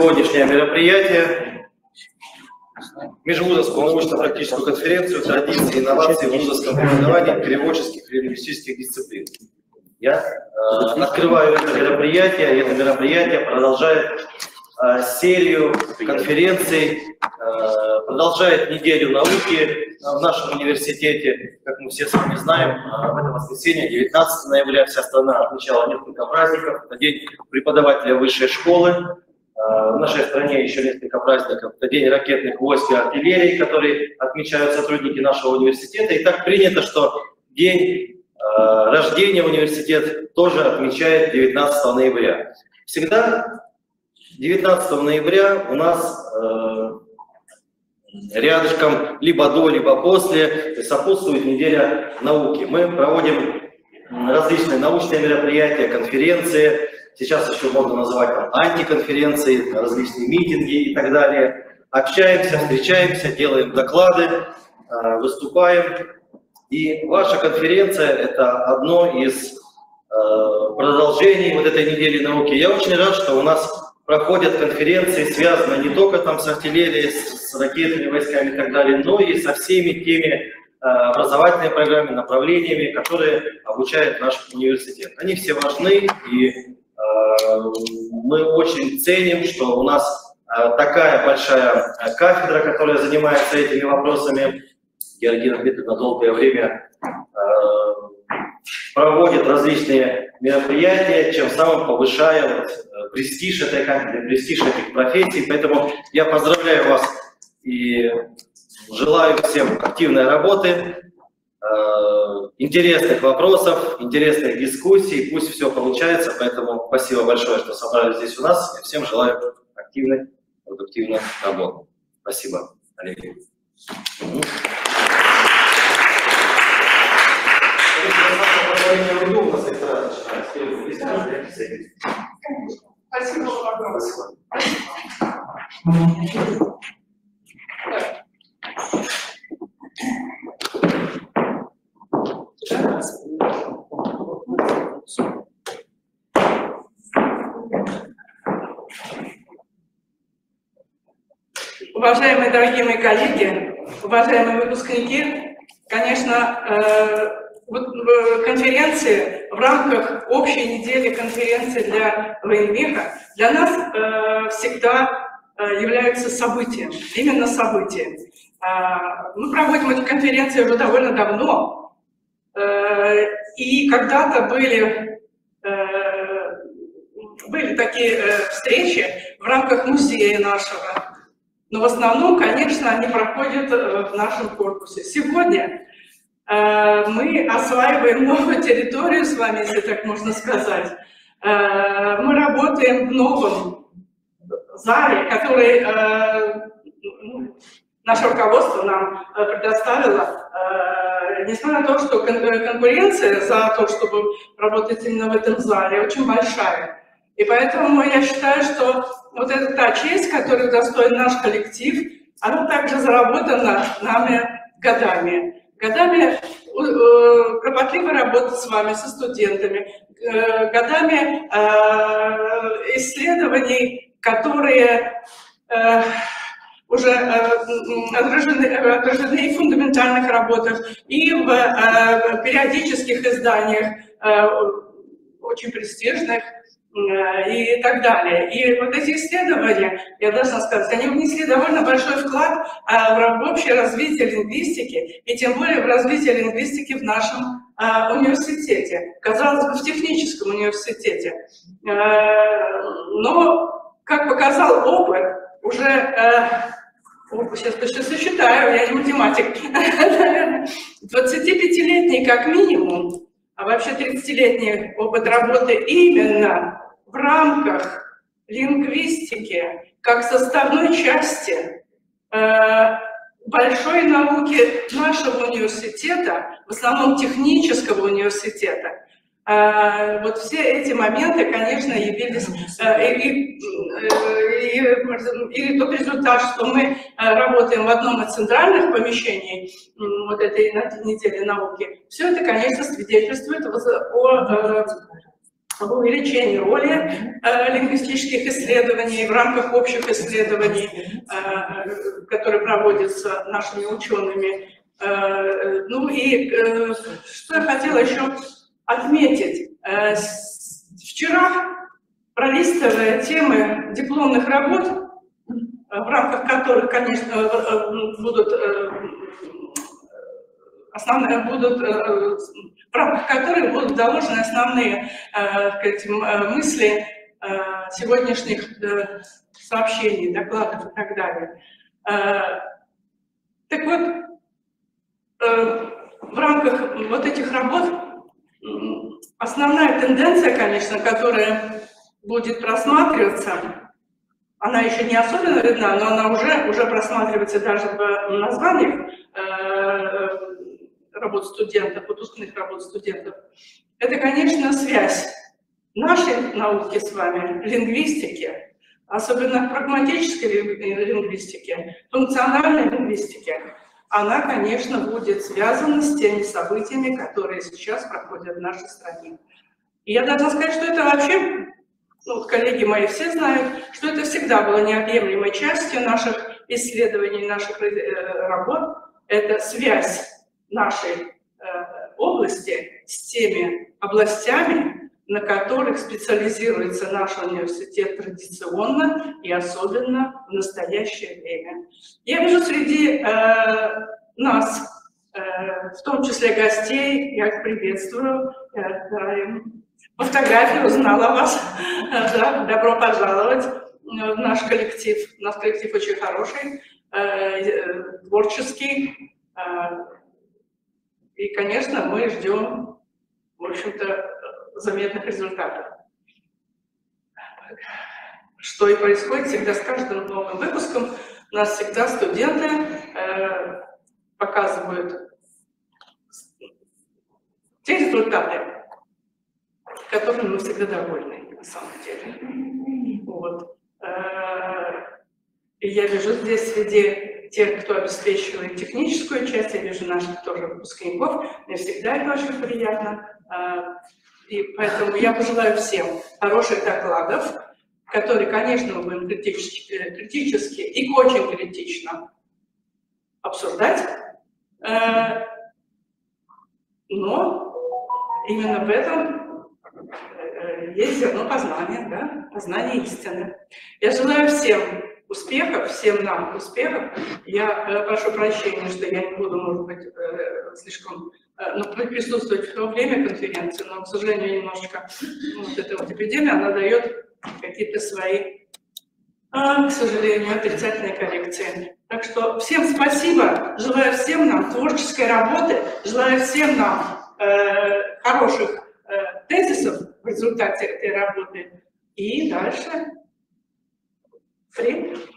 сегодняшнее мероприятие, межвузовскую научно-практическую конференцию «Традиции и инновации в вузовском преподавании переводческих и лингвистических дисциплин». Я открываю это мероприятие, и это мероприятие продолжает серию конференций, продолжает неделю науки в нашем университете. Как мы все с вами знаем, в это воскресенье, 19 ноября, вся страна отмечала несколько праздников. Это день преподавателя высшей школы. В нашей стране еще несколько праздников. Это день ракетных войск и артиллерии, который отмечают сотрудники нашего университета. И так принято, что день рождения университет тоже отмечает 19 ноября. Всегда 19 ноября у нас рядышком либо до, либо после сопутствует неделя науки. Мы проводим различные научные мероприятия, конференции. Сейчас еще можно называть там антиконференции, различные митинги и так далее. Общаемся, встречаемся, делаем доклады, выступаем. И ваша конференция – это одно из продолжений вот этой недели науки. Я очень рад, что у нас проходят конференции, связанные не только там с артиллерией, с ракетными войсками и так далее, но и со всеми теми образовательными программами, направлениями, которые обучает наш университет. Они все важны, и мы очень ценим, что у нас такая большая кафедра, которая занимается этими вопросами. Георгина Дмитриевна долгое время проводит различные мероприятия, чем самым повышая престиж этой кафедры, престиж этих профессий. Поэтому я поздравляю вас и желаю всем активной работы, интересных вопросов, интересных дискуссий. Пусть все получается. Поэтому спасибо большое, что собрались здесь у нас. И всем желаю активной, продуктивной работы. Спасибо, Олег. Спасибо. Уважаемые дорогие мои коллеги, уважаемые выпускники, конечно, конференции в рамках общей недели конференции для военмеха для нас всегда являются событием, именно событием. Мы проводим эти конференции уже довольно давно, и когда-то были такие встречи в рамках музея нашего, но в основном, конечно, они проходят в нашем корпусе. Сегодня мы осваиваем новую территорию с вами, если так можно сказать. Мы работаем в новом зале, который наше руководство нам предоставило. Несмотря на то, что конкуренция за то, чтобы работать именно в этом зале, очень большая. И поэтому я считаю, что вот эта та честь, которую достоин наш коллектив, она также заработана нами годами. Годами кропотливой работы с вами, со студентами, годами исследований, которые уже отражены и в фундаментальных работах, и в периодических изданиях, очень престижных, и так далее. И вот эти исследования, я должна сказать, они внесли довольно большой вклад в общее развитие лингвистики, и тем более в развитие лингвистики в нашем университете, казалось бы, в техническом университете. Но, как показал опыт, уже, сейчас сосчитаю, я не математик, 25-летний как минимум, а вообще 30-летний опыт работы именно в рамках лингвистики, как составной части большой науки нашего университета, в основном технического университета. Вот все эти моменты, конечно, явились, и тот результат, что мы работаем в одном из центральных помещений вот этой недели науки, все это, конечно, свидетельствует о об увеличении роли лингвистических исследований в рамках общих исследований, которые проводятся нашими учеными. Ну и что я хотела еще отметить. Вчера, пролистывая темы дипломных работ, в рамках которых, конечно, будут в рамках которых будут доложены основные мысли сегодняшних сообщений, докладов и так далее. Так вот, в рамках вот этих работ основная тенденция, конечно, которая будет просматриваться, она еще не особенно видна, но она уже просматривается даже в названиях работ студентов, выпускных работ студентов. Это, конечно, связь нашей науки с вами, лингвистики, особенно прагматической лингвистики, функциональной лингвистики. Она, конечно, будет связана с теми событиями, которые сейчас проходят в нашей стране. И я должна сказать, что это вообще, ну, коллеги мои все знают, что это всегда было неотъемлемой частью наших исследований, наших работ. Это связь нашей области с теми областями, на которых специализируется наш университет традиционно и особенно в настоящее время. Я вижу среди нас, в том числе гостей, я их приветствую, по фотографии узнала вас, да, добро пожаловать в наш коллектив. У нас коллектив очень хороший, творческий, и, конечно, мы ждем, в общем-то, заметных результатов. Что и происходит всегда с каждым новым выпуском. У нас всегда студенты показывают те результаты, которыми мы всегда довольны, на самом деле. Вот. И я вижу здесь среди тех, кто обеспечивает техническую часть, я вижу наших тоже выпускников, мне всегда это очень приятно. И поэтому я пожелаю всем хороших докладов, которые, конечно, мы будем критически и очень критично обсуждать, но именно в этом есть зерно познания, да? Познание истины. Я желаю всем успехов, всем нам успехов. Я прошу прощения, что я не буду, может быть, слишком присутствовать во время конференции, но, к сожалению, немножечко вот эта вот эпидемия, она дает какие-то свои, к сожалению, отрицательные коррекции. Так что всем спасибо, желаю всем нам творческой работы, желаю всем нам хороших тезисов в результате этой работы. И дальше вперед!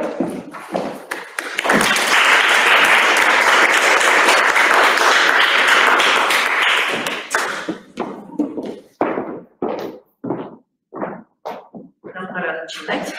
Нам пора начинать.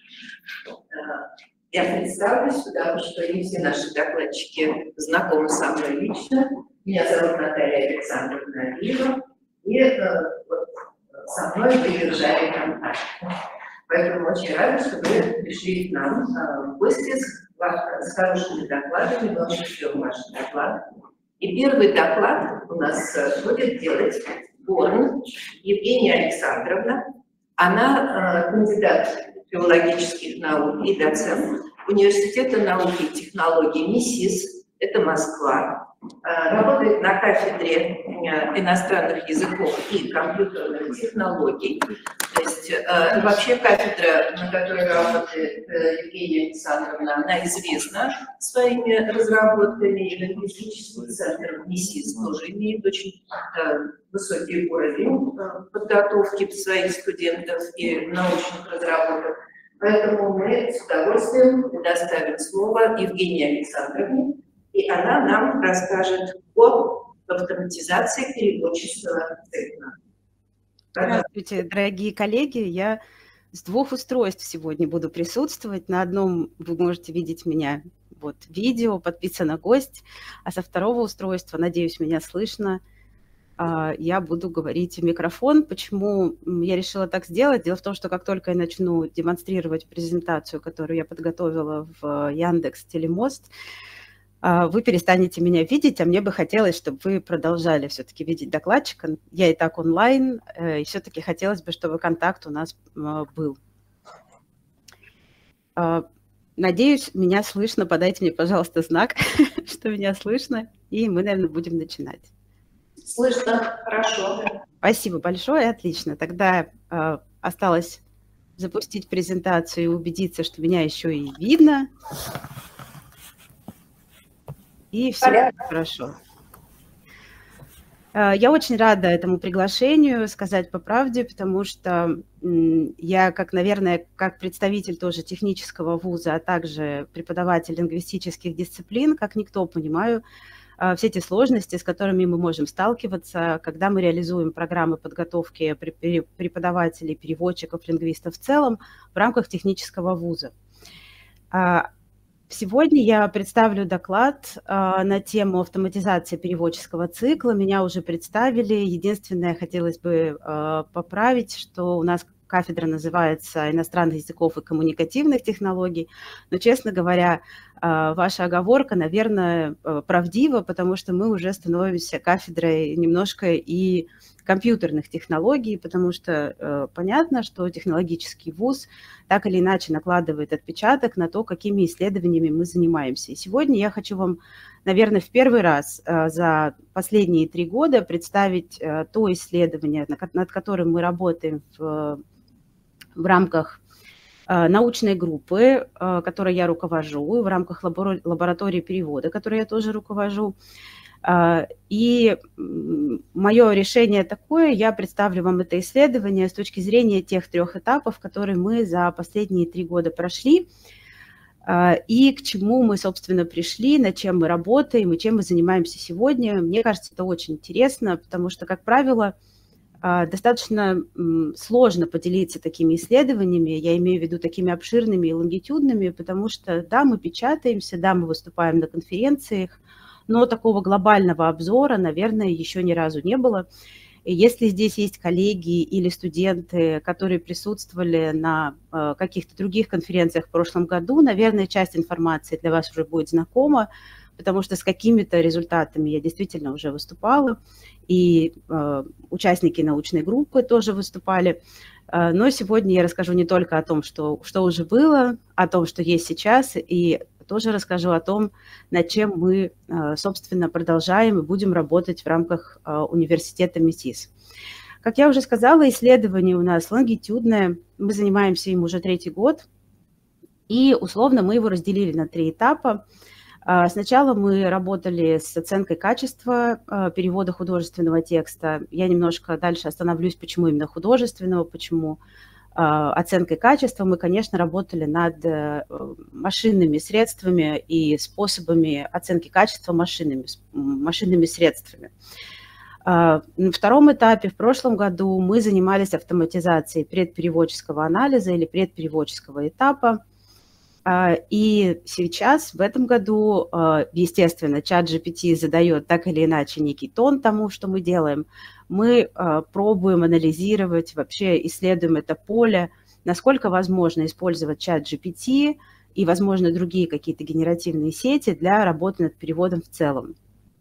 Я представлюсь, потому что не все наши докладчики знакомы со мной лично. Меня зовут Наталья Александровна Алиева, и со мной вы держали контакт. Поэтому очень рада, что вы пришли к нам в гости с хорошими докладами, мы очень ждем ваши доклады. И первый доклад у нас будет делать Борн Евгения Александровна. Она кандидат филологических наук и доцент Университета науки и технологий МИСИС, это Москва. Работает на кафедре иностранных языков и компьютерных технологий. То есть вообще кафедра, на которой работает Евгения Александровна, она известна своими разработками, и лингвистический центр МИСИС тоже имеет очень высокий уровень подготовки своих студентов и научных разработок. Поэтому мы с удовольствием предоставим слово Евгении Александровне, и она нам расскажет о автоматизации переводческого цикла. Здравствуйте, дорогие коллеги. Я с двух устройств сегодня буду присутствовать. На одном вы можете видеть меня, вот, видео, подписано гость, а со второго устройства, надеюсь, меня слышно, я буду говорить в микрофон. Почему я решила так сделать? Дело в том, что как только я начну демонстрировать презентацию, которую я подготовила в Яндекс.Телемост, вы перестанете меня видеть, а мне бы хотелось, чтобы вы продолжали все-таки видеть докладчика. Я и так онлайн, и все-таки хотелось бы, чтобы контакт у нас был. Надеюсь, меня слышно. Подайте мне, пожалуйста, знак, что меня слышно, и мы, наверное, будем начинать. Слышно, хорошо. Спасибо большое, отлично. Тогда осталось запустить презентацию и убедиться, что меня еще и видно. И все хорошо. Я очень рада этому приглашению, сказать по правде, потому что я, наверное, как представитель тоже технического вуза, а также преподаватель лингвистических дисциплин, как никто понимаю, все те сложности, с которыми мы можем сталкиваться, когда мы реализуем программы подготовки преподавателей, переводчиков, лингвистов в целом в рамках технического вуза. Сегодня я представлю доклад на тему автоматизации переводческого цикла. Меня уже представили. Единственное, хотелось бы поправить, что у нас кафедра называется «Иностранных языков и коммуникативных технологий». Но, честно говоря, ваша оговорка, наверное, правдива, потому что мы уже становимся кафедрой немножко и компьютерных технологий, потому что понятно, что технологический вуз так или иначе накладывает отпечаток на то, какими исследованиями мы занимаемся. И сегодня я хочу вам, наверное, в первый раз за последние 3 года представить то исследование, над которым мы работаем в рамках научной группы, которой я руковожу, в рамках лаборатории перевода, которой я тоже руковожу. И мое решение такое, я представлю вам это исследование с точки зрения тех 3 этапов, которые мы за последние 3 года прошли, и к чему мы, собственно, пришли, над чем мы работаем и чем мы занимаемся сегодня. Мне кажется, это очень интересно, потому что, как правило, достаточно сложно поделиться такими исследованиями, я имею в виду такими обширными и лонгитюдными, потому что, да, мы печатаемся, да, мы выступаем на конференциях, но такого глобального обзора, наверное, еще ни разу не было. И если здесь есть коллеги или студенты, которые присутствовали на каких-то других конференциях в прошлом году, наверное, часть информации для вас уже будет знакома, потому что с какими-то результатами я действительно уже выступала, и участники научной группы тоже выступали. Но сегодня я расскажу не только о том, что уже было, о том, что есть сейчас, и тоже расскажу о том, над чем мы, собственно, продолжаем и будем работать в рамках университета МИСИС. Как я уже сказала, исследование у нас лонгитюдное, мы занимаемся им уже 3-й год, и условно мы его разделили на 3 этапа. Сначала мы работали с оценкой качества перевода художественного текста. Я немножко дальше остановлюсь, почему именно художественного, почему оценкой качества. Мы, конечно, работали над машинными средствами и способами оценки качества машинными средствами. На 2-м этапе в прошлом году мы занимались автоматизацией предпереводческого анализа или предпереводческого этапа. И сейчас, в этом году, естественно, ChatGPT задает так или иначе некий тон тому, что мы делаем. Мы пробуем анализировать, вообще исследуем это поле, насколько возможно использовать ChatGPT и, возможно, другие какие-то генеративные сети для работы над переводом в целом.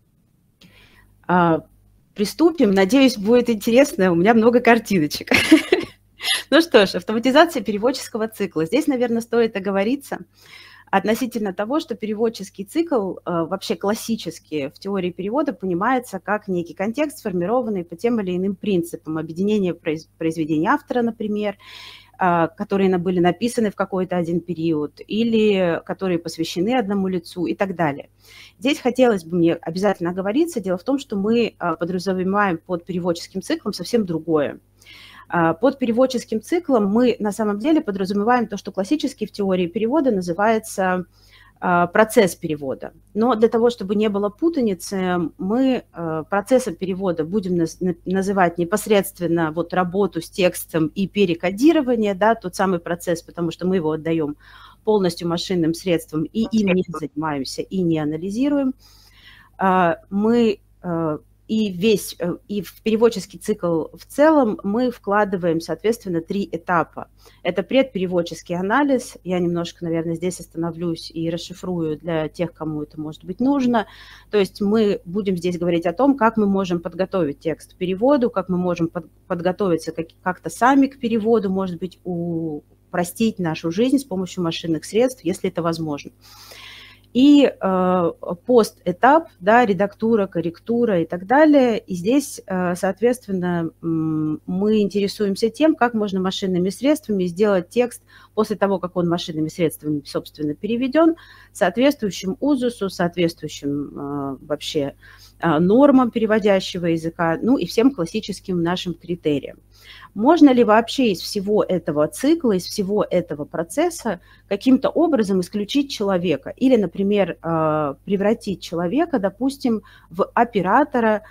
Приступим. Надеюсь, будет интересно. У меня много картиночек. Ну что ж, автоматизация переводческого цикла. Здесь, наверное, стоит оговориться относительно того, что переводческий цикл вообще классически в теории перевода понимается как некий контекст, сформированный по тем или иным принципам объединения произведений автора, например, которые были написаны в какой-то один период или которые посвящены одному лицу и так далее. Здесь хотелось бы мне обязательно оговориться. Дело в том, что мы подразумеваем под переводческим циклом совсем другое. Под переводческим циклом мы на самом деле подразумеваем то, что классически в теории перевода называется процесс перевода. Но для того, чтобы не было путаницы, мы процессом перевода будем называть непосредственно вот работу с текстом и перекодирование, да, тот самый процесс, потому что мы его отдаем полностью машинным средствам и им не занимаемся, и не анализируем. Мы и в переводческий цикл в целом мы вкладываем, соответственно, 3 этапа. Это предпереводческий анализ. Я немножко, наверное, здесь остановлюсь и расшифрую для тех, кому это может быть нужно. То есть мы будем здесь говорить о том, как мы можем подготовить текст к переводу, как мы можем подготовиться как-то сами к переводу, может быть, упростить нашу жизнь с помощью машинных средств, если это возможно. И пост-этап, да, редактура, корректура и так далее. И здесь, соответственно, мы интересуемся тем, как можно машинными средствами сделать текст после того, как он машинными средствами, собственно, переведен, соответствующим узусу, соответствующим вообще нормам переводящего языка, ну и всем классическим нашим критериям. Можно ли вообще из всего этого цикла, из всего этого процесса каким-то образом исключить человека? Или, например, превратить человека, допустим, в оператора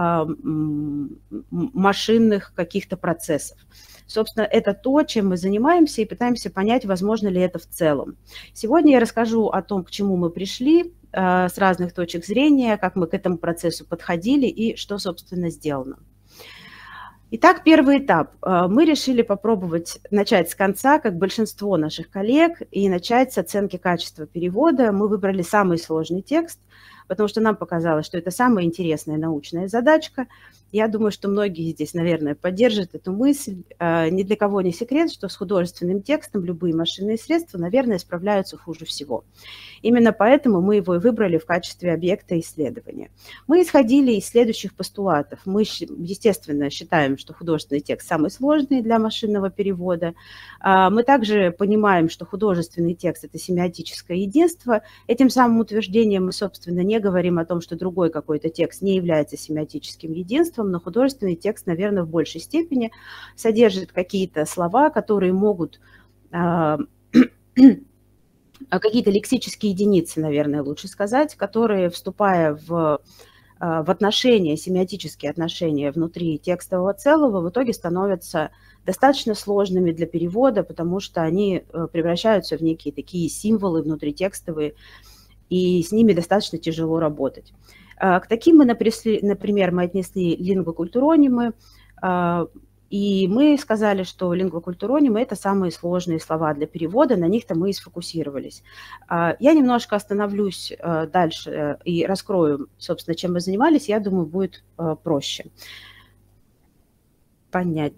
машинных каких-то процессов? Собственно, это то, чем мы занимаемся и пытаемся понять, возможно ли это в целом. Сегодня я расскажу о том, к чему мы пришли с разных точек зрения, как мы к этому процессу подходили и что, собственно, сделано. Итак, первый этап. Мы решили попробовать начать с конца, как большинство наших коллег, и начать с оценки качества перевода. Мы выбрали самый сложный текст, потому что нам показалось, что это самая интересная научная задачка. Я думаю, что многие здесь, наверное, поддержат эту мысль. Ни для кого не секрет, что с художественным текстом любые машинные средства, наверное, справляются хуже всего. Именно поэтому мы его и выбрали в качестве объекта исследования. Мы исходили из следующих постулатов. Мы, естественно, считаем, что художественный текст самый сложный для машинного перевода. Мы также понимаем, что художественный текст – это семиотическое единство. Этим самым утверждением мы, собственно, не говорим о том, что другой какой-то текст не является семиотическим единством, но художественный текст, наверное, в большей степени содержит какие-то слова, которые могут, какие-то лексические единицы, наверное, лучше сказать, которые, вступая в отношения, семиотические отношения внутри текстового целого, в итоге становятся достаточно сложными для перевода, потому что они превращаются в некие такие символы внутритекстовые, и с ними достаточно тяжело работать. К таким мы, например, мы отнесли лингвокультуронимы, и мы сказали, что лингвокультуронимы – это самые сложные слова для перевода, на них-то мы и сфокусировались. Я немножко остановлюсь дальше и раскрою, собственно, чем мы занимались, я думаю, будет проще понять.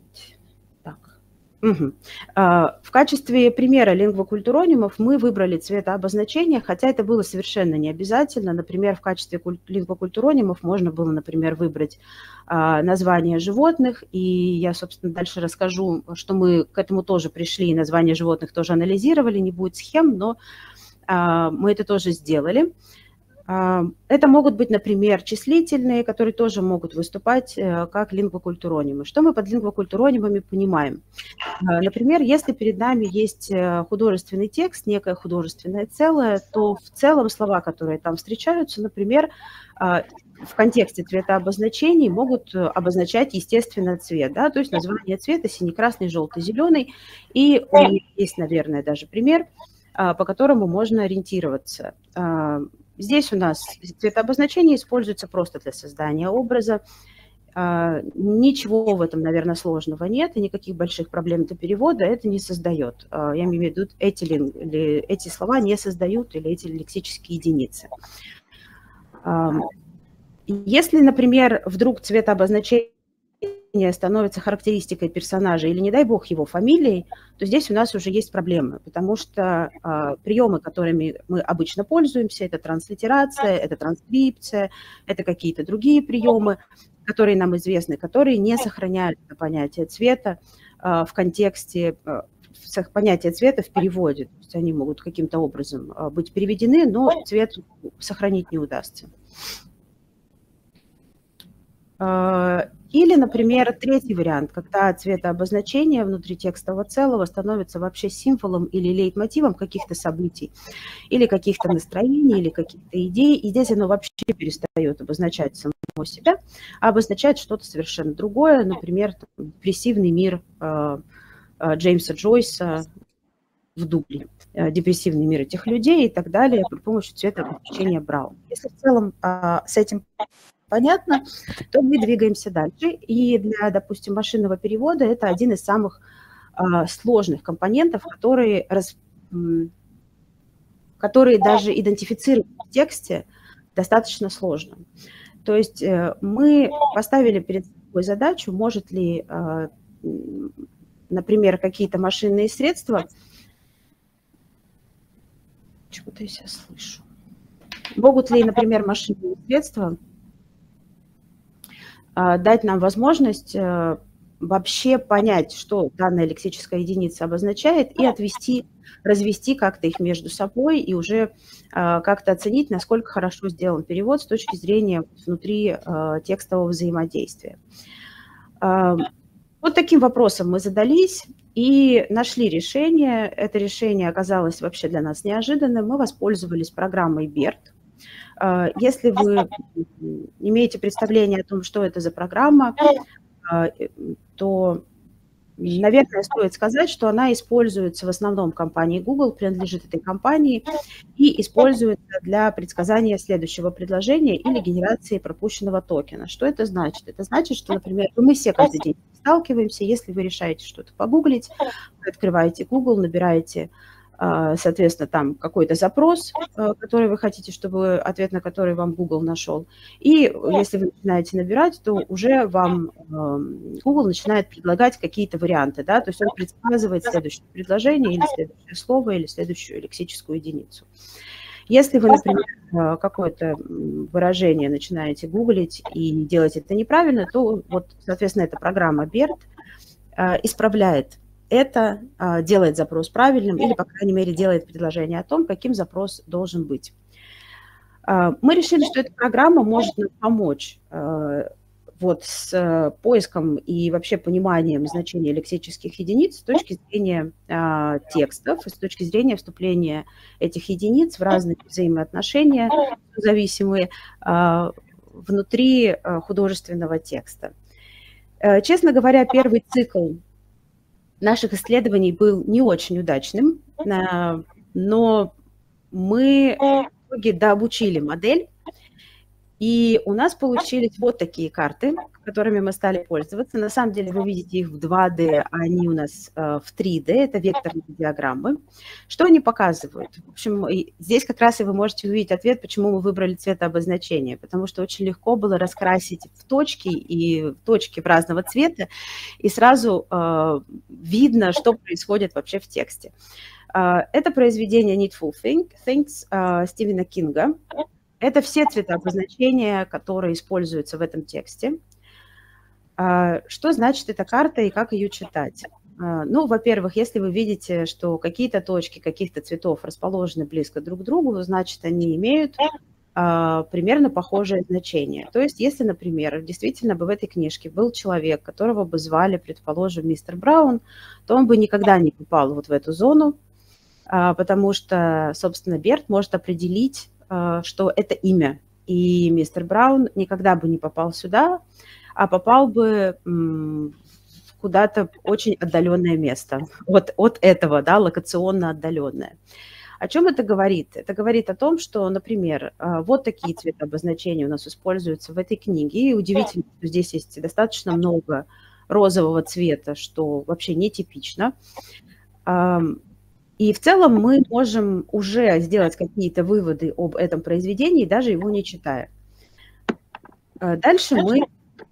В качестве примера лингвокультуронимов мы выбрали цветообозначения, хотя это было совершенно не обязательно. Например, в качестве лингвокультуронимов можно было, например, выбрать названия животных, и я, собственно, дальше расскажу, что мы к этому тоже пришли, и названия животных тоже анализировали, не будет схем, но мы это тоже сделали. Это могут быть, например, числительные, которые тоже могут выступать как лингвокультуронимы. Что мы под лингвокультуронимами понимаем? Например, если перед нами есть художественный текст, некое художественное целое, то в целом слова, которые там встречаются, например, в контексте цветообозначений могут обозначать, естественно, цвет, да, то есть название цвета синий, красный, желтый, зеленый. И у меня есть, наверное, даже пример, по которому можно ориентироваться. Здесь у нас цветообозначение используется просто для создания образа. Ничего в этом, наверное, сложного нет, и никаких больших проблем для перевода это не создает. Я имею в виду, эти слова не создают или эти лексические единицы. Если, например, вдруг цветообозначение становится характеристикой персонажа или, не дай бог, его фамилией, то здесь у нас уже есть проблемы, потому что приемы, которыми мы обычно пользуемся, это транслитерация, это транскрипция, это какие-то другие приемы, которые нам известны, которые не сохраняют это понятие цвета в контексте, понятие цвета в переводе. То есть они могут каким-то образом быть переведены, но цвет сохранить не удастся. Или, например, третий вариант, когда цветообозначение внутри текстового целого становится вообще символом или лейтмотивом каких-то событий, или каких-то настроений, или каких-то идей, и здесь оно вообще перестает обозначать самого себя, а обозначает что-то совершенно другое, например, депрессивный мир Джеймса Джойса в Дубле, депрессивный мир этих людей и так далее при помощи цветообозначения Брауна. Если в целом с этим понятно, то мы двигаемся дальше. И для, допустим, машинного перевода это один из самых сложных компонентов, которые даже идентифицировать в тексте достаточно сложно. То есть мы поставили перед собой задачу, может ли, например, какие-то машинные средства, почему-то я себя слышу, могут ли, например, машинные средства дать нам возможность вообще понять, что данная лексическая единица обозначает, и развести как-то их между собой и уже как-то оценить, насколько хорошо сделан перевод с точки зрения внутри текстового взаимодействия. Вот таким вопросом мы задались и нашли решение. Это решение оказалось вообще для нас неожиданным. Мы воспользовались программой BERT. Если вы имеете представление о том, что это за программа, то, наверное, стоит сказать, что она используется в основном компанией Google, принадлежит этой компании и используется для предсказания следующего предложения или генерации пропущенного токена. Что это значит? Это значит, что, например, мы все каждый день сталкиваемся, если вы решаете что-то погуглить, вы открываете Google, набираете, соответственно, там какой-то запрос, который вы хотите, чтобы ответ на который вам Google нашел. И если вы начинаете набирать, то уже вам Google начинает предлагать какие-то варианты, да, то есть он предсказывает следующее предложение или следующее слово, или следующую лексическую единицу. Если вы, например, какое-то выражение начинаете гуглить и делать это неправильно, то вот, соответственно, эта программа BERT исправляет это, делает запрос правильным или, по крайней мере, делает предложение о том, каким запрос должен быть. Мы решили, что эта программа может нам помочь вот с поиском и вообще пониманием значения лексических единиц с точки зрения текстов, с точки зрения вступления этих единиц в разные взаимоотношения, зависимые внутри художественного текста. Честно говоря, первый цикл наших исследований был не очень удачным, но мы в итоге дообучили модель, и у нас получились вот такие карты, которыми мы стали пользоваться. На самом деле вы видите их в 2D, а они у нас в 3D, это векторные диаграммы. Что они показывают? В общем, здесь как раз и вы можете увидеть ответ, почему мы выбрали цветообозначение, потому что очень легко было раскрасить в точки и точки в разного цвета, и сразу видно, что происходит вообще в тексте. Это произведение Needful Things Стивена Кинга. Это все цветообозначения, которые используются в этом тексте. Что значит эта карта и как ее читать? Ну, во-первых, если вы видите, что какие-то точки каких-то цветов расположены близко друг к другу, значит, они имеют примерно похожее значение. То есть, если, например, действительно бы в этой книжке был человек, которого бы звали, предположим, мистер Браун, то он бы никогда не попал вот в эту зону, потому что, собственно, BERT может определить, что это имя, и мистер Браун никогда бы не попал сюда, а попал бы куда-то очень отдаленное место, от этого, да, локационно отдаленное. О чем это говорит? Это говорит о том, что, например, вот такие цветообозначения у нас используются в этой книге, и удивительно, что здесь есть достаточно много розового цвета, что вообще нетипично. И в целом мы можем уже сделать какие-то выводы об этом произведении, даже его не читая. Дальше мы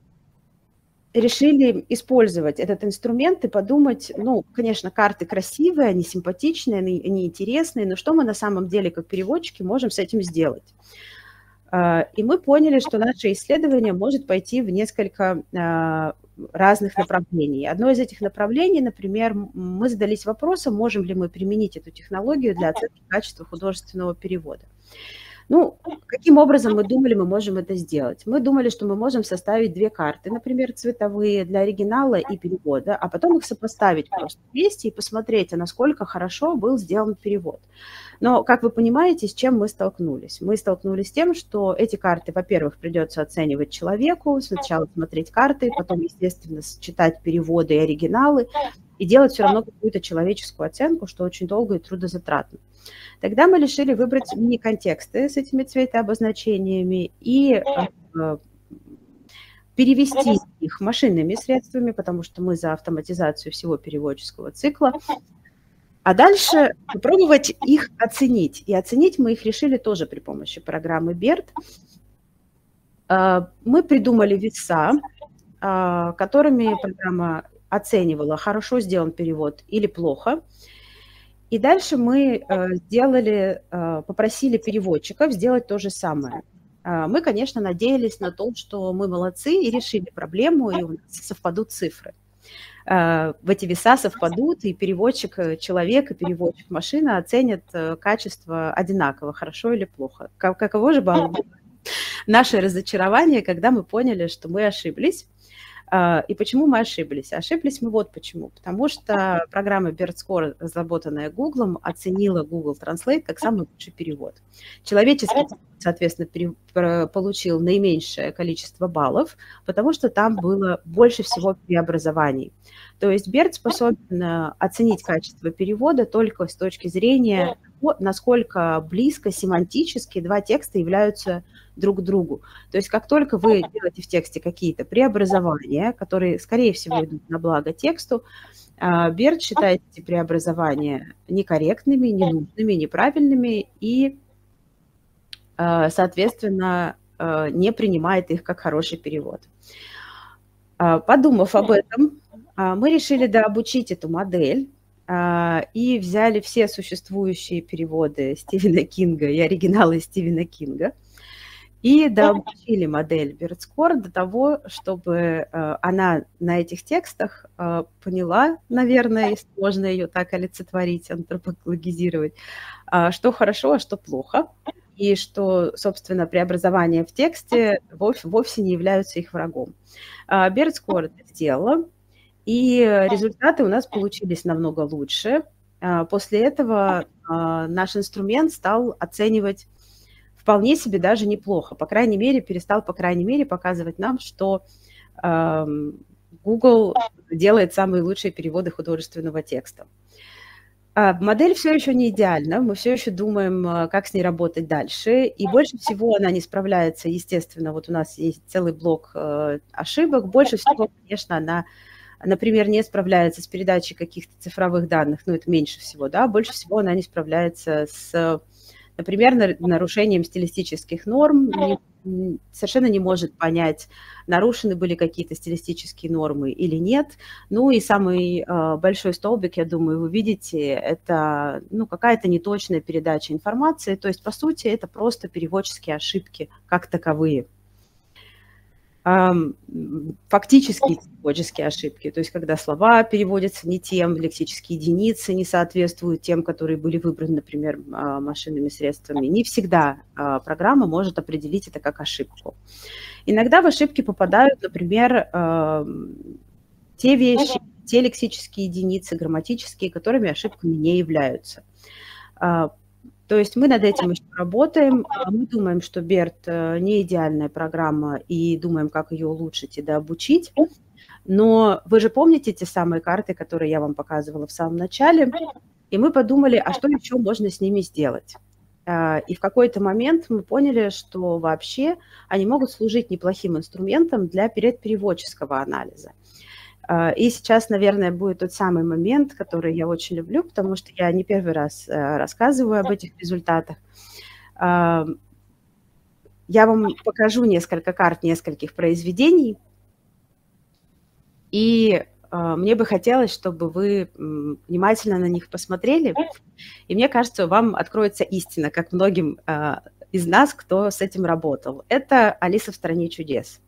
решили использовать этот инструмент и подумать, ну, конечно, карты красивые, они симпатичные, они интересные, но что мы на самом деле как переводчики можем с этим сделать? И мы поняли, что наше исследование может пойти в несколько разных направлений. Одно из этих направлений, например, мы задались вопросом, можем ли мы применить эту технологию для оценки качества художественного перевода. Ну, каким образом мы думали, мы можем это сделать? Мы думали, что мы можем составить две карты, например, цветовые для оригинала и перевода, а потом их сопоставить просто вместе и посмотреть, а насколько хорошо был сделан перевод. Но, как вы понимаете, с чем мы столкнулись? Мы столкнулись с тем, что эти карты, во-первых, придется оценивать человеку, сначала смотреть карты, потом, естественно, читать переводы и оригиналы, и делать все равно какую-то человеческую оценку, что очень долго и трудозатратно. Тогда мы решили выбрать мини-контексты с этими цветообозначениями и перевести их машинными средствами, потому что мы за автоматизацию всего переводческого цикла, а дальше попробовать их оценить. И оценить мы их решили тоже при помощи программы BERT. Мы придумали веса, которыми программа оценивала, хорошо сделан перевод или плохо. И дальше мы попросили переводчиков сделать то же самое. Мы, конечно, надеялись на то, что мы молодцы и решили проблему, и у нас совпадут цифры. В эти веса совпадут, и переводчик человек и переводчик машина оценят качество одинаково, хорошо или плохо. Каково же было наше разочарование, когда мы поняли, что мы ошиблись. И почему мы ошиблись? Ошиблись мы вот почему. Потому что программа BERT Score, разработанная Google, оценила Google Translate как самый лучший перевод. Человеческий, соответственно, получил наименьшее количество баллов, потому что там было больше всего преобразований. То есть BERT способен оценить качество перевода только с точки зрения того, насколько близко семантически два текста являются друг к другу. То есть как только вы делаете в тексте какие-то преобразования, которые, скорее всего, идут на благо тексту, BERT считает эти преобразования некорректными, ненужными, неправильными и, соответственно, не принимает их как хороший перевод. Подумав об этом, мы решили дообучить эту модель и взяли все существующие переводы Стивена Кинга и оригиналы Стивена Кинга и дообучили модель BERT Score до того, чтобы она на этих текстах поняла, наверное, если можно ее так олицетворить, антропологизировать, что хорошо, а что плохо, и что, собственно, преобразования в тексте вовсе не являются их врагом. BERT Score это сделала, и результаты у нас получились намного лучше. После этого наш инструмент стал оценивать вполне себе даже неплохо. По крайней мере, перестал, показывать нам, что Google делает самые лучшие переводы художественного текста. Модель все еще не идеальна, мы все еще думаем, как с ней работать дальше, и больше всего она не справляется, естественно, вот у нас есть целый блок ошибок, больше всего, конечно, она, например, не справляется с передачей каких-то цифровых данных, ну, это меньше всего, да, больше всего она не справляется с, например, нарушением стилистических норм, совершенно не может понять, нарушены были какие-то стилистические нормы или нет. Ну и самый большой столбик, я думаю, вы видите, это какая-то неточная передача информации, то есть, по сути, это просто переводческие ошибки как таковые. Фактические переводческие ошибки, то есть когда слова переводятся не тем, лексические единицы не соответствуют тем, которые были выбраны, например, машинными средствами. Не всегда программа может определить это как ошибку. Иногда в ошибки попадают, например, те вещи, те лексические единицы, грамматические, которыми ошибками не являются. То есть мы над этим еще работаем, мы думаем, что BERT не идеальная программа и думаем, как ее улучшить и дообучить. Но вы же помните те самые карты, которые я вам показывала в самом начале, и мы подумали, а что еще можно с ними сделать? И в какой-то момент мы поняли, что вообще они могут служить неплохим инструментом для переводческого анализа. И сейчас, наверное, будет тот самый момент, который я очень люблю, потому что я не первый раз рассказываю об этих результатах. Я вам покажу несколько карт нескольких произведений, и мне бы хотелось, чтобы вы внимательно на них посмотрели, и мне кажется, вам откроется истина, как многим из нас, кто с этим работал. Это «Алиса в стране чудес».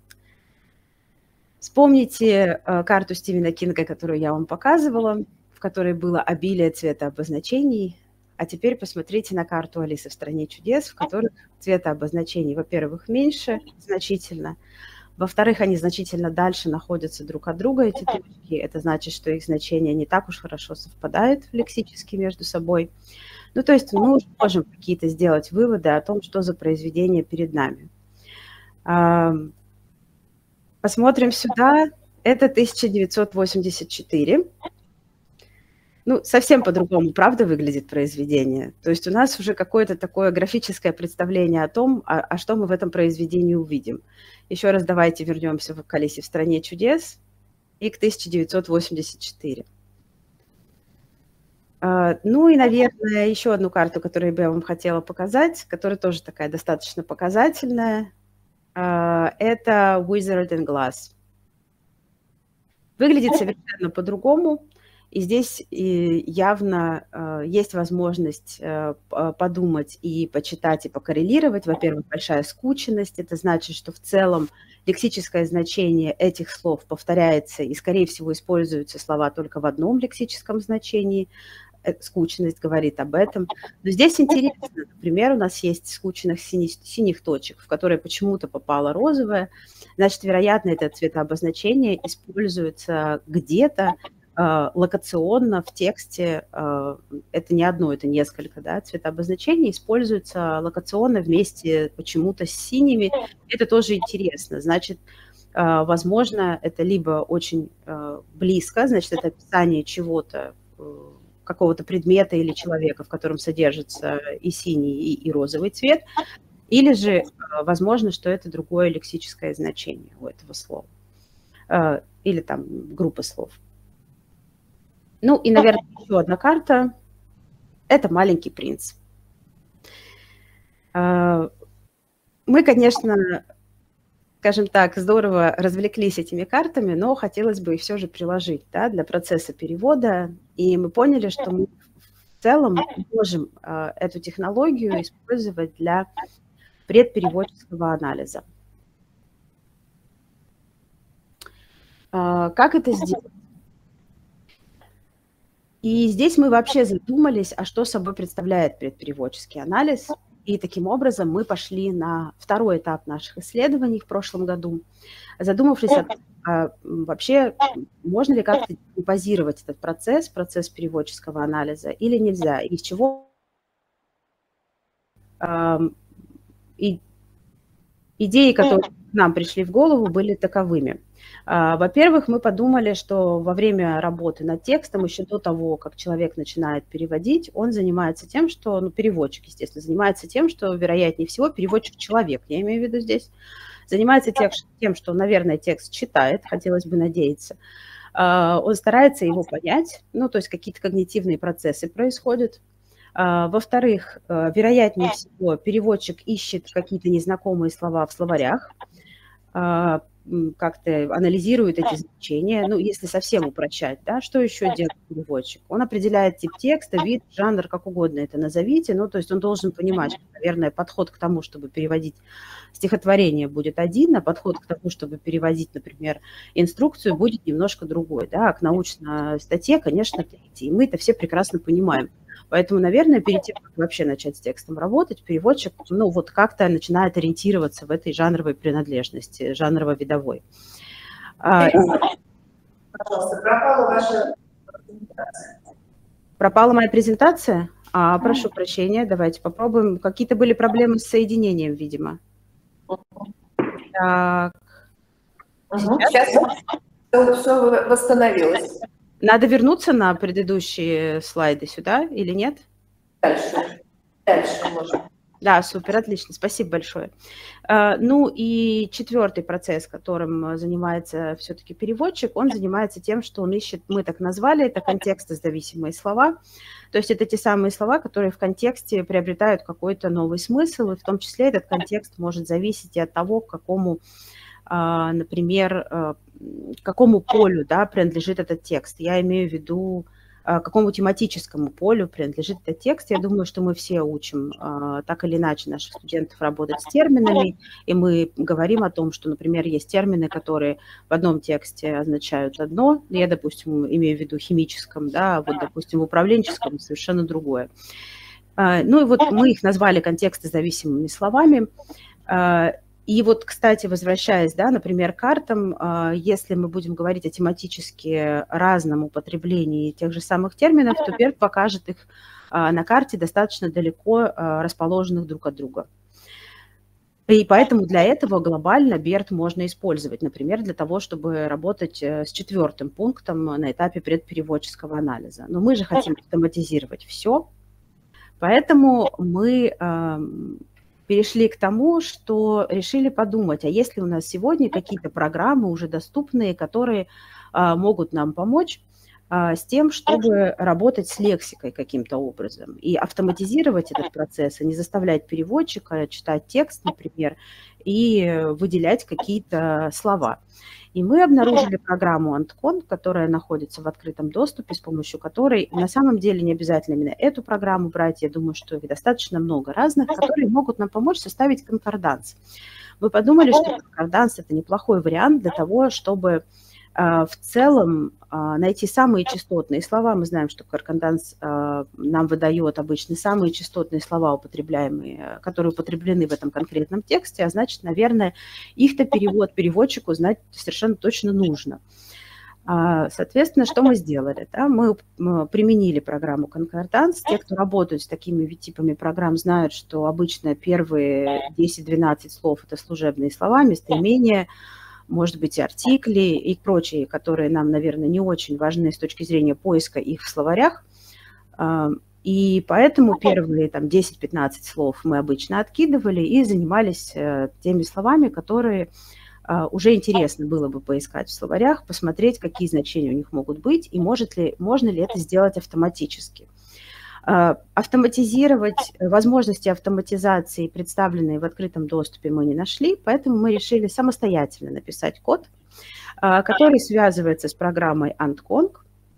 Вспомните карту Стивена Кинга, которую я вам показывала, в которой было обилие цветообозначений. А теперь посмотрите на карту «Алисы в стране чудес», в которых цветообозначений, во-первых, меньше значительно. Во-вторых, они значительно дальше находятся друг от друга, эти точки. Это значит, что их значения не так уж хорошо совпадают лексически между собой. Ну, то есть мы уже можем какие-то сделать выводы о том, что за произведение перед нами. Посмотрим сюда. Это 1984. Ну, совсем по-другому, правда, выглядит произведение. То есть у нас уже какое-то такое графическое представление о том, что мы в этом произведении увидим. Еще раз давайте вернемся в «Алисе в стране чудес» и к 1984. Ну и, наверное, еще одну карту, которую я вам хотела показать, которая тоже такая достаточно показательная, это Wizard and Glass. Выглядит совершенно по-другому. И здесь явно есть возможность подумать и почитать, и покоррелировать. Во-первых, большая скученность. Это значит, что в целом лексическое значение этих слов повторяется, и, скорее всего, используются слова только в одном лексическом значении. Скучность говорит об этом. Но здесь интересно. Например, у нас есть скучных синих точек, в которые почему-то попало розовое. Значит, вероятно, это цветообозначение используется где-то локационно в тексте. Это не одно, это несколько, да, цветообозначений используются локационно вместе почему-то с синими. Это тоже интересно. Значит, возможно, это либо очень близко, значит, это описание чего-то, какого-то предмета или человека, в котором содержится и синий, и розовый цвет, или же возможно, что это другое лексическое значение у этого слова, или там группа слов. Ну и, наверное, еще одна карта – это «Маленький принц». Мы, конечно, скажем так, здорово развлеклись этими картами, но хотелось бы их все же приложить, да, для процесса перевода. И мы поняли, что мы в целом можем эту технологию использовать для предпереводческого анализа. Как это сделать? И здесь мы вообще задумались, а что собой представляет предпереводческий анализ. И таким образом мы пошли на второй этап наших исследований в прошлом году, задумавшись вообще, можно ли как-то базировать этот процесс переводческого анализа или нельзя, из чего идеи, которые к нам пришли в голову, были таковыми. Во-первых, мы подумали, что во время работы над текстом, еще до того, как человек начинает переводить, он занимается тем, что, ну, переводчик, естественно, занимается тем, что, вероятнее всего, переводчик-человек, я имею в виду здесь, занимается тем, что, наверное, текст читает, хотелось бы надеяться, он старается его понять, ну, то есть какие-то когнитивные процессы происходят. Во-вторых, вероятнее всего, переводчик ищет какие-то незнакомые слова в словарях, как-то анализирует эти значения, ну, если совсем упрощать, да, что еще делает переводчик? Он определяет тип текста, вид, жанр, как угодно это назовите, ну, то есть он должен понимать, что, наверное, подход к тому, чтобы переводить стихотворение, будет один, а подход к тому, чтобы переводить, например, инструкцию, будет немножко другой, да, а к научной статье, конечно, третий, и мы это все прекрасно понимаем. Поэтому, наверное, перед тем, как вообще начать с текстом работать, переводчик, ну, вот как-то начинает ориентироваться в этой жанровой принадлежности, жанрово-видовой. Пожалуйста, пропала ваша презентация. Пропала моя презентация? Прошу прощения, давайте попробуем. Какие-то были проблемы с соединением, видимо. Так. Сейчас все восстановилось. Надо вернуться на предыдущие слайды сюда или нет? Дальше можно. Да, супер, отлично, спасибо большое. Ну и четвертый процесс, которым занимается все-таки переводчик, он занимается тем, что он ищет, мы так назвали, это контекстозависимые слова. То есть это те самые слова, которые в контексте приобретают какой-то новый смысл, и в том числе этот контекст может зависеть и от того, к какому, например, какому полю, да, принадлежит этот текст. Я имею в виду, какому тематическому полю принадлежит этот текст. Я думаю, что мы все учим так или иначе наших студентов работать с терминами, и мы говорим о том, что, например, есть термины, которые в одном тексте означают одно, я, допустим, имею в виду химическом, да, а вот, допустим, в управленческом совершенно другое. Ну и вот мы их назвали контекстозависимыми словами. И вот, кстати, возвращаясь, да, например, к картам, если мы будем говорить о тематически разном употреблении тех же самых терминов, то Берг покажет их на карте достаточно далеко расположенных друг от друга. И поэтому для этого глобально BERT можно использовать, например, для того, чтобы работать с 4-м пунктом на этапе предпереводческого анализа. Но мы же хотим автоматизировать все, поэтому мы перешли к тому, что решили подумать, а есть ли у нас сегодня какие-то программы уже доступные, которые могут нам помочь с тем, чтобы работать с лексикой каким-то образом и автоматизировать этот процесс, и не заставлять переводчика читать текст, например, и выделять какие-то слова. И мы обнаружили программу Antkon, которая находится в открытом доступе, с помощью которой на самом деле не обязательно именно эту программу брать, я думаю, что их достаточно много разных, которые могут нам помочь составить конкорданс. Мы подумали, что конкорданс – это неплохой вариант для того, чтобы в целом найти самые частотные слова. Мы знаем, что конкорданс нам выдает обычно самые частотные слова, употребляемые, которые употреблены в этом конкретном тексте, а значит, наверное, их-то перевод переводчику знать совершенно точно нужно. Соответственно, что мы сделали? Да? Мы применили программу конкорданс. Те, кто работают с такими типами программ, знают, что обычно первые 10-12 слов – это служебные слова, местоимения, может быть, и артикли, и прочие, которые нам, наверное, не очень важны с точки зрения поиска их в словарях. И поэтому первые 10-15 слов мы обычно откидывали и занимались теми словами, которые уже интересно было бы поискать в словарях, посмотреть, какие значения у них могут быть, и можно ли это сделать автоматически. Автоматизировать возможности автоматизации, представленные в открытом доступе, мы не нашли, поэтому мы решили самостоятельно написать код, который связывается с программой Antkon,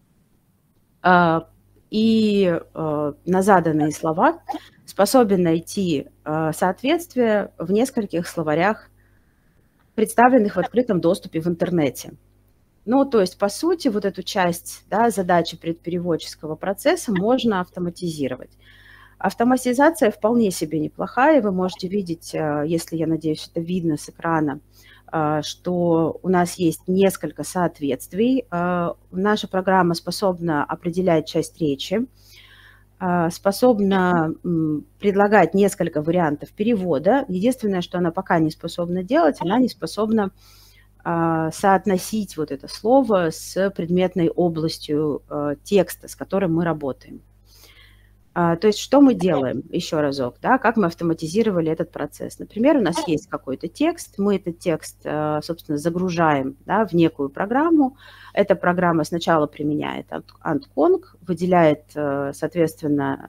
и на заданные слова способен найти соответствие в нескольких словарях, представленных в открытом доступе в интернете. Ну, то есть, по сути, вот эту часть, да, задачи предпереводческого процесса можно автоматизировать. Автоматизация вполне себе неплохая. Вы можете видеть, если, я надеюсь, это видно с экрана, что у нас есть несколько соответствий. Наша программа способна определять часть речи, способна предлагать несколько вариантов перевода. Единственное, что она пока не способна делать, она не способна соотносить вот это слово с предметной областью текста, с которым мы работаем. То есть что мы делаем? Еще разок, да, как мы автоматизировали этот процесс. Например, у нас есть какой-то текст, мы этот текст, собственно, загружаем, да, в некую программу. Эта программа сначала применяет Antkon, выделяет, соответственно,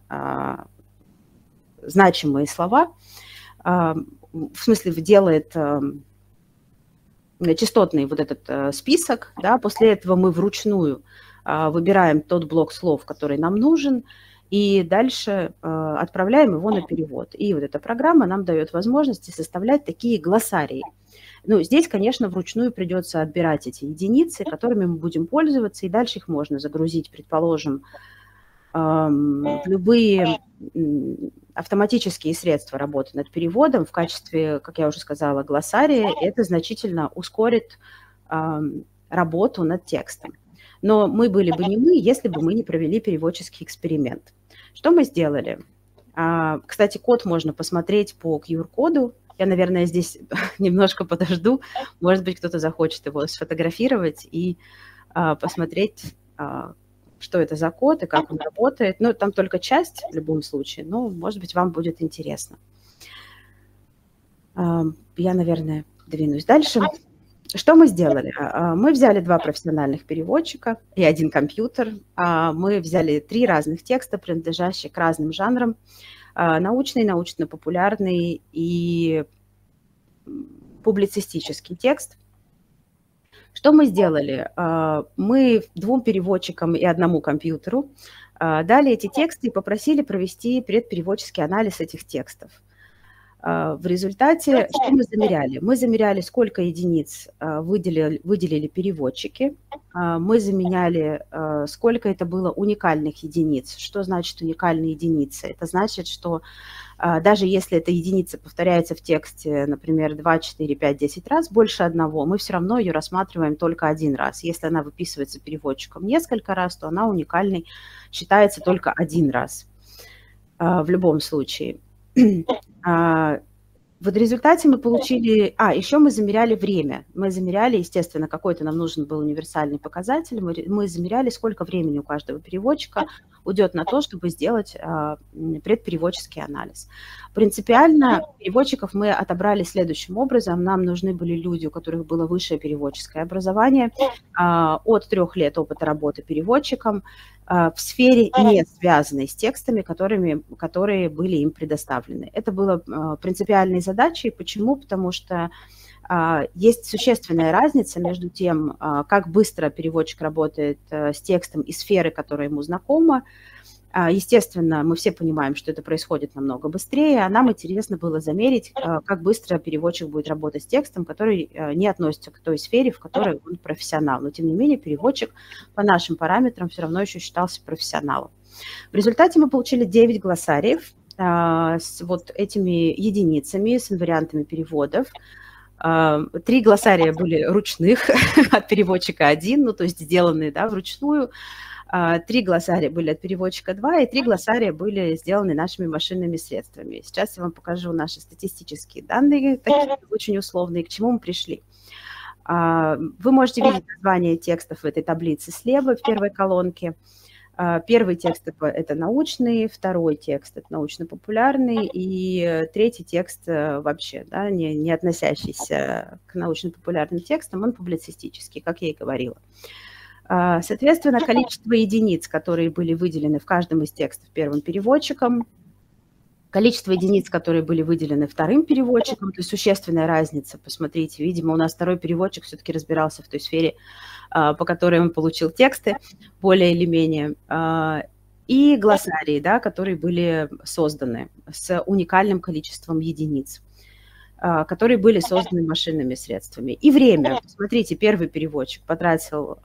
значимые слова, в смысле делает частотный вот этот список, да, после этого мы вручную выбираем тот блок слов, который нам нужен, и дальше отправляем его на перевод. И вот эта программа нам дает возможности составлять такие глоссарии. Ну, здесь, конечно, вручную придется отбирать эти единицы, которыми мы будем пользоваться, и дальше их можно загрузить, предположим, в любые автоматические средства работы над переводом в качестве, как я уже сказала, глоссария. Это значительно ускорит работу над текстом. Но мы были бы не мы, если бы мы не провели переводческий эксперимент. Что мы сделали? Кстати, код можно посмотреть по QR-коду. Я, наверное, здесь немножко подожду. Может быть, кто-то захочет его сфотографировать и посмотреть, что это за код и как он работает. Ну, там только часть в любом случае, но, может быть, вам будет интересно. Я, наверное, двинусь дальше. Что мы сделали? Мы взяли 2 профессиональных переводчика и 1 компьютер. Мы взяли 3 разных текста, принадлежащих к разным жанрам. Научный, научно-популярный и публицистический текст. Что мы сделали? Мы 2 переводчикам и 1 компьютеру дали эти тексты и попросили провести предпереводческий анализ этих текстов. В результате что мы замеряли? Мы замеряли, сколько единиц выделили переводчики. Мы замеряли, сколько это было уникальных единиц. Что значит уникальные единицы? Это значит, что даже если эта единица повторяется в тексте, например, 2, 4, 5, 10 раз, больше одного, мы все равно ее рассматриваем только 1 раз. Если она выписывается переводчиком несколько раз, то она уникальной считается только 1 раз в любом случае. В результате мы получили... еще мы замеряли время. Мы замеряли, естественно, какой-то нам нужен был универсальный показатель. Мы замеряли, сколько времени у каждого переводчика уйдет на то, чтобы сделать предпереводческий анализ. Принципиально переводчиков мы отобрали следующим образом. Нам нужны были люди, у которых было высшее переводческое образование, от 3 лет опыта работы переводчиком, в сфере, не связанной с текстами, которые были им предоставлены. Это было принципиальной задачей. Почему? Потому что есть существенная разница между тем, как быстро переводчик работает с текстом из сферы, которая ему знакома. Естественно, мы все понимаем, что это происходит намного быстрее, а нам интересно было замерить, как быстро переводчик будет работать с текстом, который не относится к той сфере, в которой он профессионал. Но, тем не менее, переводчик по нашим параметрам все равно еще считался профессионалом. В результате мы получили 9 глоссариев с вот этими единицами, с инвариантами переводов. 3 глоссария были ручных, от переводчика 1, ну, то есть сделанные, да, вручную. 3 глоссария были от переводчика 2, и 3 глоссария были сделаны нашими машинными средствами. Сейчас я вам покажу наши статистические данные, такие очень условные, к чему мы пришли. Вы можете видеть название текстов в этой таблице слева, в первой колонке. Первый текст – это научный, второй текст – это научно-популярный, и третий текст вообще, да, не относящийся к научно-популярным текстам, он публицистический, как я и говорила. Соответственно, количество единиц, которые были выделены в каждом из текстов первым переводчиком, количество единиц, которые были выделены вторым переводчиком, то есть существенная разница. Посмотрите, видимо, у нас второй переводчик все-таки разбирался в той сфере, по которой он получил тексты, более или менее. И глоссарии, да, которые были созданы с уникальным количеством единиц, которые были созданы машинными средствами. И время. Смотрите, первый переводчик потратил,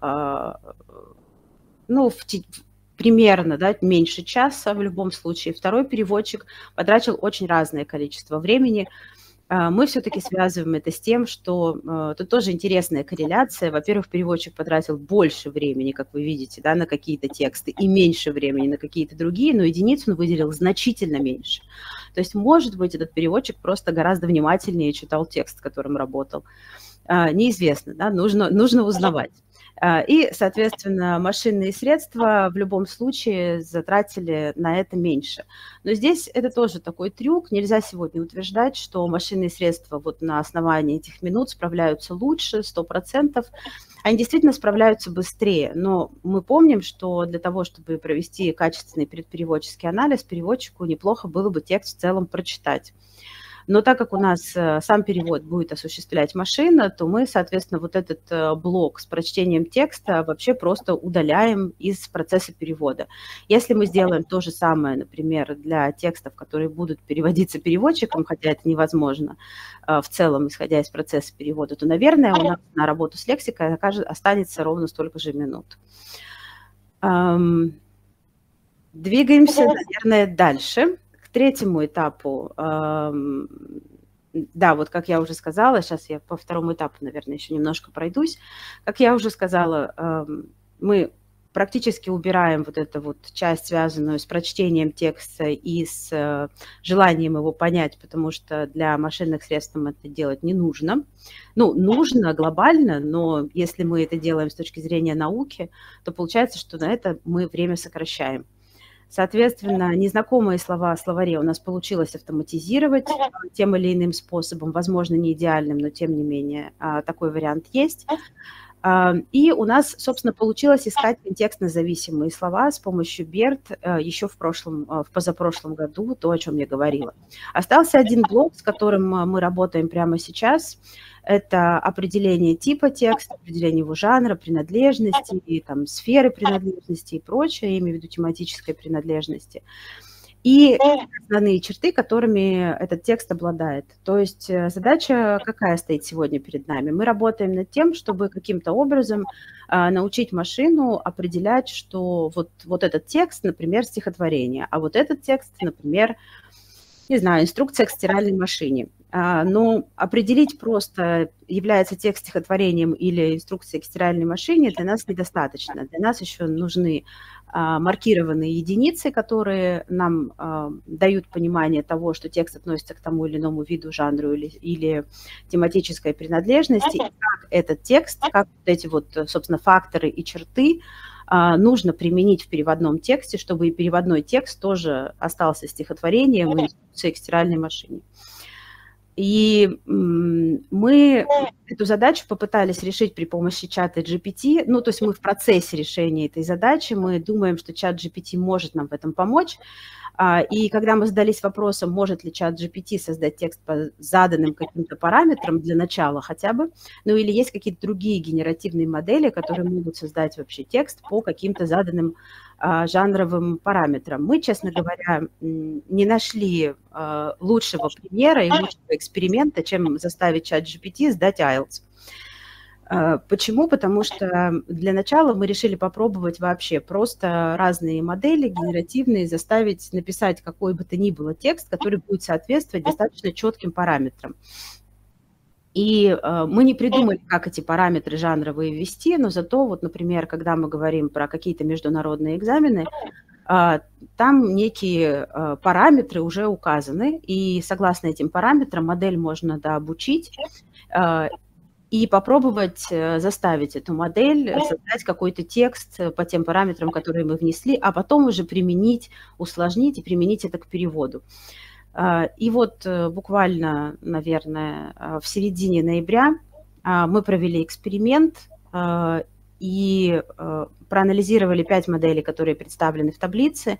ну, примерно, да, меньше часа в любом случае. Второй переводчик потратил очень разное количество времени. Мы все-таки связываем это с тем, что тут тоже интересная корреляция. Во-первых, переводчик потратил больше времени, как вы видите, да, на какие-то тексты, и меньше времени на какие-то другие, но единиц он выделил значительно меньше. То есть, может быть, этот переводчик просто гораздо внимательнее читал текст, с которым работал. Неизвестно, да, нужно узнавать. И, соответственно, машинные средства в любом случае затратили на это меньше. Но здесь это тоже такой трюк. Нельзя сегодня утверждать, что машинные средства вот на основании этих минут справляются лучше, 100%. Они действительно справляются быстрее. Но мы помним, что для того, чтобы провести качественный предпереводческий анализ, переводчику неплохо было бы текст в целом прочитать. Но так как у нас сам перевод будет осуществлять машина, то мы, соответственно, вот этот блок с прочтением текста вообще просто удаляем из процесса перевода. Если мы сделаем то же самое, например, для текстов, которые будут переводиться переводчиком, хотя это невозможно в целом, исходя из процесса перевода, то, наверное, у нас на работу с лексикой останется ровно столько же минут. Двигаемся, наверное, дальше. К третьему этапу, да, вот как я уже сказала, сейчас я по второму этапу, наверное, еще немножко пройдусь. Как я уже сказала, мы практически убираем вот эту вот часть, связанную с прочтением текста и с желанием его понять, потому что для машинных средств нам это делать не нужно. Ну, нужно глобально, но если мы это делаем с точки зрения науки, то получается, что на это мы время сокращаем. Соответственно, незнакомые слова в словаре у нас получилось автоматизировать тем или иным способом, возможно, не идеальным, но тем не менее такой вариант есть. И у нас, собственно, получилось искать контекстно-зависимые слова с помощью BERT еще в позапрошлом году, то, о чем я говорила. Остался один блок, с которым мы работаем прямо сейчас. Это определение типа текста, определение его жанра, принадлежности, и, там, сферы принадлежности и прочее, я имею в виду тематической принадлежности. И основные черты, которыми этот текст обладает. То есть задача какая стоит сегодня перед нами? Мы работаем над тем, чтобы каким-то образом научить машину определять, что вот этот текст, например, стихотворение, а вот этот текст, например, не знаю, инструкция к стиральной машине. Но определить просто, является текст стихотворением или инструкцией к стиральной машине, для нас недостаточно. Для нас еще нужны маркированные единицы, которые нам дают понимание того, что текст относится к тому или иному виду, жанру или тематической принадлежности, и как этот текст, как вот эти вот, собственно, факторы и черты нужно применить в переводном тексте, чтобы и переводной текст тоже остался стихотворением и инструкцией к стиральной машине. И мы эту задачу попытались решить при помощи чата GPT. Ну, то есть мы в процессе решения этой задачи, мы думаем, что чат GPT может нам в этом помочь. И когда мы задались вопросом, может ли чат GPT создать текст по заданным каким-то параметрам для начала хотя бы, ну или есть какие-то другие генеративные модели, которые могут создать вообще текст по каким-то заданным жанровым параметрам. Мы, честно говоря, не нашли лучшего примера и лучшего эксперимента, чем заставить чат GPT сдать IELTS. Почему? Потому что для начала мы решили попробовать вообще просто разные модели генеративные, заставить написать какой бы то ни было текст, который будет соответствовать достаточно четким параметрам. И мы не придумали, как эти параметры жанровые ввести, но зато, вот, например, когда мы говорим про какие-то международные экзамены, там некие параметры уже указаны, и согласно этим параметрам модель можно дообучить и попробовать заставить эту модель создать какой-то текст по тем параметрам, которые мы внесли, а потом уже применить, усложнить и применить это к переводу. И вот буквально, наверное, в середине ноября мы провели эксперимент и проанализировали 5 моделей, которые представлены в таблице,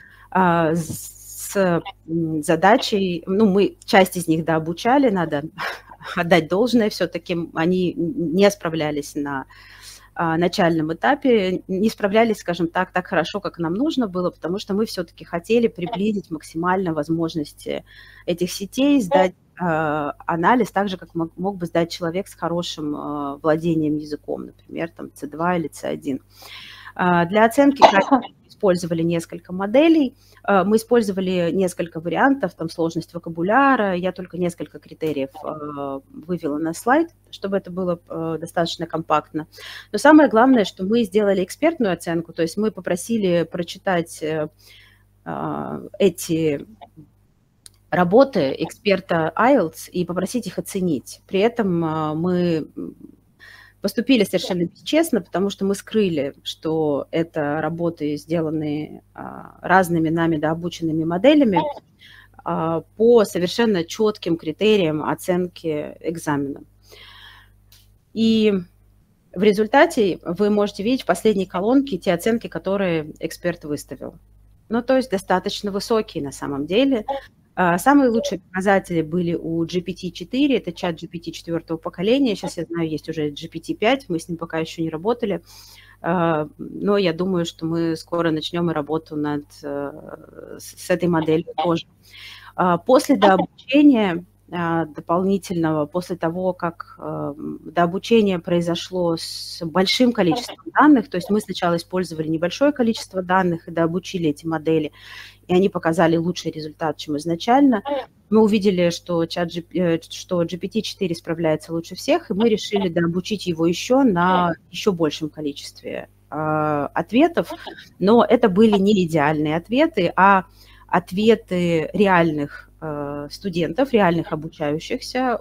с задачей, ну, мы часть из них дообучали, надо отдать должное, все-таки они не справлялись на начальном этапе, не справлялись, скажем так хорошо, как нам нужно было, потому что мы все-таки хотели приблизить максимально возможности этих сетей, сдать анализ так же, как мог бы сдать человек с хорошим владением языком, например, там C2 или C1. Для оценки использовали несколько моделей, мы использовали несколько вариантов, там сложность вокабуляра, я только несколько критериев вывела на слайд, чтобы это было достаточно компактно. Но самое главное, что мы сделали экспертную оценку, то есть мы попросили прочитать эти работы эксперта IELTS и попросить их оценить. При этом мы поступили совершенно бесчестно, потому что мы скрыли, что это работы, сделанные разными нами дообученными моделями по совершенно четким критериям оценки экзамена. И в результате вы можете видеть в последней колонке те оценки, которые эксперт выставил. Ну, то есть достаточно высокие на самом деле. Самые лучшие показатели были у GPT-4, это чат GPT 4-го поколения. Сейчас, я знаю, есть уже GPT-5, мы с ним пока еще не работали. Но я думаю, что мы скоро начнем и работу с этой моделью тоже. После дообучения дополнительного, после того, как дообучение произошло с большим количеством данных, то есть мы сначала использовали небольшое количество данных и дообучили эти модели, и они показали лучший результат, чем изначально. Мы увидели, что GPT-4 справляется лучше всех, и мы решили дообучить его еще на еще большем количестве ответов, но это были не идеальные ответы, а ответы реальных студентов, реальных обучающихся,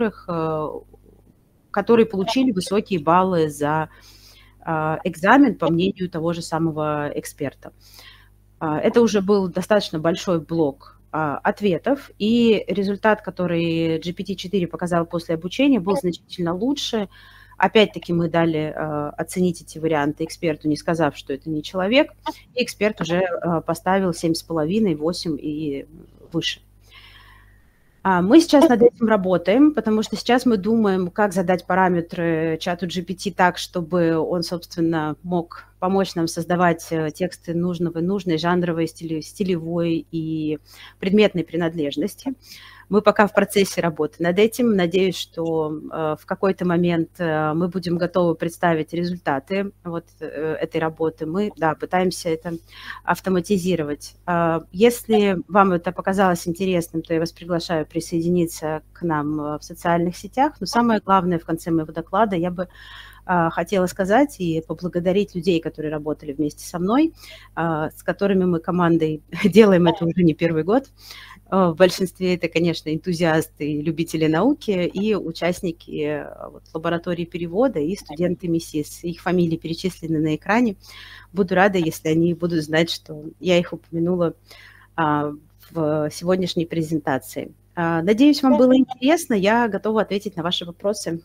которые получили высокие баллы за экзамен, по мнению того же самого эксперта. Это уже был достаточно большой блок ответов, и результат, который GPT-4 показал после обучения, был значительно лучше. Опять-таки мы дали оценить эти варианты эксперту, не сказав, что это не человек, и эксперт уже поставил 7,5, 8 и выше. Мы сейчас над этим работаем, потому что сейчас мы думаем, как задать параметры чату GPT так, чтобы он, собственно, мог помочь нам создавать тексты нужной, жанровой, стилевой и предметной принадлежности. Мы пока в процессе работы над этим. Надеюсь, что в какой-то момент мы будем готовы представить результаты вот этой работы. Мы, да, пытаемся это автоматизировать. Если вам это показалось интересным, то я вас приглашаю присоединиться к нам в социальных сетях. Но самое главное в конце моего доклада я бы хотела сказать и поблагодарить людей, которые работали вместе со мной, с которыми мы командой делаем это уже не первый год. В большинстве это, конечно, энтузиасты, любители науки и участники вот, лаборатории перевода и студенты МИСИС. Их фамилии перечислены на экране. Буду рада, если они будут знать, что я их упомянула в сегодняшней презентации. Надеюсь, вам было интересно. Я готова ответить на ваши вопросы.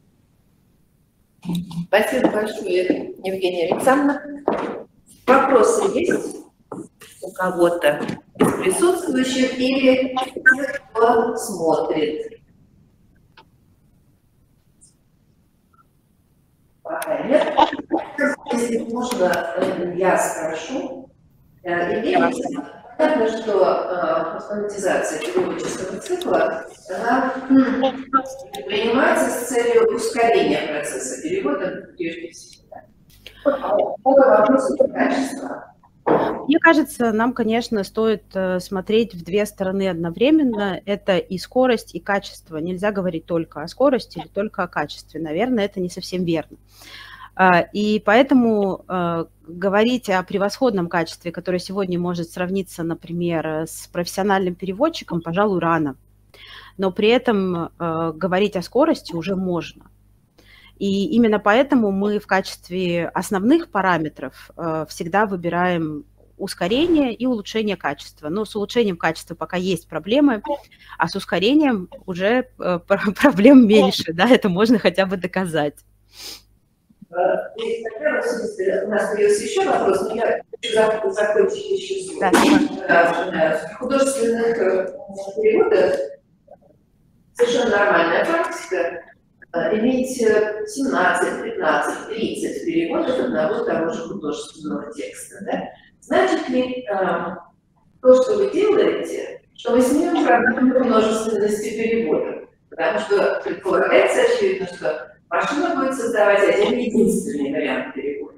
Спасибо большое, Евгения Александровна. Вопросы есть у кого-то из присутствующих или кто смотрит? Пока нет. Если можно, я спрошу. Понятно, что автоматизация переводческого цикла она принимается с целью ускорения процесса перевода прежде всего. Вопрос качества. Мне кажется, нам, конечно, стоит смотреть в две стороны одновременно. Это и скорость, и качество. Нельзя говорить только о скорости или только о качестве. Наверное, это не совсем верно. И поэтому говорить о превосходном качестве, которое сегодня может сравниться, например, с профессиональным переводчиком, пожалуй, рано. Но при этом говорить о скорости уже можно. И именно поэтому мы в качестве основных параметров всегда выбираем ускорение и улучшение качества. Но с улучшением качества пока есть проблемы, а с ускорением уже проблем меньше, да, это можно хотя бы доказать. У нас появился еще вопрос, но я хочу закончить еще с художественных переводов. Совершенно нормальная практика иметь 17, 15, 30 переводов одного и того же художественного текста. Да? Значит ли то, что вы делаете, что мы снимем проблему множественности переводов? Потому что предполагается, очевидно, что машина будет создавать один единственный вариант перевода.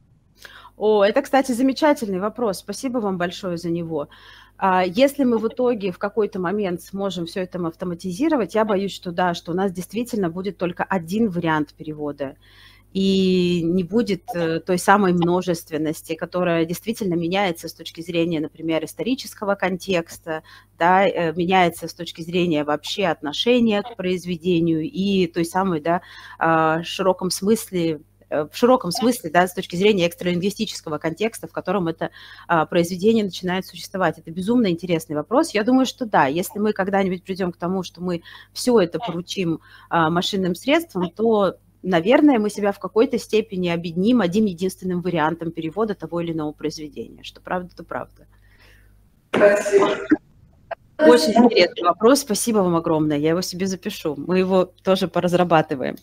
О, это, кстати, замечательный вопрос. Спасибо вам большое за него. Если мы в итоге в какой-то момент сможем все это автоматизировать, я боюсь, что да, что у нас действительно будет только один вариант перевода. И не будет той самой множественности, которая действительно меняется с точки зрения, например, исторического контекста, да, меняется с точки зрения вообще отношения к произведению и той самой, да, в широком смысле, да, с точки зрения экстралингвистического контекста, в котором это произведение начинает существовать. Это безумно интересный вопрос. Я думаю, что да, если мы когда-нибудь придем к тому, что мы все это поручим машинным средствам, то наверное, мы себя в какой-то степени объединим одним единственным вариантом перевода того или иного произведения. Что правда, то правда. Спасибо. Очень интересный вопрос. Спасибо вам огромное. Я его себе запишу. Мы его тоже поразрабатываем.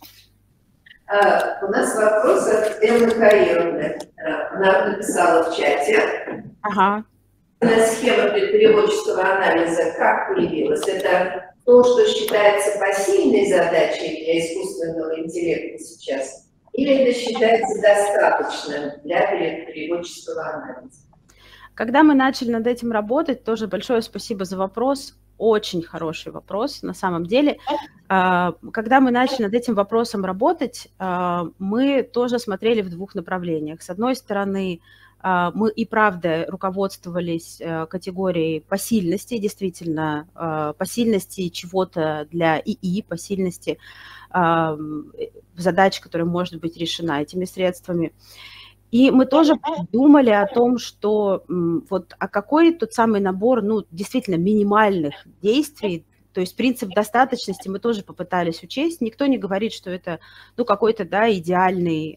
У нас вопрос от Эммы Каировны. Она написала в чате. Ага. Схема переводческого анализа как появилась? Это то, что считается пассивной задачей для искусственного интеллекта сейчас, или это считается достаточным для переводческого анализа? Когда мы начали над этим работать, тоже большое спасибо за вопрос. Очень хороший вопрос, на самом деле. Когда мы начали над этим вопросом работать, мы тоже смотрели в двух направлениях. С одной стороны, мы и правда руководствовались категорией посильности, действительно, посильности чего-то для ИИ, посильности задач, которая может быть решена этими средствами. И мы тоже думали о том, что вот какой тот самый набор, ну, действительно минимальных действий, то есть принцип достаточности мы тоже попытались учесть. Никто не говорит, что это, ну, какой-то, да, идеальный...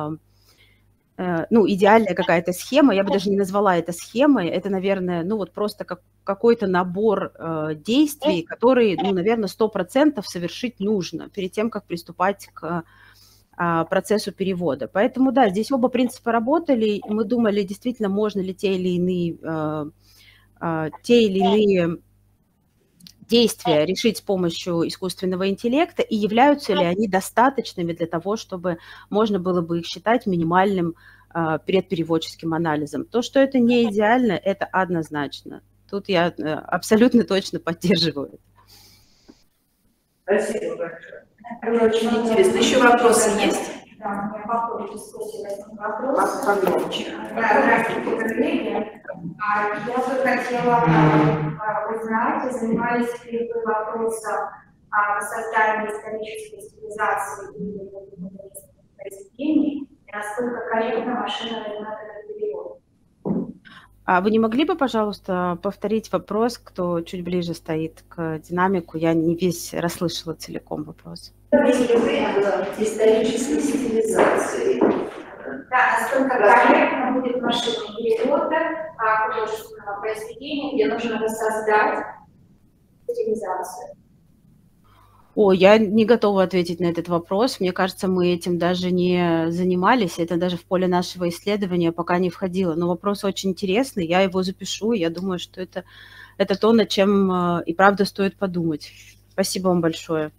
ну, идеальная какая-то схема, я бы даже не назвала это схемой, это, наверное, ну, вот просто какой-то набор действий, которые, ну, наверное, 100% совершить нужно перед тем, как приступать к процессу перевода. Поэтому, да, здесь оба принципа работали, мы думали, действительно, можно ли те или иные действия решить с помощью искусственного интеллекта, и являются ли они достаточными для того, чтобы можно было бы их считать минимальным предпереводческим анализом. То, что это не идеально, это однозначно. Тут я абсолютно точно поддерживаю. Спасибо большое. Это очень интересно. Еще вопросы есть? Да, у меня по ходу дискуссии возник вопрос. Погромче. Да, здравствуйте, коллеги. Я бы хотела узнать, занимались ли вы вопросом создания исторической стилизации и произведений, и насколько корректно машина возьмет этот перевод. А вы не могли бы, пожалуйста, повторить вопрос, кто чуть ближе стоит к динамику? Я не весь расслышала целиком вопрос. Если вы исторической стилизации. Да, насколько корректно будет машинный перевод художественного произведения, где нужно воссоздать стилизацию. О, я не готова ответить на этот вопрос. Мне кажется, мы этим даже не занимались. Это даже в поле нашего исследования пока не входило. Но вопрос очень интересный, я его запишу. Я думаю, что это то, над чем и правда стоит подумать. Спасибо вам большое.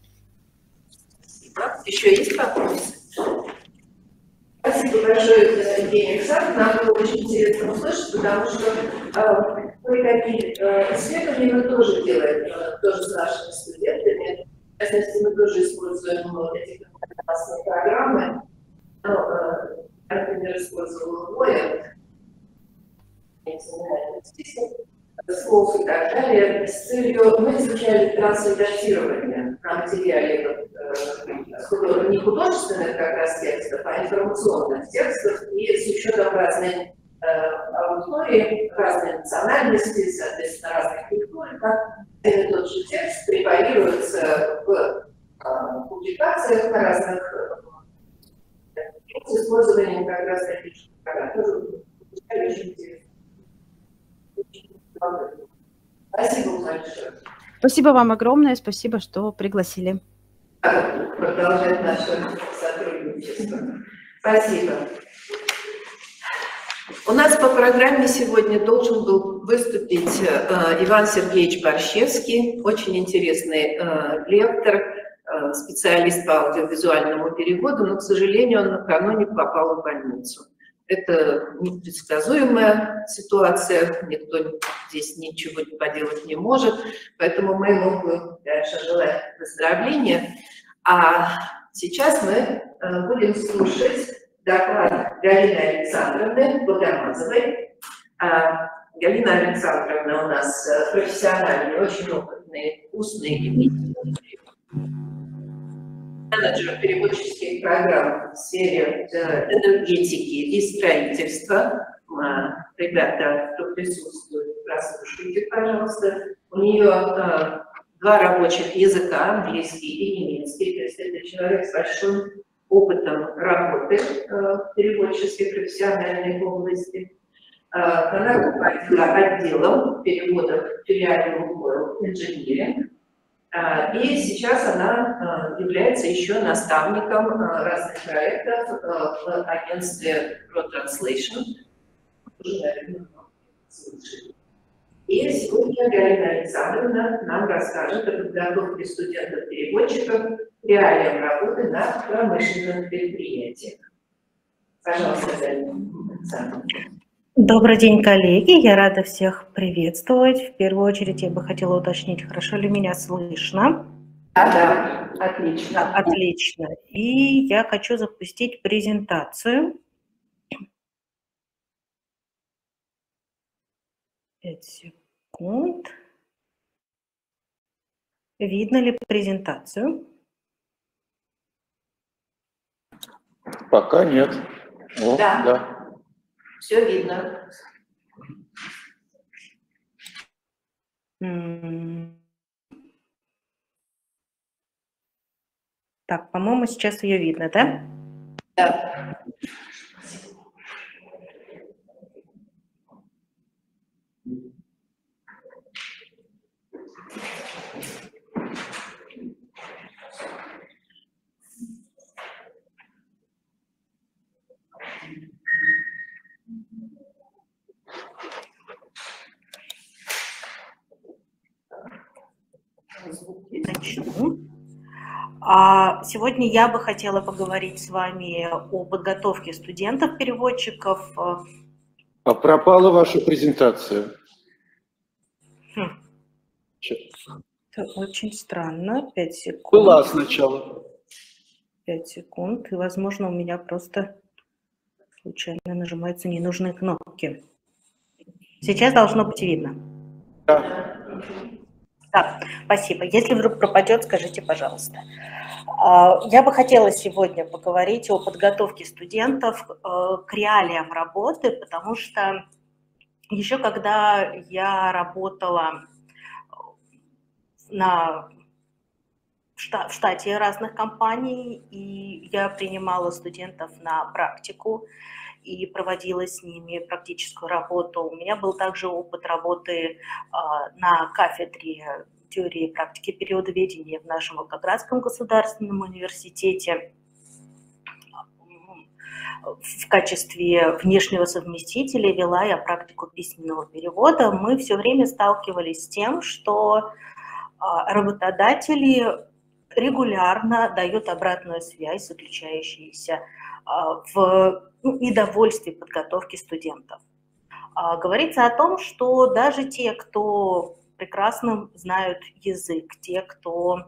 Еще есть вопросы? Спасибо большое, Евгений Александрович. Нам было очень интересно услышать, потому что кое-какие исследования мы тоже делаем, тоже с нашими студентами. В частности, мы тоже используем эти конкурсные программы. Например, использовала Воя, слов и так далее, с целью, мы изучали трансредактирование на материале не художественных как раз текстов, а информационных текстов, и с учетом разной аудитории, разной национальности, соответственно, разных культур, как тот же текст препарируется в публикациях на разных с использованием как раз таких программ. Тоже очень интересно. Спасибо большое. Спасибо вам огромное, спасибо, что пригласили. Продолжать наше сотрудничество. Спасибо. У нас по программе сегодня должен был выступить Иван Сергеевич Борщевский, очень интересный лектор, специалист по аудиовизуальному переводу, но, к сожалению, он накануне попал в больницу. Это непредсказуемая ситуация, никто здесь ничего поделать не может, поэтому мы ему дальше желаем выздоровления. А сейчас мы будем слушать доклад Галины Александровны Богомазовой. Галина Александровна у нас профессиональный, очень опытный устный и менеджер переводческих программ в сфере энергетики и строительства. Ребята, кто присутствует, прослушайте, пожалуйста. У нее 2 рабочих языка, английский и немецкий. То есть это человек с большим опытом работы в переводческой профессиональной области. Она руководила отделом переводов в филиале World Engineering. И сейчас она является еще наставником разных проектов в агентстве ProTranslation. И сегодня Галина Александровна нам расскажет о подготовке студентов-переводчиков реалиям работы на промышленных предприятиях. Пожалуйста, Галина Александровна. Добрый день, коллеги. Я рада всех приветствовать. В первую очередь я бы хотела уточнить, хорошо ли меня слышно. Да, отлично. Отлично. И я хочу запустить презентацию. 5 секунд. Видно ли презентацию? Пока нет. О, Да. Да. Все видно. Так, по-моему, сейчас ее видно, да? Да. Начну. Сегодня я бы хотела поговорить с вами о подготовке студентов-переводчиков. А пропала ваша презентация. Это очень странно. 5 секунд. Была сначала. 5 секунд. И, возможно, у меня просто случайно нажимаются ненужные кнопки. Сейчас должно быть видно. Да. Да, спасибо. Если вдруг пропадет, скажите, пожалуйста. Я бы хотела сегодня поговорить о подготовке студентов к реалиям работы, потому что еще когда я работала в штате разных компаний, и я принимала студентов на практику и проводила с ними практическую работу. У меня был также опыт работы на кафедре теории и практики периодоведения в нашем Волгоградском государственном университете в качестве внешнего совместителя. Вела я практику письменного перевода. Мы все время сталкивались с тем, что работодатели регулярно дают обратную связь, заключающуюся в недовольстве подготовки студентов. Говорится о том, что даже те, кто прекрасно знают язык, те, кто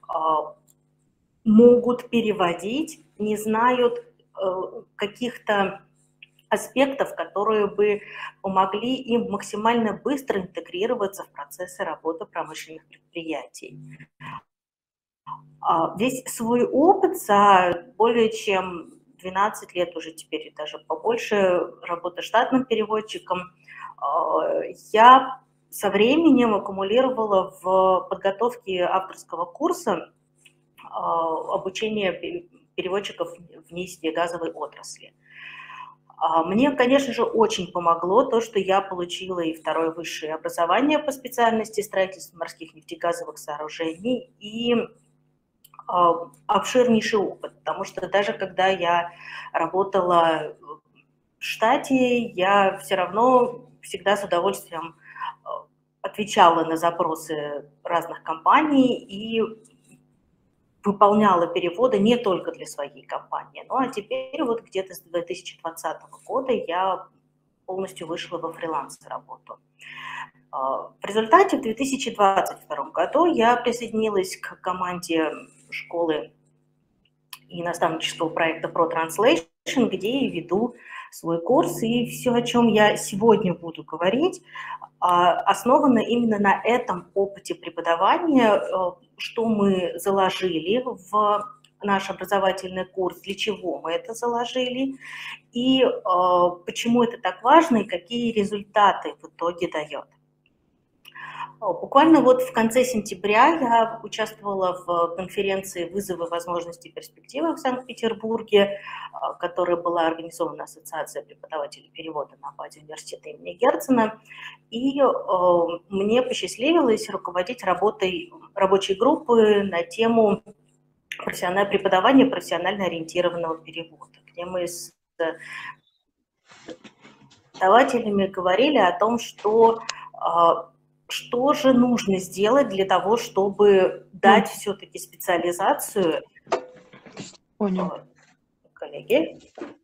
могут переводить, не знают каких-то аспектов, которые бы помогли им максимально быстро интегрироваться в процессы работы промышленных предприятий. Весь свой опыт за более чем 12 лет, уже теперь даже побольше, работы штатным переводчиком, я со временем аккумулировала в подготовке авторского курса обучения переводчиков в нефтегазовой отрасли. Мне, конечно же, очень помогло то, что я получила и второе высшее образование по специальности строительства морских нефтегазовых сооружений и обширнейший опыт, потому что даже когда я работала в штате, я все равно всегда с удовольствием отвечала на запросы разных компаний и выполняла переводы не только для своей компании. Ну а теперь вот где-то с 2020 года я полностью вышла во фриланс-работу. В результате в 2022 году я присоединилась к команде школы и наставнического проекта ProTranslation, где я веду свой курс. И все, о чем я сегодня буду говорить, основано именно на этом опыте преподавания, что мы заложили в наш образовательный курс, для чего мы это заложили, и почему это так важно, и какие результаты в итоге дает. Буквально вот в конце сентября я участвовала в конференции «Вызовы, возможности, перспективы» в Санкт-Петербурге, которая была организована Ассоциацией преподавателей перевода на базе университета имени Герцена. И мне посчастливилось руководить работой рабочей группы на тему преподавания профессионально ориентированного перевода, где мы с преподавателями говорили о том, что же нужно сделать для того, чтобы дать все-таки специализацию. Понял. Коллеги.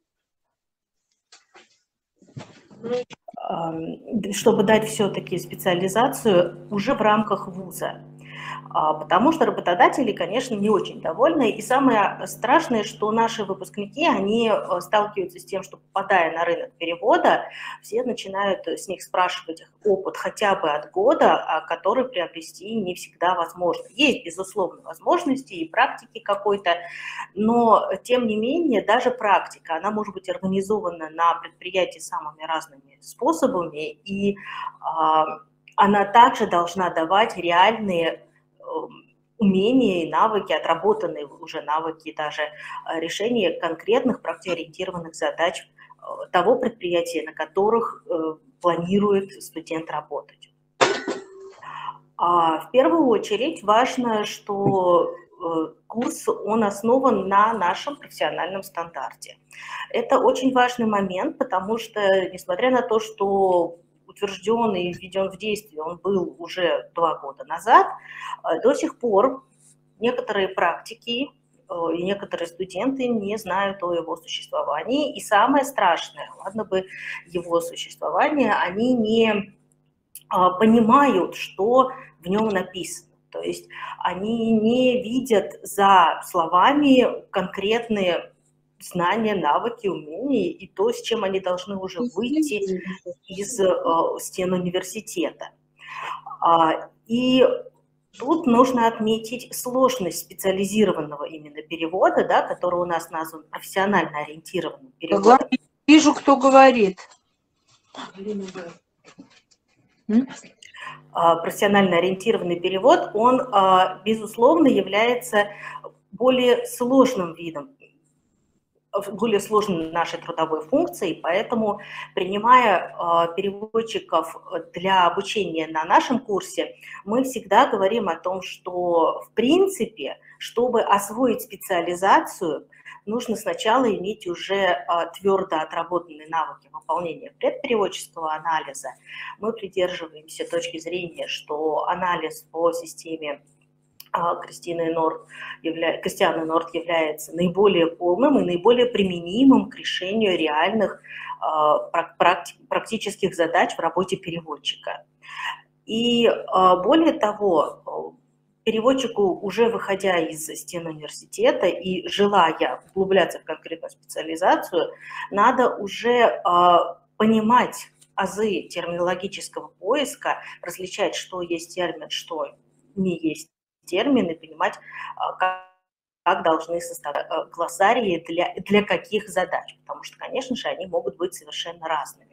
Чтобы дать все-таки специализацию уже в рамках вуза. Потому что работодатели, конечно, не очень довольны. И самое страшное, что наши выпускники, они сталкиваются с тем, что, попадая на рынок перевода, все начинают с них спрашивать опыт хотя бы от года, который приобрести не всегда возможно. Есть, безусловно, возможности и практики какой-то, но, тем не менее, даже практика, она может быть организована на предприятии самыми разными способами, и она также должна давать реальные умения и навыки, отработанные уже навыки, даже решения конкретных практикоориентированных задач того предприятия, на которых планирует студент работать. В первую очередь важно, что курс, он основан на нашем профессиональном стандарте. Это очень важный момент, потому что, несмотря на то, что утвержден и введен в действие, он был уже 2 года назад, до сих пор некоторые практики и некоторые студенты не знают о его существовании. И самое страшное, ладно бы его существование, они не понимают, что в нем написано. То есть они не видят за словами конкретные знания, навыки, умения и то, с чем они должны уже выйти из стен университета. И тут нужно отметить сложность специализированного именно перевода, да, который у нас назван профессионально ориентированным переводом. Вижу, кто говорит. Профессионально ориентированный перевод, он, безусловно, является более сложным видом, более сложной нашей трудовой функцией, поэтому, принимая переводчиков для обучения на нашем курсе, мы всегда говорим о том, что, в принципе, чтобы освоить специализацию, нужно сначала иметь уже твердо отработанные навыки выполнения предпереводческого анализа. Мы придерживаемся точки зрения, что анализ по системе Кристианы Норд является наиболее полным и наиболее применимым к решению реальных практических задач в работе переводчика. И более того, переводчику, уже выходя из стен университета и желая углубляться в конкретную специализацию, надо уже понимать азы терминологического поиска, различать, что есть термин, что не есть термин, и понимать, как должны составать глоссарии для каких задач, потому что, конечно же, они могут быть совершенно разными.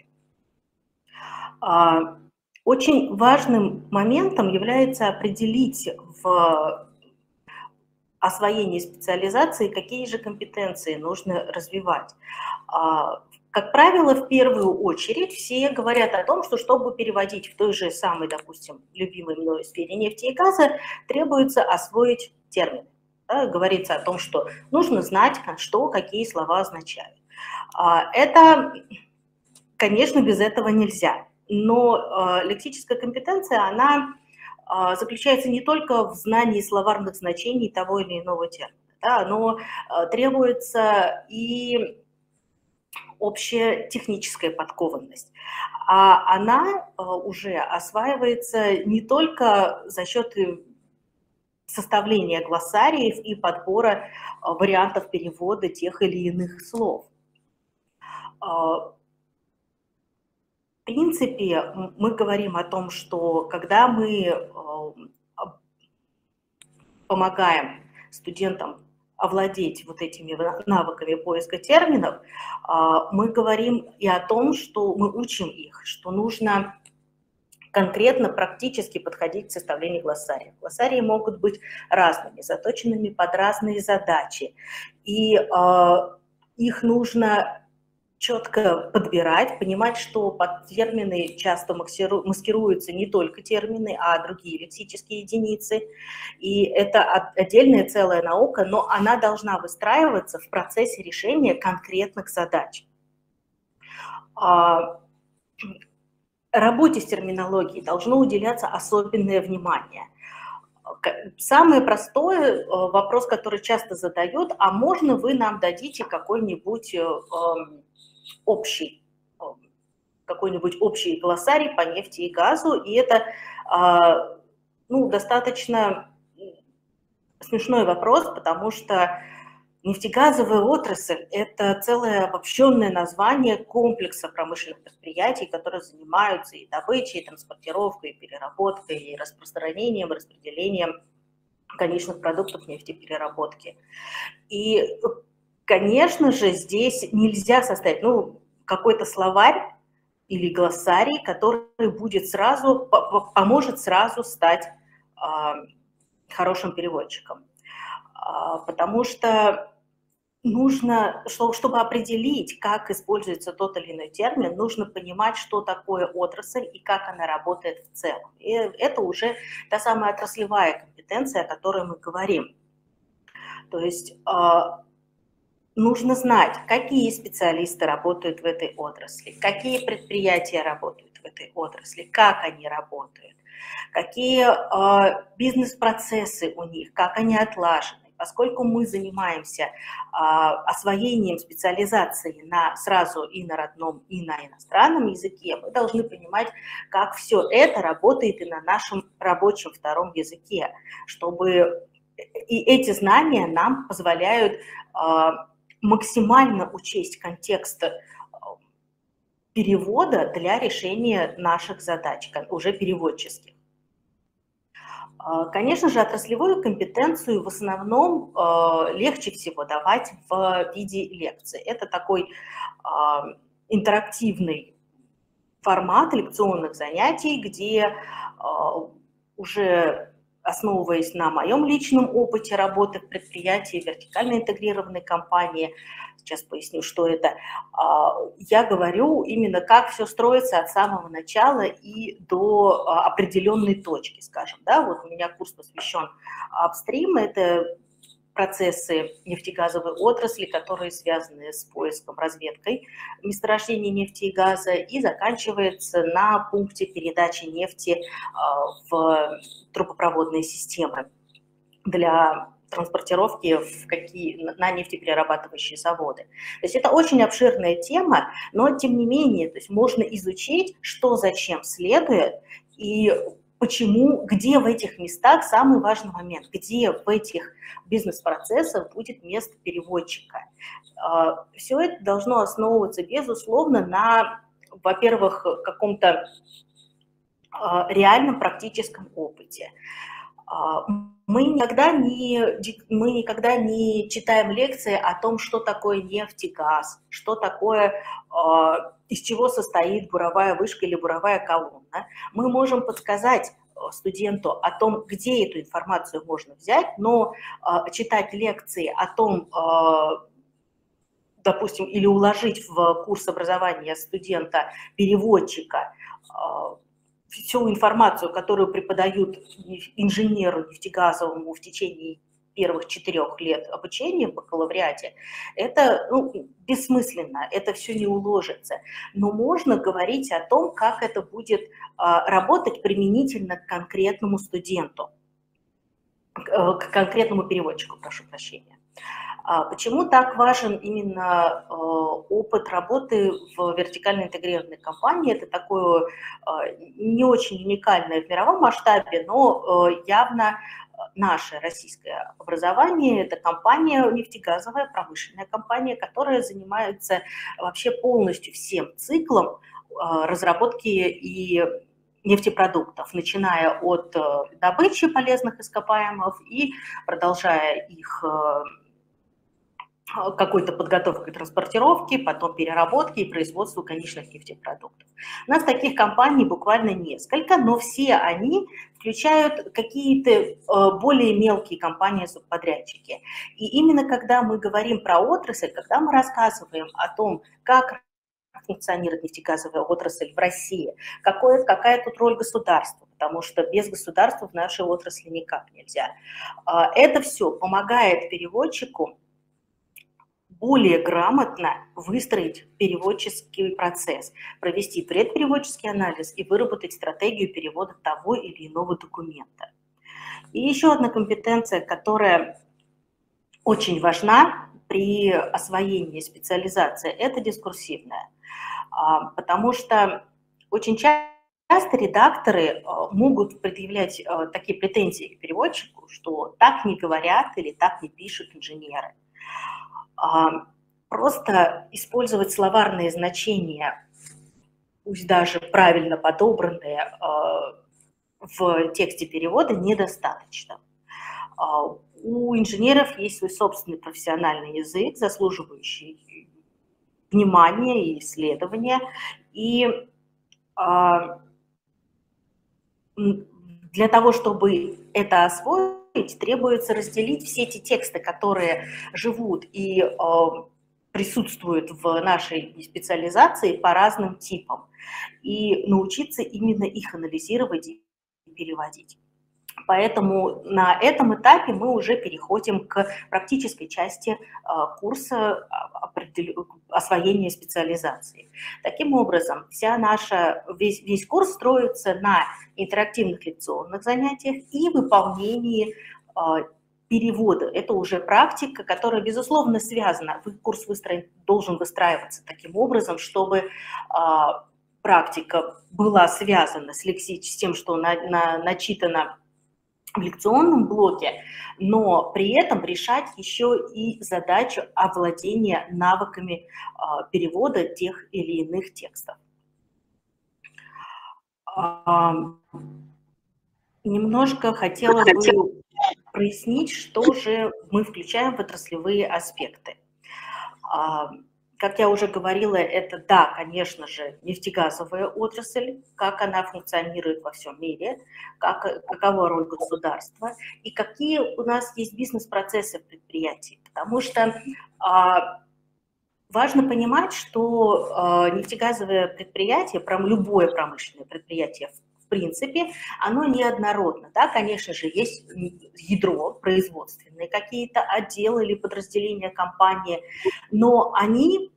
Очень важным моментом является определить в освоении специализации, какие же компетенции нужно развивать. Как правило, в первую очередь все говорят о том, что чтобы переводить в той же самой, допустим, любимой мной сфере нефти и газа, требуется освоить термины. Да, говорится о том, что нужно знать, что какие слова означают. Это, конечно, без этого нельзя. Но лексическая компетенция, она заключается не только в знании словарных значений того или иного термина, да, но требуется и общая техническая подкованность. А она уже осваивается не только за счет составления глоссариев и подбора вариантов перевода тех или иных слов. В принципе, мы говорим о том, что когда мы помогаем студентам овладеть вот этими навыками поиска терминов, мы говорим и о том, что мы учим их, что нужно конкретно, практически подходить к составлению глоссариев. Глоссарии могут быть разными, заточенными под разные задачи, и их нужно четко подбирать, понимать, что под термины часто маскируются не только термины, а другие лексические единицы. И это отдельная целая наука, но она должна выстраиваться в процессе решения конкретных задач. Работе с терминологией должно уделяться особенное внимание. Самый простой вопрос, который часто задают: а можно вы нам дадите какой-нибудь общий глоссарий по нефти и газу? И это достаточно смешной вопрос, потому что нефтегазовая отрасль – это целое обобщенное название комплекса промышленных предприятий, которые занимаются и добычей, и транспортировкой, и переработкой, и распространением, и распределением конечных продуктов нефтепереработки. И, конечно же, здесь нельзя составить какой-то словарь или глоссарий, который поможет сразу стать хорошим переводчиком. Потому что нужно, чтобы определить, как используется тот или иной термин, нужно понимать, что такое отрасль и как она работает в целом. И это уже та самая отраслевая компетенция, о которой мы говорим. То есть нужно знать, какие специалисты работают в этой отрасли, какие предприятия работают в этой отрасли, как они работают, какие бизнес-процессы у них, как они отлажены. Поскольку мы занимаемся освоением специализации сразу и на родном, и на иностранном языке, мы должны понимать, как все это работает и на нашем рабочем втором языке, чтобы и эти знания нам позволяют максимально учесть контекст перевода для решения наших задач, уже переводческих. Конечно же, отраслевую компетенцию в основном легче всего давать в виде лекций. Это такой интерактивный формат лекционных занятий, где уже основываясь на моем личном опыте работы в предприятии, вертикально интегрированной компании, сейчас поясню, что это, я говорю именно, как все строится от самого начала и до определенной точки, скажем. Да? Вот у меня курс посвящен апстрим, это процессы нефтегазовой отрасли, которые связаны с поиском, разведкой месторождений нефти и газа, и заканчивается на пункте передачи нефти в трубопроводные системы для транспортировки на нефтеперерабатывающие заводы. То есть это очень обширная тема, но тем не менее, то есть можно изучить, что зачем следует и почему, где в этих местах самый важный момент, где в этих бизнес-процессах будет место переводчика. Все это должно основываться, безусловно, на, во-первых, каком-то реальном практическом опыте. Мы никогда не читаем лекции о том, что такое нефть и газ, что такое, из чего состоит буровая вышка или буровая колонна. Мы можем подсказать студенту о том, где эту информацию можно взять, но читать лекции о том, допустим, или уложить в курс образования студента-переводчика всю информацию, которую преподают инженеру нефтегазовому в течение первых 4 лет обучения в бакалавриате, это бессмысленно, это все не уложится. Но можно говорить о том, как это будет работать применительно к конкретному студенту, к конкретному переводчику, прошу прощения. Почему так важен именно опыт работы в вертикально интегрированной компании? Это такое не очень уникальное в мировом масштабе, но явно наше российское образование. Это компания нефтегазовая, промышленная компания, которая занимается вообще полностью всем циклом разработки и нефтепродуктов, начиная от добычи полезных ископаемых и продолжая их какой-то подготовкой транспортировки, потом переработки и производству конечных нефтепродуктов. У нас таких компаний буквально несколько, но все они включают какие-то более мелкие компании-субподрядчики. И именно когда мы говорим про отрасль, когда мы рассказываем о том, как функционирует нефтегазовая отрасль в России, какая тут роль государства, потому что без государства в нашей отрасли никак нельзя. Это все помогает переводчику более грамотно выстроить переводческий процесс, провести предпереводческий анализ и выработать стратегию перевода того или иного документа. И еще одна компетенция, которая очень важна при освоении специализации, это дискурсивная. Потому что очень часто редакторы могут предъявлять такие претензии к переводчику, что так не говорят или так не пишут инженеры. Просто использовать словарные значения, пусть даже правильно подобранные в тексте перевода, недостаточно. У инженеров есть свой собственный профессиональный язык, заслуживающий внимания и исследования. И для того, чтобы это освоить, требуется разделить все эти тексты, которые живут и присутствуют в нашей специализации по разным типам, и научиться именно их анализировать и переводить. Поэтому на этом этапе мы уже переходим к практической части курса освоения специализации. Таким образом, весь курс строится на интерактивных лекционных занятиях и выполнении перевода. Это уже практика, которая, безусловно, связана. Курс должен выстраиваться таким образом, чтобы практика была связана с тем, что начитано в лекционном блоке, но при этом решать еще и задачу овладения навыками перевода тех или иных текстов. Немножко хотела бы прояснить, что же мы включаем в отраслевые аспекты. Как я уже говорила, это, да, конечно же, нефтегазовая отрасль, как она функционирует во всем мире, какова роль государства и какие у нас есть бизнес-процессы в предприятии. Потому что важно понимать, что нефтегазовое предприятие, любое промышленное предприятие, в принципе, оно неоднородно. Да? Конечно же, есть ядро, производственные какие-то отделы или подразделения компании, но они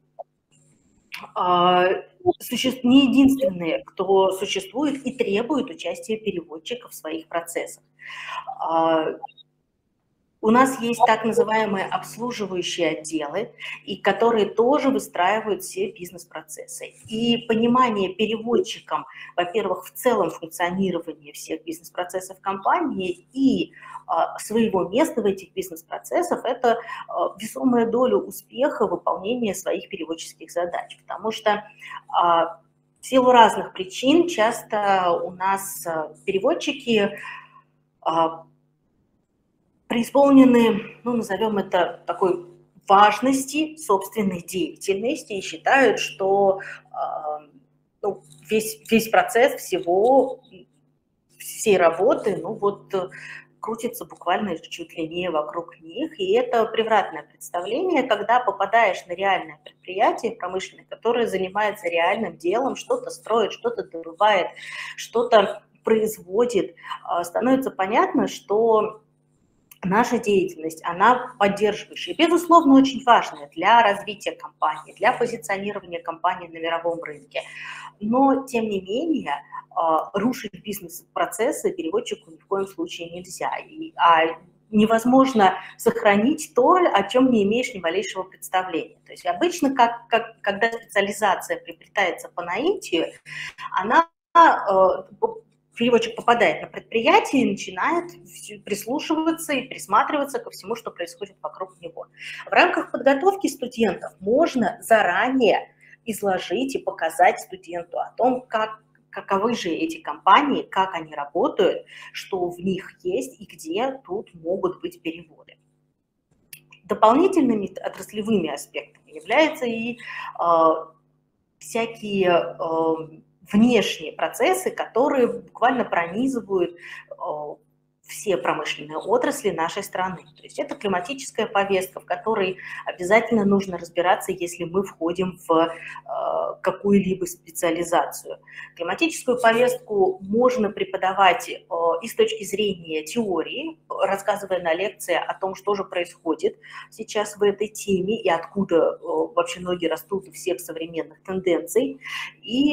не единственные, кто существует и требует участия переводчиков в своих процессах. У нас есть так называемые обслуживающие отделы, которые тоже выстраивают все бизнес-процессы. И понимание переводчикам, во-первых, в целом функционирования всех бизнес-процессов компании и своего места в этих бизнес-процессах – это весомая доля успеха выполнения своих переводческих задач. Потому что в силу разных причин часто у нас переводчики преисполнены, назовем это такой важности собственной деятельности и считают, что весь процесс всей работы, крутится буквально чуть ли не вокруг них. И это превратное представление, когда попадаешь на реальное предприятие промышленное, которое занимается реальным делом, что-то строит, что-то добывает, что-то производит, становится понятно, что наша деятельность, она поддерживающая, безусловно, очень важная для развития компании, для позиционирования компании на мировом рынке. Но, тем не менее, рушить бизнес-процессы переводчику ни в коем случае нельзя. Невозможно сохранить то, о чем не имеешь ни малейшего представления. То есть обычно, когда специализация приобретается по наитию, переводчик попадает на предприятие и начинает прислушиваться и присматриваться ко всему, что происходит вокруг него. В рамках подготовки студентов можно заранее изложить и показать студенту о том, каковы же эти компании, как они работают, что в них есть и где тут могут быть переводы. Дополнительными отраслевыми аспектами являются и всякие внешние процессы, которые буквально пронизывают все промышленные отрасли нашей страны. То есть это климатическая повестка, в которой обязательно нужно разбираться, если мы входим в какую-либо специализацию. Климатическую повестку можно преподавать и с точки зрения теории, рассказывая на лекции о том, что же происходит сейчас в этой теме и откуда вообще ноги растут у всех современных тенденций, и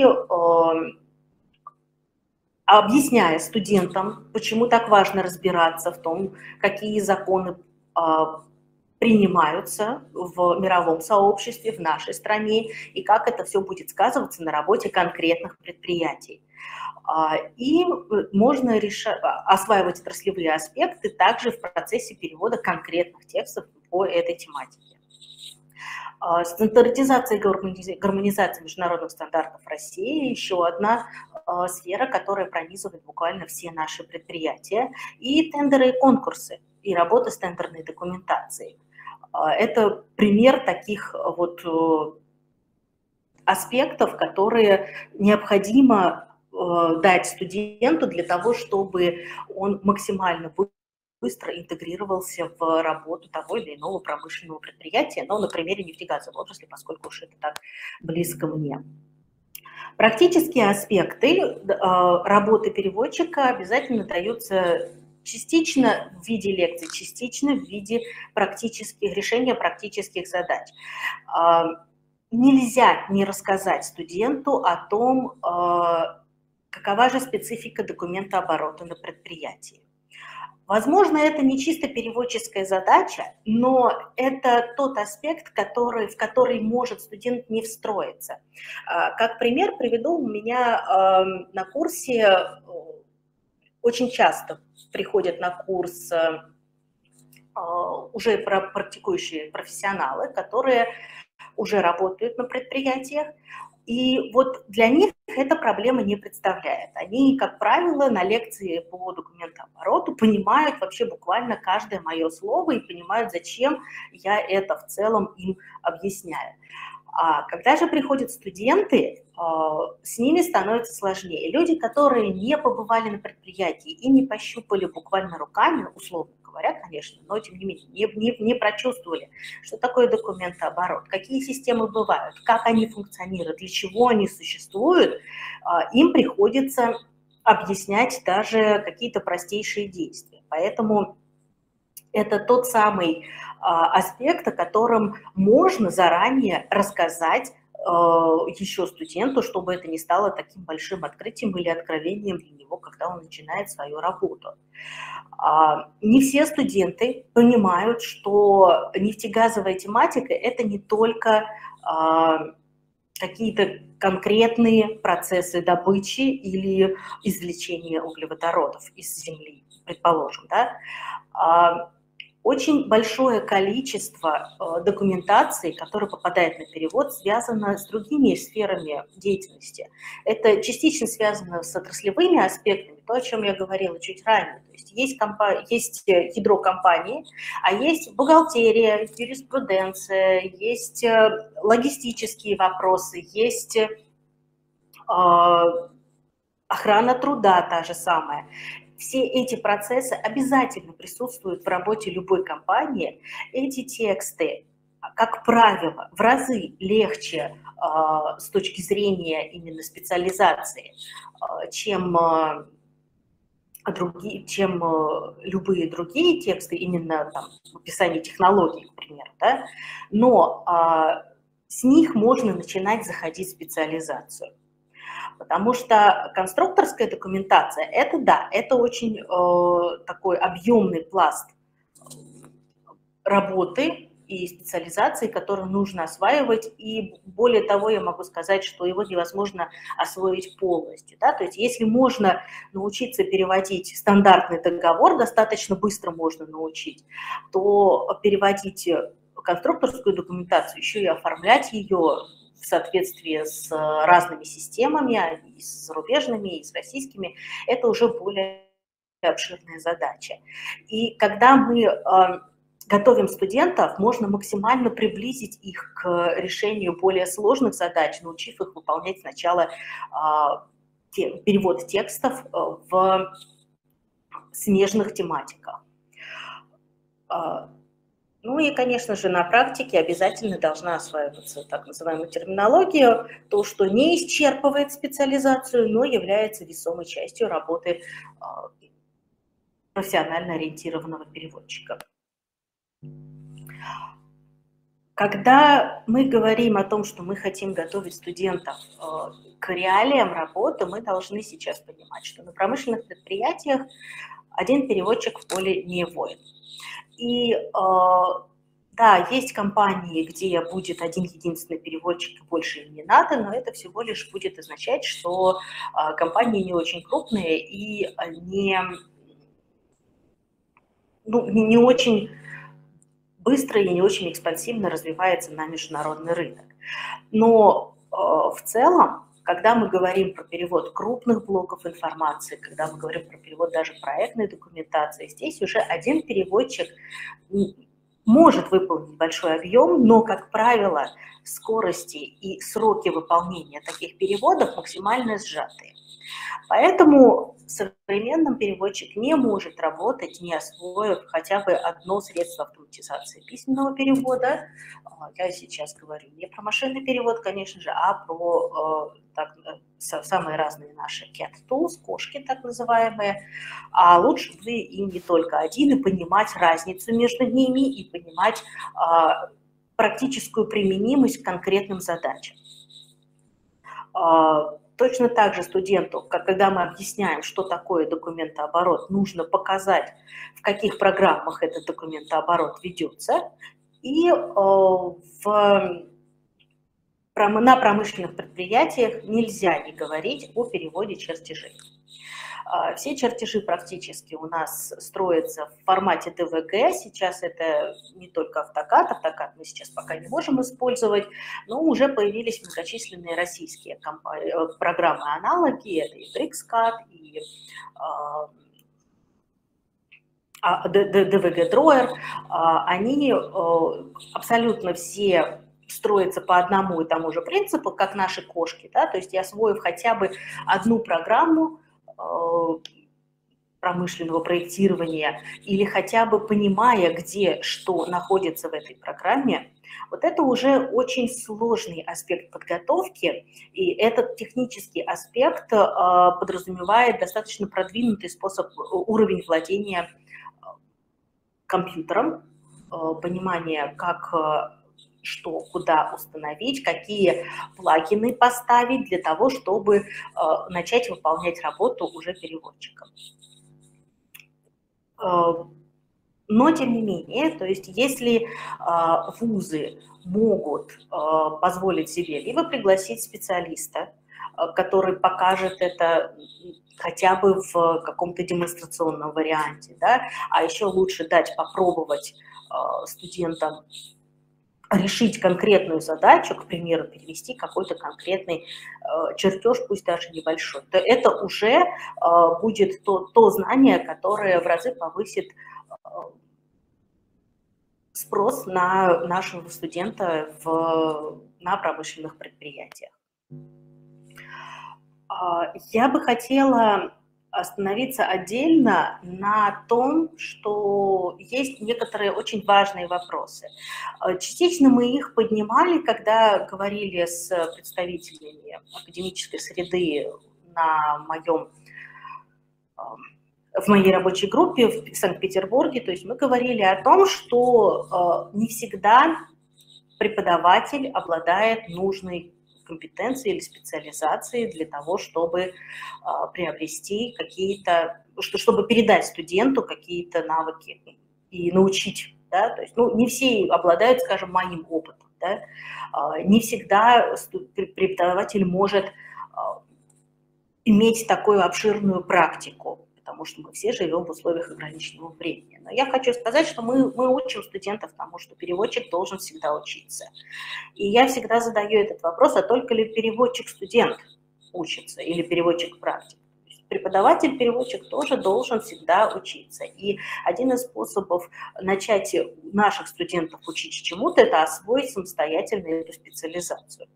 объясняя студентам, почему так важно разбираться в том, какие законы принимаются в мировом сообществе, в нашей стране, и как это все будет сказываться на работе конкретных предприятий. И можно осваивать отраслевые аспекты также в процессе перевода конкретных текстов по этой тематике. Стандартизация и гармонизация международных стандартов в России – еще одна сфера, которая пронизывает буквально все наши предприятия. И тендеры и конкурсы, и работа с тендерной документацией. Это пример таких аспектов, которые необходимо дать студенту для того, чтобы он максимально быстро интегрировался в работу того или иного промышленного предприятия, но на примере нефтегазовой отрасли, поскольку уж это так близко мне. Практические аспекты работы переводчика обязательно даются частично в виде лекций, частично в виде решения практических задач. Нельзя не рассказать студенту о том, какова же специфика документооборота на предприятии. Возможно, это не чисто переводческая задача, но это тот аспект, в который может студент не встроиться. Как пример приведу, у меня на курсе очень часто приходят на курс уже практикующие профессионалы, которые уже работают на предприятиях, и вот для них эта проблема не представляет. Они, как правило, на лекции по документообороту понимают вообще буквально каждое мое слово и понимают, зачем я это в целом им объясняю. А когда же приходят студенты, с ними становится сложнее. Люди, которые не побывали на предприятии и не пощупали буквально руками, условно говоря, конечно, но тем не менее, не прочувствовали, что такое документооборот, какие системы бывают, как они функционируют, для чего они существуют, им приходится объяснять даже какие-то простейшие действия. Поэтому это тот самый аспект, о котором можно заранее рассказать еще студенту, чтобы это не стало таким большим открытием или откровением для него, когда он начинает свою работу. Не все студенты понимают, что нефтегазовая тематика – это не только какие-то конкретные процессы добычи или извлечения углеводородов из земли, предположим, да. Очень большое количество документации, которая попадает на перевод, связано с другими сферами деятельности. Это частично связано с отраслевыми аспектами, то, о чем я говорила чуть ранее. То есть есть ядро компании, а есть бухгалтерия, юриспруденция, есть логистические вопросы, есть охрана труда та же самая. Все эти процессы обязательно присутствуют в работе любой компании. Эти тексты, как правило, в разы легче с точки зрения именно специализации, чем любые другие тексты, именно там, в описании технологий, к примеру. Да? Но с них можно начинать заходить в специализацию. Потому что конструкторская документация, это очень такой объемный пласт работы и специализации, который нужно осваивать, и более того, я могу сказать, что его невозможно освоить полностью. Да? То есть если можно научиться переводить стандартный договор, достаточно быстро можно научить, то переводить конструкторскую документацию, еще и оформлять ее в соответствии с разными системами, и с зарубежными, и с российскими, это уже более обширная задача. И когда мы готовим студентов, можно максимально приблизить их к решению более сложных задач, научив их выполнять сначала перевод текстов в смежных тематиках. Ну и, конечно же, на практике обязательно должна осваиваться так называемая терминология, то, что не исчерпывает специализацию, но является весомой частью работы профессионально ориентированного переводчика. Когда мы говорим о том, что мы хотим готовить студентов к реалиям работы, мы должны сейчас понимать, что на промышленных предприятиях один переводчик в поле не воин. И да, есть компании, где будет один единственный переводчик, и больше им не надо, но это всего лишь будет означать, что компании не очень крупные и не очень быстро и не очень экспансивно развивается на международный рынок. Но в целом, когда мы говорим про перевод крупных блоков информации, когда мы говорим про перевод даже проектной документации, здесь уже один переводчик может выполнить большой объем, но, как правило, скорости и сроки выполнения таких переводов максимально сжатые. Поэтому современный переводчик не может работать, не освоив хотя бы одно средство автоматизации письменного перевода. Я сейчас говорю не про машинный перевод, конечно же, а про самые разные наши cat tools, кошки так называемые. А лучше бы и не только один, и понимать разницу между ними, и понимать практическую применимость к конкретным задачам. Точно так же студенту, когда мы объясняем, что такое документооборот, нужно показать, в каких программах этот документооборот ведется, и на промышленных предприятиях нельзя не говорить о переводе чертежей. Все чертежи практически у нас строятся в формате ДВГ. Сейчас это не только AutoCAD. AutoCAD мы сейчас пока не можем использовать, но уже появились многочисленные российские программы-аналоги. Это и BricsCAD, и DVG Drawer. Они абсолютно все строятся по одному и тому же принципу, как наши кошки. Да? То есть освоив хотя бы одну программу промышленного проектирования или хотя бы понимая, где что находится в этой программе, вот это уже очень сложный аспект подготовки, и этот технический аспект подразумевает достаточно продвинутый уровень владения компьютером, понимание, как что, куда установить, какие плагины поставить для того, чтобы начать выполнять работу уже переводчиком. Но, тем не менее, то есть если вузы могут позволить себе либо пригласить специалиста, который покажет это хотя бы в каком-то демонстрационном варианте, да, а еще лучше дать попробовать студентам решить конкретную задачу, к примеру, перевести какой-то конкретный чертеж, пусть даже небольшой, то это уже будет то знание, которое в разы повысит спрос на нашего студента на промышленных предприятиях. Я бы хотела остановиться отдельно на том, что есть некоторые очень важные вопросы. Частично мы их поднимали, когда говорили с представителями академической среды в моей рабочей группе в Санкт-Петербурге. То есть мы говорили о том, что не всегда преподаватель обладает нужной компетенции или специализации для того, чтобы приобрести чтобы передать студенту какие-то навыки и научить. Да? То есть, не все обладают, скажем, моим опытом. Да? Не всегда преподаватель может иметь такую обширную практику, потому что мы все живем в условиях ограниченного времени. Но я хочу сказать, что мы учим студентов тому, что переводчик должен всегда учиться. И я всегда задаю этот вопрос, а только ли переводчик-студент учится или переводчик-практик? Преподаватель-переводчик тоже должен всегда учиться. И один из способов начать наших студентов учить чему-то – это освоить самостоятельно эту специализацию.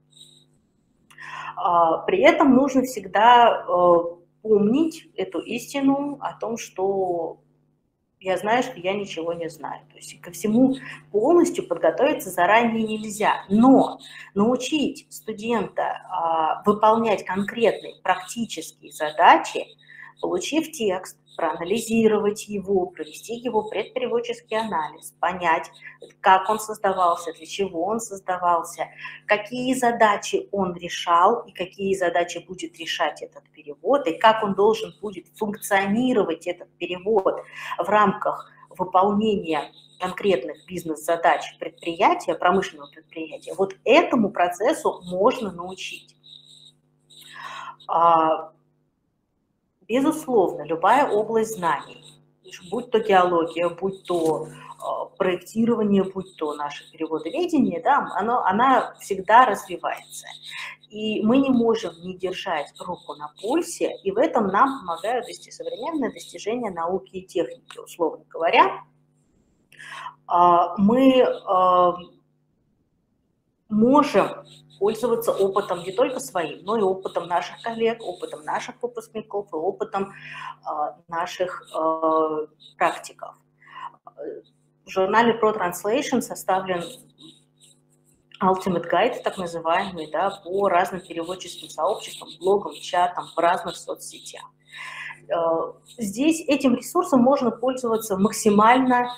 При этом нужно всегда помнить эту истину о том, что я знаю, что я ничего не знаю. То есть ко всему полностью подготовиться заранее нельзя. Но научить студента выполнять конкретные практические задачи, получив текст, проанализировать его, провести его предпереводческий анализ, понять, как он создавался, для чего он создавался, какие задачи он решал и какие задачи будет решать этот перевод, и как он должен будет функционировать, этот перевод, в рамках выполнения конкретных бизнес-задач предприятия, промышленного предприятия. Вот этому процессу можно научить. Безусловно, любая область знаний, будь то геология, будь то проектирование, будь то наше переводоведение, да, она всегда развивается. И мы не можем не держать руку на пульсе, и в этом нам помогают современные достижения науки и техники, условно говоря. Мы можем пользоваться опытом не только своим, но и опытом наших коллег, опытом наших выпускников и опытом наших практиков. В журнале Pro Translation составлен Ultimate Guide, так называемый, да, по разным переводческим сообществам, блогам, чатам в разных соцсетях. Здесь этим ресурсом можно пользоваться максимально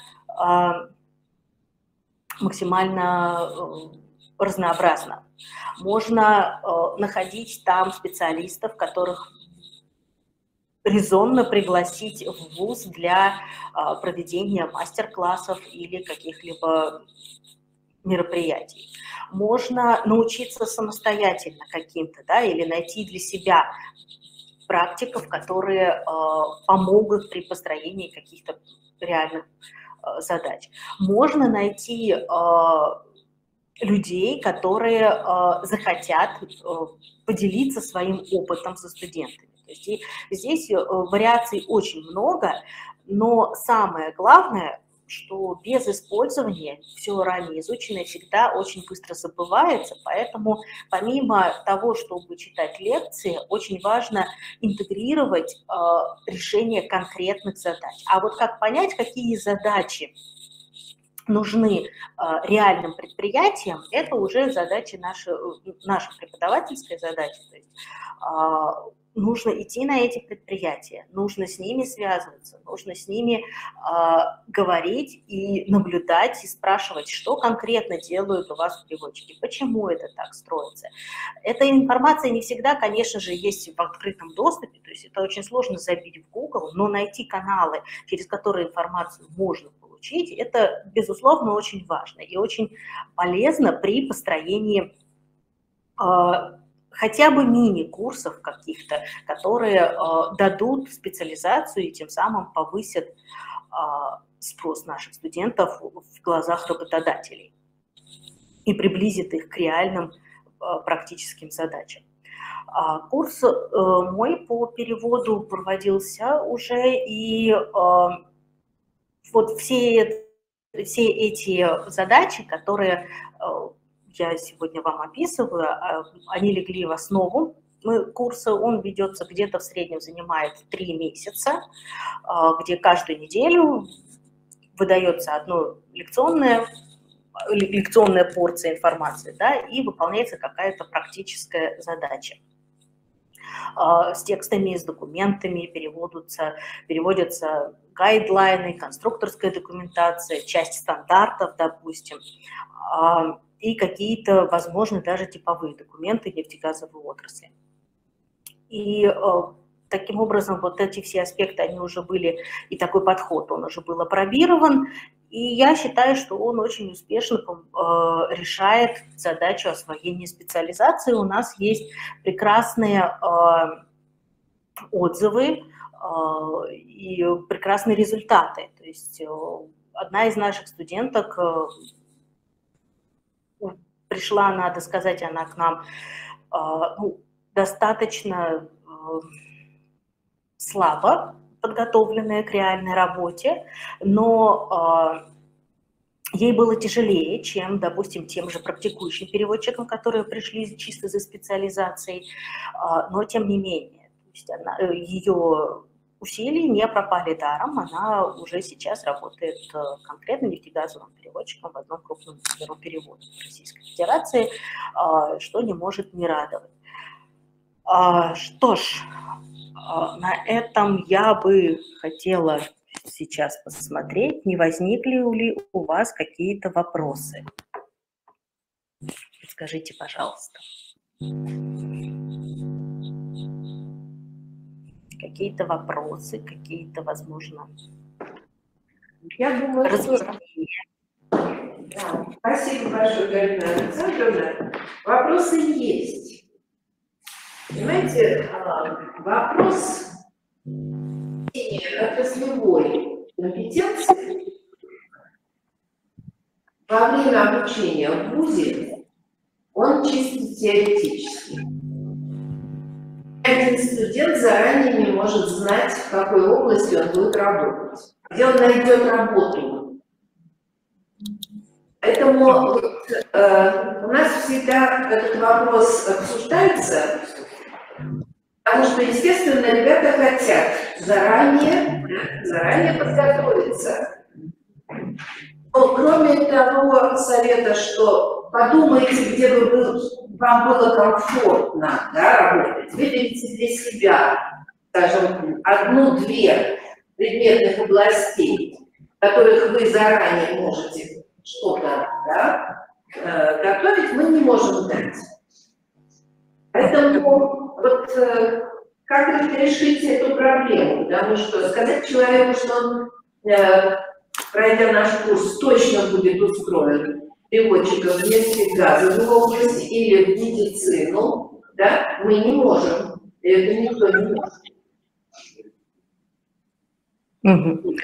разнообразно. Можно находить там специалистов, которых резонно пригласить в вуз для проведения мастер-классов или каких-либо мероприятий. Можно научиться самостоятельно каким-то, да, или найти для себя практиков, которые помогут при построении каких-то реальных задач. Можно найти людей, которые захотят поделиться своим опытом со студентами. То есть здесь вариаций очень много, но самое главное, что без использования все ранее изученное всегда очень быстро забывается, поэтому помимо того, чтобы читать лекции, очень важно интегрировать решение конкретных задач. А вот как понять, какие задачи нужны реальным предприятиям, это уже задача наша преподавательская задача. То есть, нужно идти на эти предприятия, нужно с ними связываться, нужно с ними говорить и наблюдать, и спрашивать, что конкретно делают у вас переводчики, почему это так строится. Эта информация не всегда, конечно же, есть в открытом доступе, то есть это очень сложно забить в Google, но найти каналы, через которые информацию можно получить, это, безусловно, очень важно и очень полезно при построении хотя бы мини-курсов каких-то, которые дадут специализацию и тем самым повысят спрос наших студентов в глазах работодателей и приблизит их к реальным практическим задачам. Курс мой по переводу проводился уже, и вот все эти задачи, которые я сегодня вам описываю, они легли в основу курса. Он ведется где-то в среднем, занимает 3 месяца, где каждую неделю выдается одна лекционная порция информации, да, и выполняется какая-то практическая задача. С текстами, с документами переводятся гайдлайны, конструкторская документация, часть стандартов, допустим, и какие-то, возможно, даже типовые документы нефтегазовой отрасли. И таким образом вот эти все аспекты, они уже были, и такой подход, он уже был опробирован, и я считаю, что он очень успешно решает задачу освоения специализации. У нас есть прекрасные отзывы и прекрасные результаты. То есть одна из наших студенток пришла, надо сказать, она к нам достаточно слабо подготовленная к реальной работе, но ей было тяжелее, чем, допустим, тем же практикующим переводчикам, которые пришли чисто за специализацией, но тем не менее, то есть ее усилия не пропали даром, она уже сейчас работает конкретно нефтегазовым переводчиком в одном крупном бюро перевода Российской Федерации, что не может не радовать. Что ж, на этом я бы хотела сейчас посмотреть, не возникли ли у вас какие-то вопросы. Скажите, пожалуйста. Какие-то вопросы, какие-то, возможно, Я думаю, размышления. Да. Спасибо большое, Галина Александровна. Вопросы есть. Понимаете, вопрос отраслевой компетенции во время обучения в ВУЗе, он чисто теоретический. Один студент заранее не может знать, в какой области он будет работать, где он найдет работу. Поэтому у нас всегда этот вопрос обсуждается, потому что, естественно, ребята хотят заранее подготовиться. Но кроме того совета, что подумайте, где бы вам было комфортно, да, работать, выберите для себя, скажем, 1-2 предметных областей, в которых вы заранее можете что-то, да, готовить, мы не можем дать. Поэтому вот как решить эту проблему? Потому что сказать человеку, что он, пройдя наш курс, точно будет устроен переводчиком в нефтегазовую область или в медицину, да, мы не можем. И это никто не может.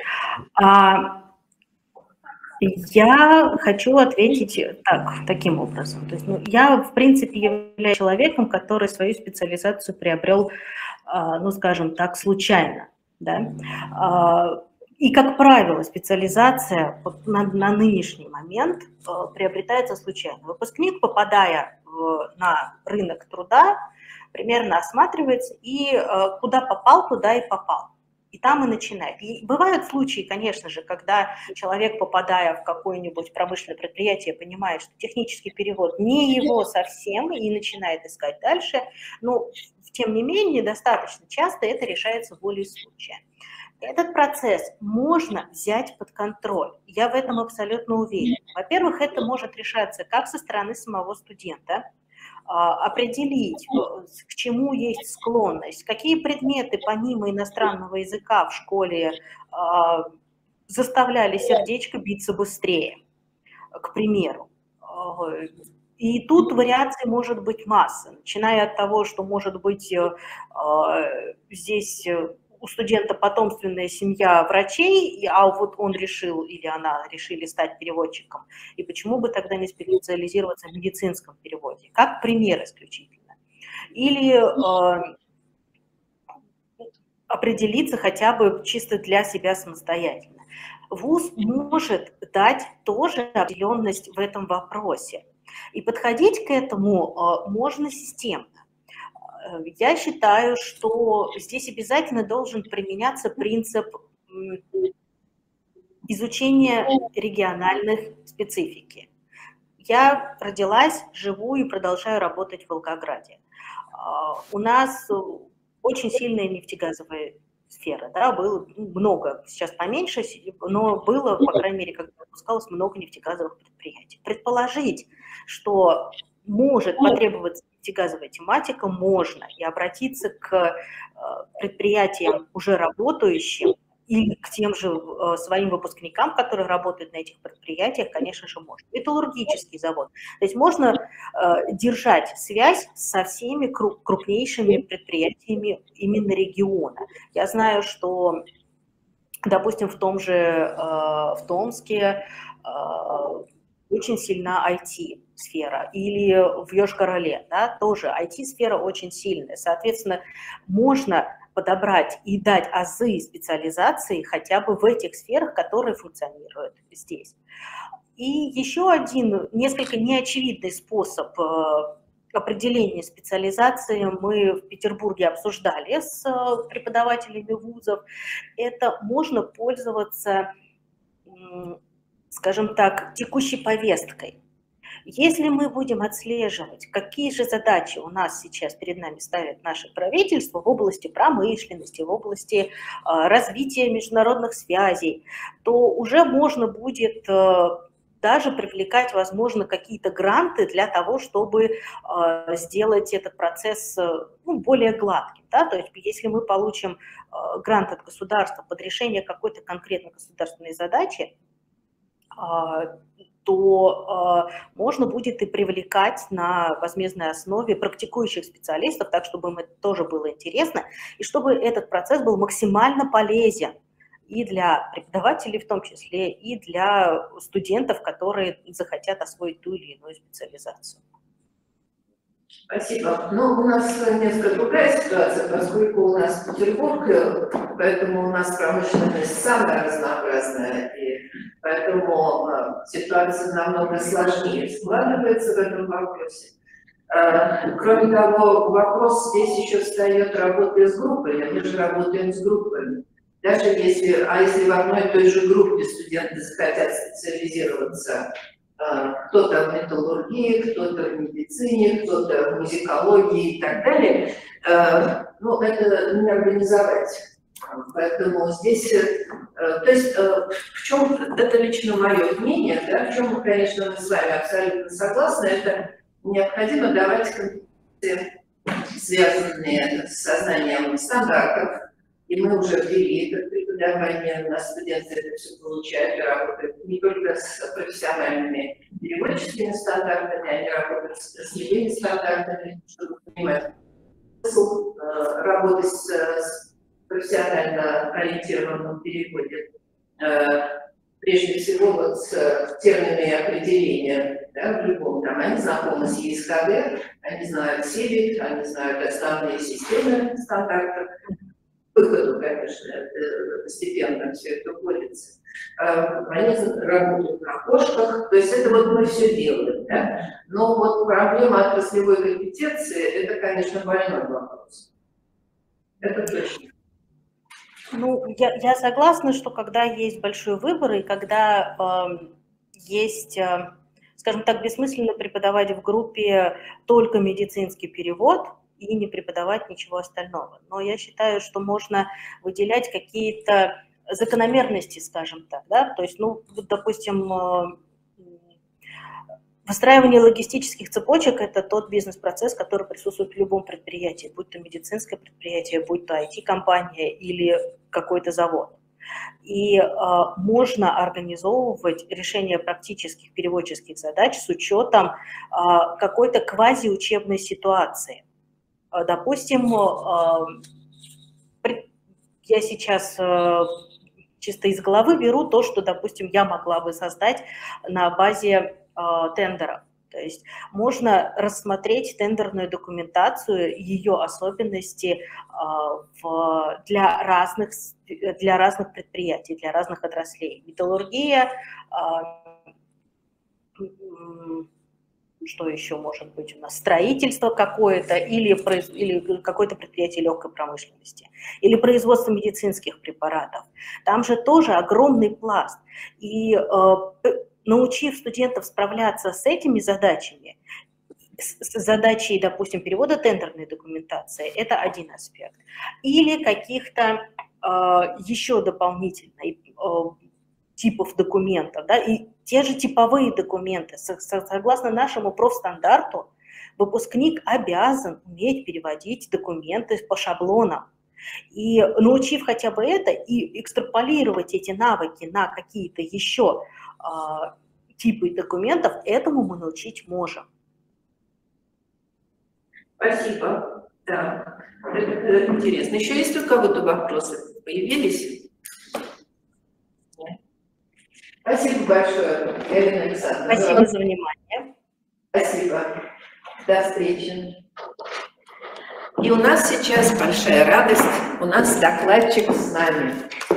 Я хочу ответить таким образом. То есть, я, в принципе, являюсь человеком, который свою специализацию приобрел, скажем так, случайно. Да? И, как правило, специализация на нынешний момент приобретается случайно. Выпускник, попадая на рынок труда, примерно осматривается и куда попал, туда и попал. И там и начинает. И бывают случаи, конечно же, когда человек, попадая в какое-нибудь промышленное предприятие, понимает, что технический перевод не его совсем, и начинает искать дальше. Но, тем не менее, достаточно часто это решается волей случая. Этот процесс можно взять под контроль. Я в этом абсолютно уверена. Во-первых, это может решаться как со стороны самого студента, определить, к чему есть склонность, какие предметы помимо иностранного языка в школе заставляли сердечко биться быстрее, к примеру. И тут вариаций может быть масса, начиная от того, что может быть здесь у студента потомственная семья врачей, а вот он решил или она решили стать переводчиком, и почему бы тогда не специализироваться в медицинском переводе? Как пример исключительно. Или определиться хотя бы чисто для себя самостоятельно. ВУЗ может дать тоже определенность в этом вопросе. И подходить к этому можно системно. Я считаю, что здесь обязательно должен применяться принцип изучения региональных специфики. Я родилась, живу и продолжаю работать в Волгограде. У нас очень сильная нефтегазовая сфера, да, было много, сейчас поменьше, но было, по крайней мере, когда выпускалось, много нефтегазовых предприятий. Предположить, что может потребоваться нефтегазовая тематика, можно, и обратиться к предприятиям, уже работающим, или к тем же своим выпускникам, которые работают на этих предприятиях, конечно же, можно. Металлургический завод. То есть можно держать связь со всеми крупнейшими предприятиями именно региона. Я знаю, что, допустим, в том же в Томске очень сильна IT-сфера, или в Йошкар-Оле, да, тоже IT-сфера очень сильная. Соответственно, можно подобрать и дать азы специализации хотя бы в этих сферах, которые функционируют здесь. И еще один несколько неочевидный способ определения специализации мы в Петербурге обсуждали с преподавателями вузов. Это можно пользоваться, скажем так, текущей повесткой. Если мы будем отслеживать, какие же задачи у нас сейчас перед нами ставит наше правительство в области промышленности, в области развития международных связей, то уже можно будет даже привлекать, возможно, какие-то гранты для того, чтобы сделать этот процесс более гладким. Да? То есть если мы получим грант от государства под решение какой-то конкретной государственной задачи, то можно будет и привлекать на возмездной основе практикующих специалистов, так, чтобы им это тоже было интересно, и чтобы этот процесс был максимально полезен и для преподавателей в том числе, и для студентов, которые захотят освоить ту или иную специализацию. Спасибо. Ну, у нас несколько другая ситуация, поскольку у нас Петербург, поэтому у нас промышленность самая разнообразная, и Поэтому ситуация намного сложнее складывается в этом вопросе. Кроме того, вопрос здесь еще встает работы с группами. Мы же работаем с группами. Даже если, если в одной и той же группе студенты захотят специализироваться, кто-то в металлургии, кто-то в медицине, кто-то в музыкологии и так далее, ну, это не организовать. Поэтому здесь, то есть, в чем, это лично мое мнение, да, в чем, конечно, мы с вами абсолютно согласны, это необходимо давать компетенции, связанные с созданием стандартов, и мы уже ввели это преподавание, у нас студенты это все получают и работают не только с профессиональными переводческими стандартами, они работают с любыми стандартами, чтобы понимать смысл работы с профессионально ориентированном переводе. Прежде всего, вот с терминами и определения, да, в любом, там, они знакомы с ЕСКД, они знают СЕВИК, они знают основные системы стандартов. К выходу, конечно, постепенно все это вводится. Они работают на окошках, то есть это вот мы все делаем, да? Но вот проблема отраслевой компетенции, это, конечно, больной вопрос. Это точно. Ну, я согласна, что когда есть большой выбор и когда есть, скажем так, бессмысленно преподавать в группе только медицинский перевод и не преподавать ничего остального. Но я считаю, что можно выделять какие-то закономерности, скажем так, да, то есть, ну, допустим, выстраивание логистических цепочек – это тот бизнес-процесс, который присутствует в любом предприятии, будь то медицинское предприятие, будь то IT-компания или какой-то завод. И можно организовывать решение практических переводческих задач с учетом какой-то квазиучебной ситуации. Допустим, я сейчас чисто из головы беру то, что, допустим, я могла бы создать на базе тендеров. То есть можно рассмотреть тендерную документацию, ее особенности для разных предприятий, для разных отраслей. Металлургия, что еще может быть у нас, строительство какое-то или какое-то предприятие легкой промышленности, или производство медицинских препаратов. Там же тоже огромный пласт. И научив студентов справляться с этими задачами, с задачей, допустим, перевода тендерной документации, это один аспект. Или каких-то еще дополнительных типов документов, да, и те же типовые документы. Согласно нашему профстандарту, выпускник обязан уметь переводить документы по шаблонам. И научив хотя бы это и экстраполировать эти навыки на какие-то еще типы документов, этому мы научить можем. Спасибо. Да, это интересно. Еще есть у кого-то вопросы? Появились? Спасибо большое, Галина Александровна. Спасибо за внимание. Спасибо. До встречи. И у нас сейчас большая радость, у нас докладчик с нами.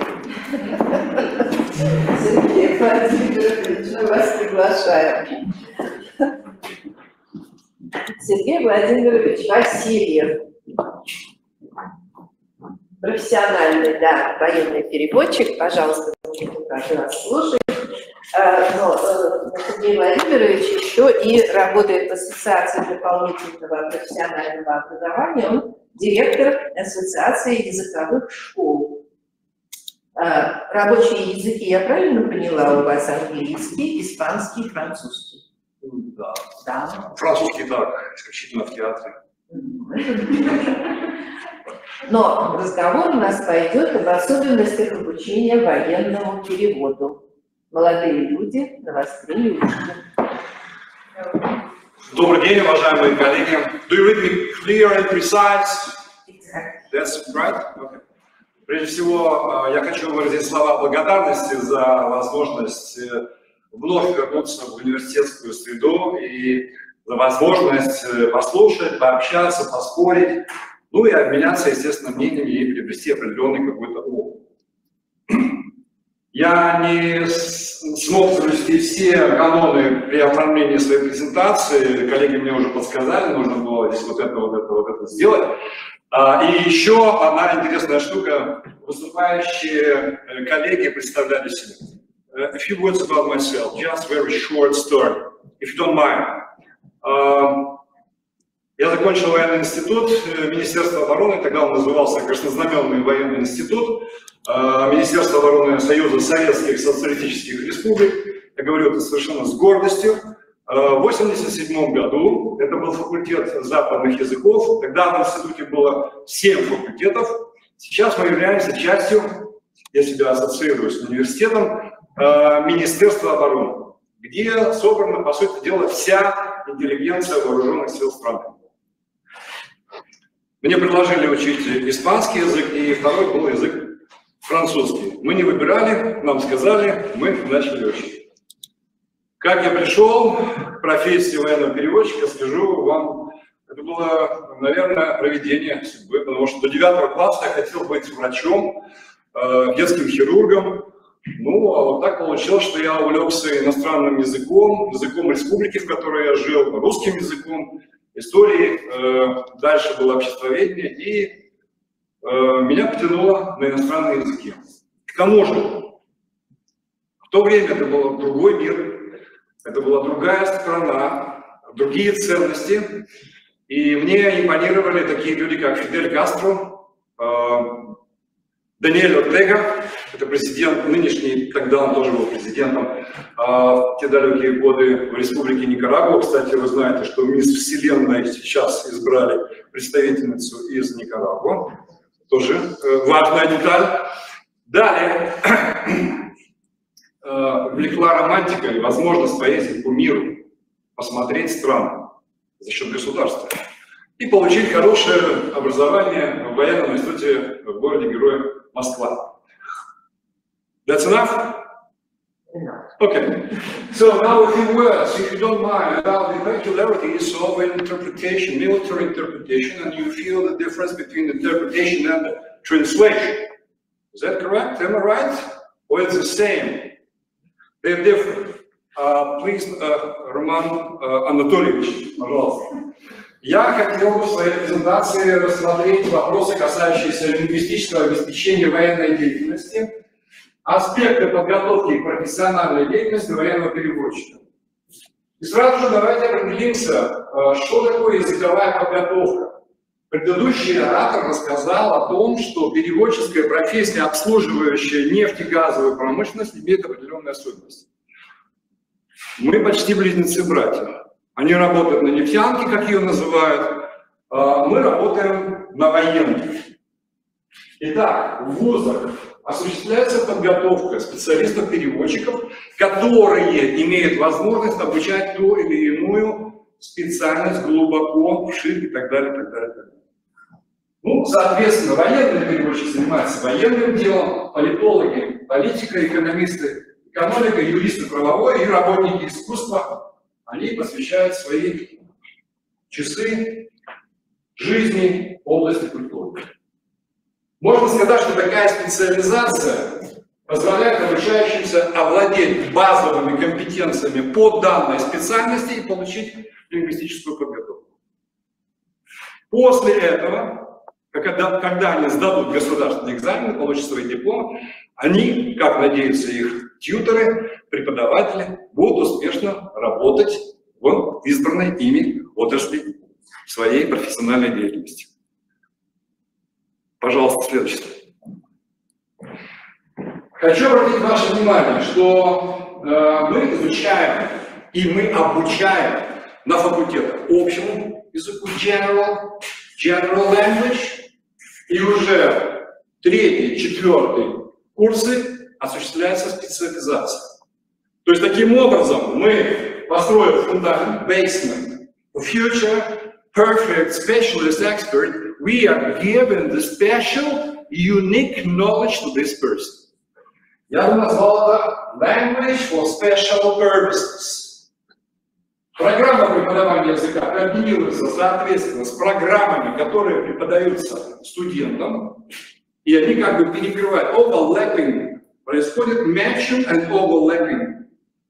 Сергей Владимирович, мы вас приглашаем. Сергей Владимирович Васильев. Профессиональный, да, военный переводчик. Пожалуйста, каждый раз слушай. Но Сергей Владимирович еще и работает в Ассоциации дополнительного профессионального образования. Он директор Ассоциации языковых школ. Рабочие языки, я правильно поняла, у вас английский, испанский, французский? Да. Да. Французский так, исключительно в театре. Но разговор у нас пойдет об особенностях обучения военному переводу. Молодые люди, навострили уши. Добрый день, уважаемые коллеги. Do you read me clear and precise? Exactly. That's right? Okay. Прежде всего, я хочу выразить слова благодарности за возможность вновь вернуться в университетскую среду и за возможность послушать, пообщаться, поспорить, ну и обменяться, естественно, мнениями и приобрести определенный какой-то опыт. Я не смог соблюсти все каноны при оформлении своей презентации. Коллеги мне уже подсказали, нужно было здесь вот это сделать. И еще одна интересная штука. Выступающие коллеги представляли себя. A few words about myself, just very short story, if you don't mind. Я закончил военный институт Министерства обороны, тогда он назывался Краснознаменный военный институт, Министерство обороны Союза Советских Социалистических Республик. Я говорю это совершенно с гордостью. В 1987 году, это был факультет западных языков, тогда в институте было 7 факультетов. Сейчас мы являемся частью, я себя ассоциирую с университетом, Министерства обороны, где собрана, по сути дела, вся интеллигенция вооруженных сил страны. Мне предложили учить испанский язык, и второй был язык французский. Мы не выбирали, нам сказали, мы начали учить. Как я пришел к профессии военного переводчика, скажу вам, это было, наверное, провидение судьбы, потому что до 9 класса я хотел быть врачом, детским хирургом. Ну, а вот так получилось, что я увлекся иностранным языком, языком республики, в которой я жил, русским языком, историей, дальше было обществоведение, и меня потянуло на иностранные языки. К тому же, в то время это был другой мир, это была другая страна, другие ценности, и мне импонировали такие люди, как Фидель Кастро, Даниэль Ортега, это президент нынешний, тогда он тоже был президентом в те далекие годы в республике Никарагуа. Кстати, вы знаете, что мисс Вселенной сейчас избрали представительницу из Никарагуа. Тоже важная деталь. Далее влекла романтика и возможность поездить по миру, посмотреть страны за счет государства и получить хорошее образование в военном институте в городе-герое Москва. That's enough? Enough. Okay. So now a few words, if you don't mind, about the peculiarities of interpretation, military interpretation, and you feel the difference between interpretation and translation. Is that correct? Am I right? Or it's the same? They're different. Please, Роман Анатольевич, пожалуйста. Я хотел бы в своей презентации рассмотреть вопросы, касающиеся лингвистического обеспечения военной деятельности, аспекты подготовки и профессиональной деятельности военного переводчика. И сразу же давайте определимся, что такое языковая подготовка. Предыдущий оратор рассказал о том, что переводческая профессия, обслуживающая нефтегазовую промышленность, имеет определенные особенности. Мы почти близнецы-братья. Они работают на нефтянке, как ее называют, мы работаем на военной. Итак, в вузах осуществляется подготовка специалистов-переводчиков, которые имеют возможность обучать ту или иную специальность глубоко, вширь и так далее, так далее, так далее. Ну, соответственно, военные переводчики занимаются военным делом, политологи, политикой, экономисты, экономика, юристы правовой и работники искусства. Они посвящают свои часы жизни в области культуры. Можно сказать, что такая специализация позволяет обучающимся овладеть базовыми компетенциями по данной специальности и получить лингвистическую подготовку. После этого, когда они сдадут государственный экзамен, получат свои дипломы, они, как надеются их тьюторы, преподаватели, будут успешно работать в избранной ими отрасли своей профессиональной деятельности. Пожалуйста, следующий. Хочу обратить ваше внимание, что мы изучаем и мы обучаем на факультетах общему языку general language, и уже 3-й, 4-й курсы осуществляется специализация. То есть таким образом мы построим фундамент, basement, future perfect specialist expert, we are given the special, unique knowledge to this person. Я бы назвал это language for special purposes. Программа преподавания языка координируется соответственно с программами, которые преподаются студентам, и они как бы перекрывают overlapping происходит matching and overlapping.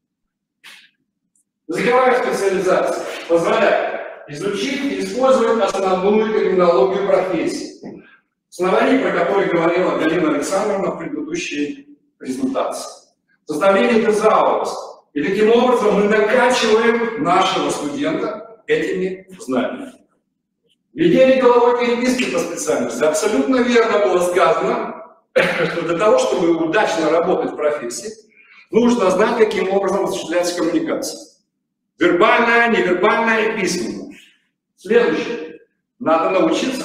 Языковая специализация позволяет изучить и использовать основную терминологию профессии, оснований, про которые говорила Галина Александровна в предыдущей презентации. Составление тезаурус. И таким образом мы накачиваем нашего студента этими знаниями. Ведение деловой переписки по специальности. Абсолютно верно было сказано, что для того, чтобы удачно работать в профессии, нужно знать, каким образом осуществляется коммуникация. Вербальная, невербальная и письменная. Следующее. Надо научиться,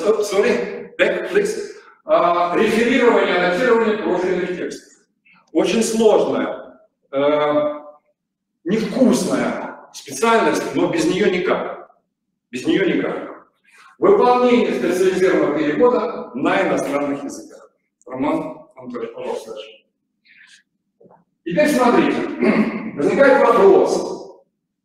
реферирование, аннотирование профильных текстов. Очень сложная, невкусная специальность, но без нее никак. Без нее никак. Выполнение специализированного перевода на иностранных языках. Роман Анатольевич, пожалуйста. Теперь смотрите, возникает вопрос,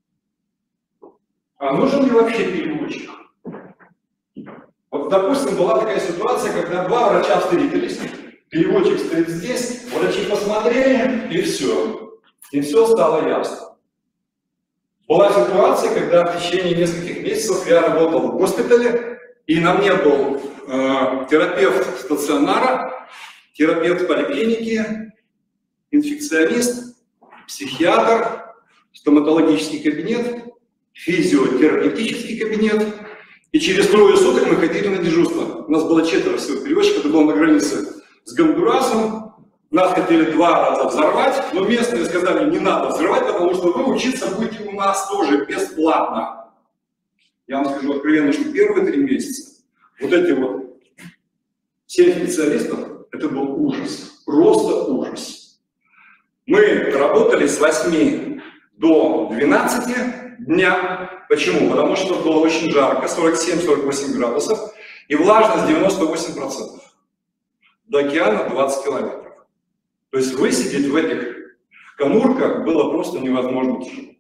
а нужен ли вообще переводчик? Вот, допустим, была такая ситуация, когда два врача встретились, переводчик стоит здесь, врачи посмотрели, и все. И все стало ясно. Была ситуация, когда в течение нескольких месяцев я работал в госпитале, и на мне был терапевт стационара, терапевт поликлиники, инфекционист, психиатр, стоматологический кабинет, физиотерапевтический кабинет. И через 3 суток мы ходили на дежурство. У нас было 4 всего переводчиков, это было на границе с Гондурасом. Нас хотели 2 раза взорвать, но местные сказали, не надо взрывать, потому что вы учиться будете у нас тоже бесплатно. Я вам скажу откровенно, что первые 3 месяца вот эти вот 7 специалистов, это был ужас, просто ужас. Мы работали с 8 до 12 дня. Почему? Потому что было очень жарко, 47-48 градусов, и влажность 98%. До океана 20 километров. То есть высидеть в этих конурках было просто невозможно.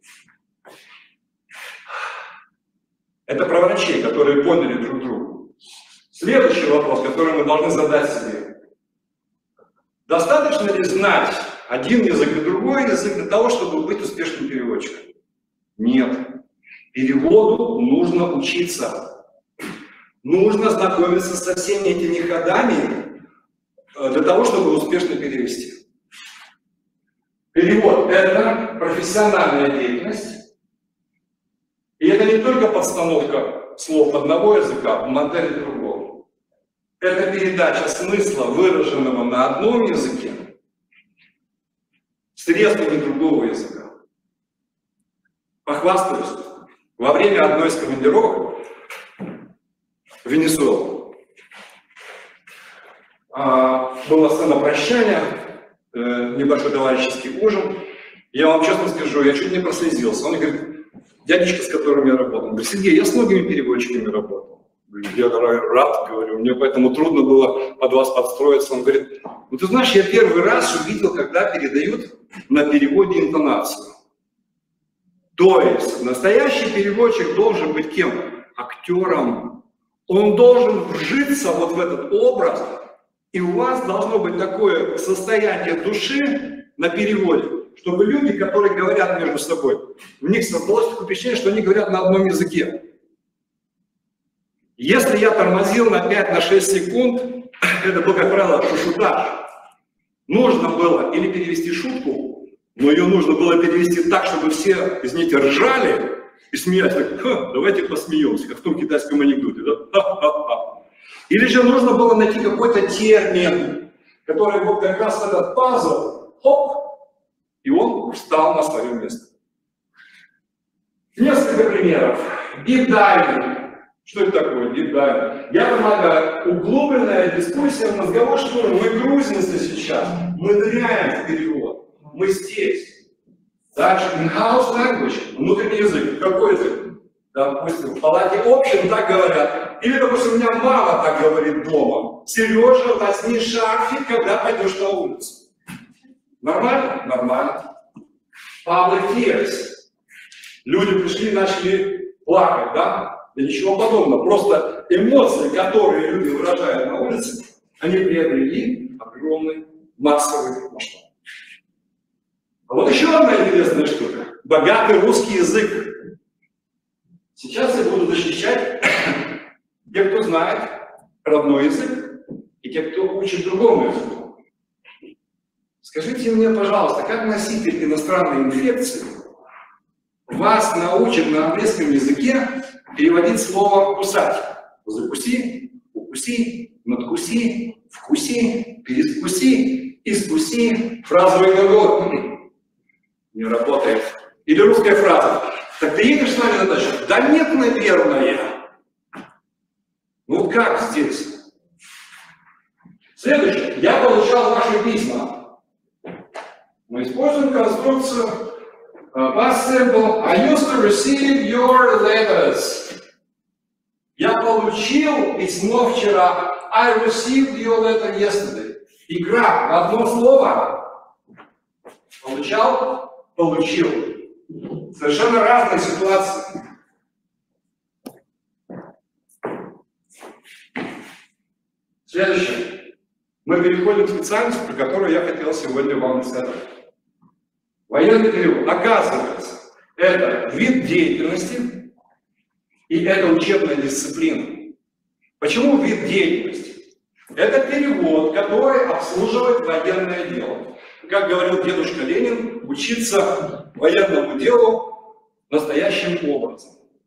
Это про врачей, которые поняли друг друга. Следующий вопрос, который мы должны задать себе. Достаточно ли знать один язык и другой язык для того, чтобы быть успешным переводчиком? Нет. Переводу нужно учиться. Нужно знакомиться со всеми этими ходами для того, чтобы успешно перевести. Перевод – это профессиональная деятельность. И это не только подстановка слов одного языка в модели другого. Это передача смысла, выраженного на одном языке, средствами другого языка. Похвастаюсь. Во время одной из командировок в Венесуэлу была сцена прощания, небольшой товарищеский ужин. Я вам честно скажу, я чуть не прослезился. Он говорит, дядечка, с которым я работал, говорит, Сергей, я с многими переводчиками работал. Я рад, говорю, мне поэтому трудно было под вас подстроиться. Он говорит, ну ты знаешь, я первый раз увидел, когда передают на переводе интонацию. То есть настоящий переводчик должен быть кем? Актером. Он должен вжиться вот в этот образ, и у вас должно быть такое состояние души на переводе, чтобы люди, которые говорят между собой, у них создалось такое впечатление, что они говорят на одном языке. Если я тормозил на 5-6 секунд, это был, как правило, шутаж. Нужно было или перевести шутку, но ее нужно было перевести так, чтобы все, извините, ржали и смеялись. Так, давайте посмеемся, как в том китайском анекдоте. Да? Или же нужно было найти какой-то термин, который вот как раз этот пазл, хоп, и он встал на свое место. Несколько примеров. Deep diving. Что это такое deep diving? Я предлагаю углубленная дискуссия в мозговой штурме. Мы грузимся сейчас, мы ныряем в перевод. Мы здесь. Дальше in-house language, внутренний язык. Какой язык? Допустим, в палате общин так говорят. Или, допустим, у меня мама так говорит дома. Сережа, возьми шарфик, когда пойдешь на улицу. Нормально? Нормально. Public tears. Люди пришли и начали плакать, да? Да ничего подобного. Просто эмоции, которые люди выражают на улице, они приобрели огромный массовый масштаб. А вот еще одна интересная штука. Богатый русский язык. Сейчас я буду защищать тех, кто знает родной язык, и тех, кто учит другому языку. Скажите мне, пожалуйста, как носитель иностранной инфекции вас научит на английском языке переводить слово «кусать»? Закуси, укуси, надкуси, вкуси, перескуси, искуси, фразовый глагол. Не работает. Или русская фраза. Так ты едешь с нами на дачу? Да нет, наверное. Ну как здесь? Следующее. Я получал ваши письма. Мы используем конструкцию past simple. I used to receive your letters. Я получил письмо вчера. I received your letter yesterday. Игра в одно слово. Получал, получил. Совершенно разные ситуации. Следующее. Мы переходим к специальности, про которую я хотел сегодня вам рассказать. Военный перевод. Оказывается, это вид деятельности и это учебная дисциплина. Почему вид деятельности? Это перевод, который обслуживает военное дело. Как говорил дедушка Ленин, учиться военному делу настоящим образом.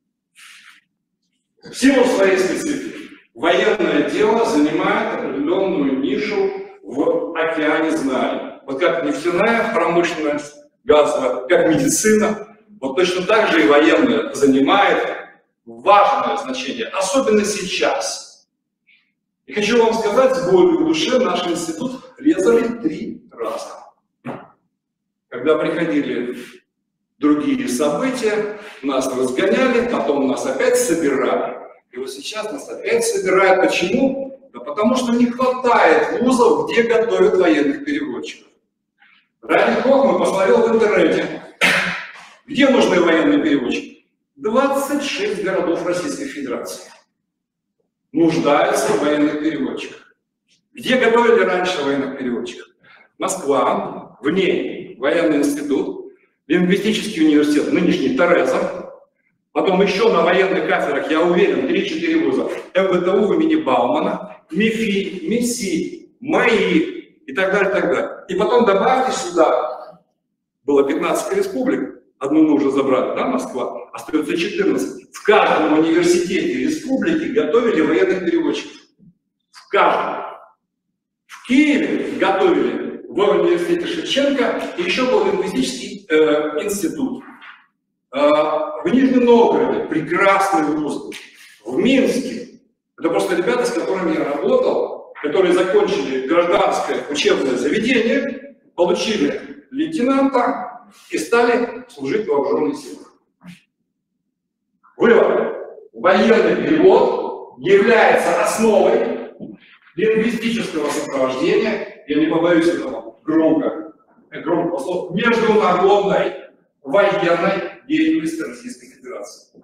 В силу своей специфики военное дело занимает определенную нишу в океане знаний. Вот как нефтяная промышленность, газовая, как медицина, вот точно так же и военное занимает важное значение, особенно сейчас. И хочу вам сказать, с болью в душе наш институт резали 3 раза. Когда приходили другие события, нас разгоняли, потом нас опять собирали. И вот сейчас нас опять собирают. Почему? Да потому что не хватает вузов, где готовят военных переводчиков. Ради хохмы посмотрел в интернете, где нужны военные переводчики. 26 городов Российской Федерации нуждаются в военных переводчиках. Где готовили раньше военных переводчиков? Москва, в ней военный институт, лингвистический университет, нынешний Тереза, потом еще на военных кафедрах, я уверен, 3-4 вуза, МВТУ имени Баумана, МИФИ, МИСИ, МАИ и так далее, и так далее. И потом добавьте сюда, было 15 республик, одну мы уже забрали, да, Москва, остается 14. В каждом университете республики готовили военных переводчиков. В каждом. В Киеве готовили в университете Шевченко, и еще был лингвистический институт. В Нижнем Новгороде прекрасный вуз. В Минске. Это просто ребята, с которыми я работал, которые закончили гражданское учебное заведение, получили лейтенанта и стали служить в вооруженных силах. Вывод. Военный перевод является основой лингвистического сопровождения, я не побоюсь этого громкого слова, международной военной деятельности Российской Федерации.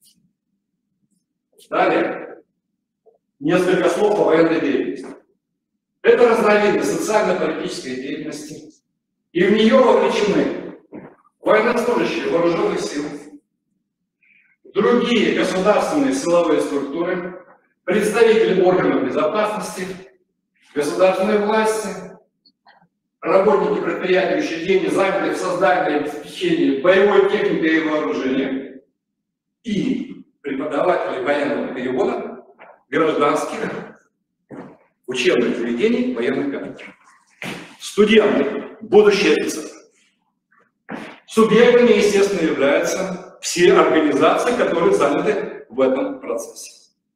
Далее. Несколько слов о военной деятельности. Это разновидность социально-политической деятельности, и в нее вовлечены военнослужащие вооруженных сил, другие государственные силовые структуры, представители органов безопасности, государственной власти, работники предприятий и учреждений, занятые в создании и обеспечении боевой техникой и вооружения, и преподаватели военного перевода гражданских учебных заведений военных кафедр. Студенты, будущие офицеры. Субъектами, естественно, являются все организации, которые заняты в этом процессе.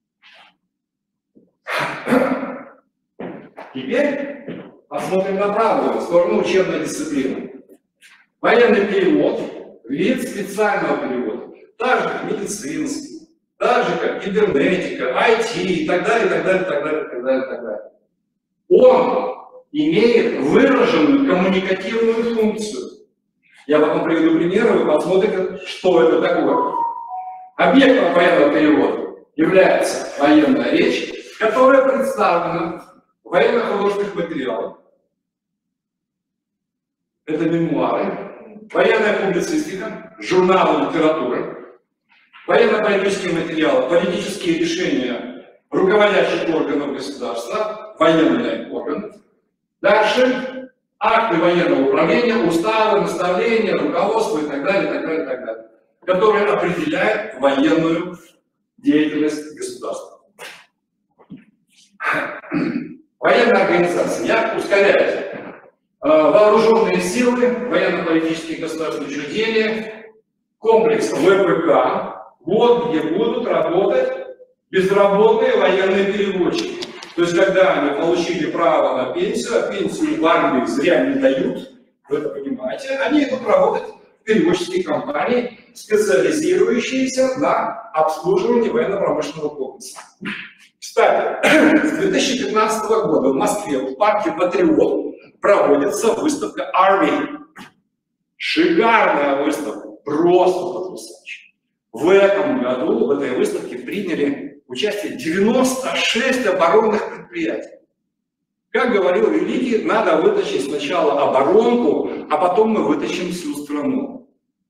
Теперь посмотрим на правую сторону учебной дисциплины. Военный перевод, вид специального перевода, так же как медицинский, так же как кибернетика, IT и так далее, и так далее, и так далее, и так далее, и так далее. Он имеет выраженную коммуникативную функцию. Я потом приведу примеры, вы посмотрите, что это такое. Объектом военного перевода является военная речь, которая представлена в военно-художественных материалах. Это мемуары, военная публицистика, журналы, литература, военно-политические материалы, политические решения руководящих органов государства, военные органы. Дальше акты военного управления, уставы, наставления, руководство и так далее, так далее, так далее, которые определяют военную деятельность государства. Военная организация. Я ускоряюсь. Вооруженные силы, военно-политические государственные учреждения, комплекс ВПК, вот где будут работать безработные военные переводчики. То есть, когда они получили право на пенсию, а пенсию в армии зря не дают, вы это понимаете, они идут работать в переводческие компании, специализирующиеся на обслуживании военно-промышленного комплекса. Кстати, с 2015 года в Москве в парке Патриот проводится выставка Army. Шикарная выставка, просто потрясающая. В этом году в этой выставке приняли участие 96 оборонных предприятий. Как говорил Великий, надо вытащить сначала оборонку, а потом мы вытащим всю страну.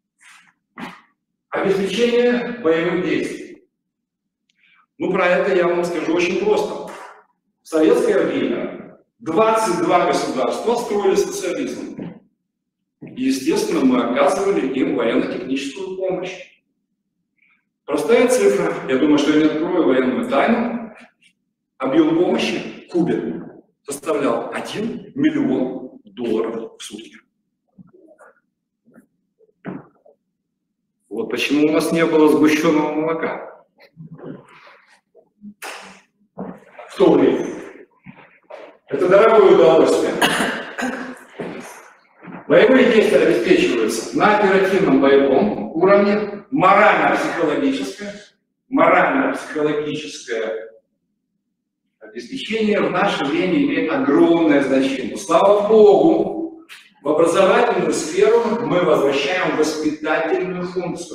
Обеспечение боевых действий. Ну, про это я вам скажу очень просто. В советское время 22 государства строили социализм. Естественно, мы оказывали им военно-техническую помощь. Простая цифра, я думаю, что я не открою военную тайну, объем помощи Кубе составлял $1 миллион в сутки. Вот почему у нас не было сгущенного молока в то время. Это дорогое удовольствие. Боевые действия обеспечиваются на оперативном боевом уровне, морально-психологическое обеспечение в наше время имеет огромное значение. Слава Богу, в образовательную сферу мы возвращаем воспитательную функцию.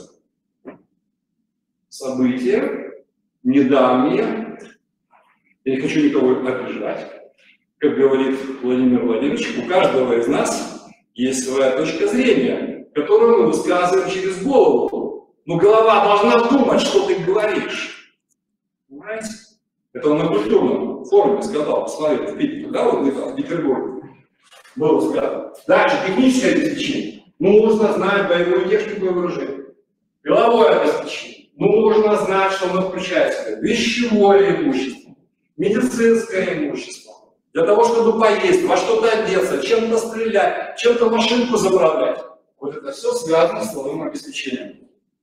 События недавние, я не хочу никого обижать, как говорит Владимир Владимирович, у каждого из нас есть своя точка зрения, которую мы высказываем через голову. Но голова должна думать, что ты говоришь. Понимаете? Это он на культурном форуме сказал, посмотрите, в Питере, да, вот в Петербурге было сказано. Дальше, техническое обеспечение. Нужно знать боевую технику и вооружение. Силовое обеспечение. Нужно знать, что оно включает в себя. Вещевое имущество, медицинское имущество. Для того, чтобы поесть, во что-то одеться, чем-то стрелять, чем-то машинку заправлять. Вот это все связано с силовым обеспечением.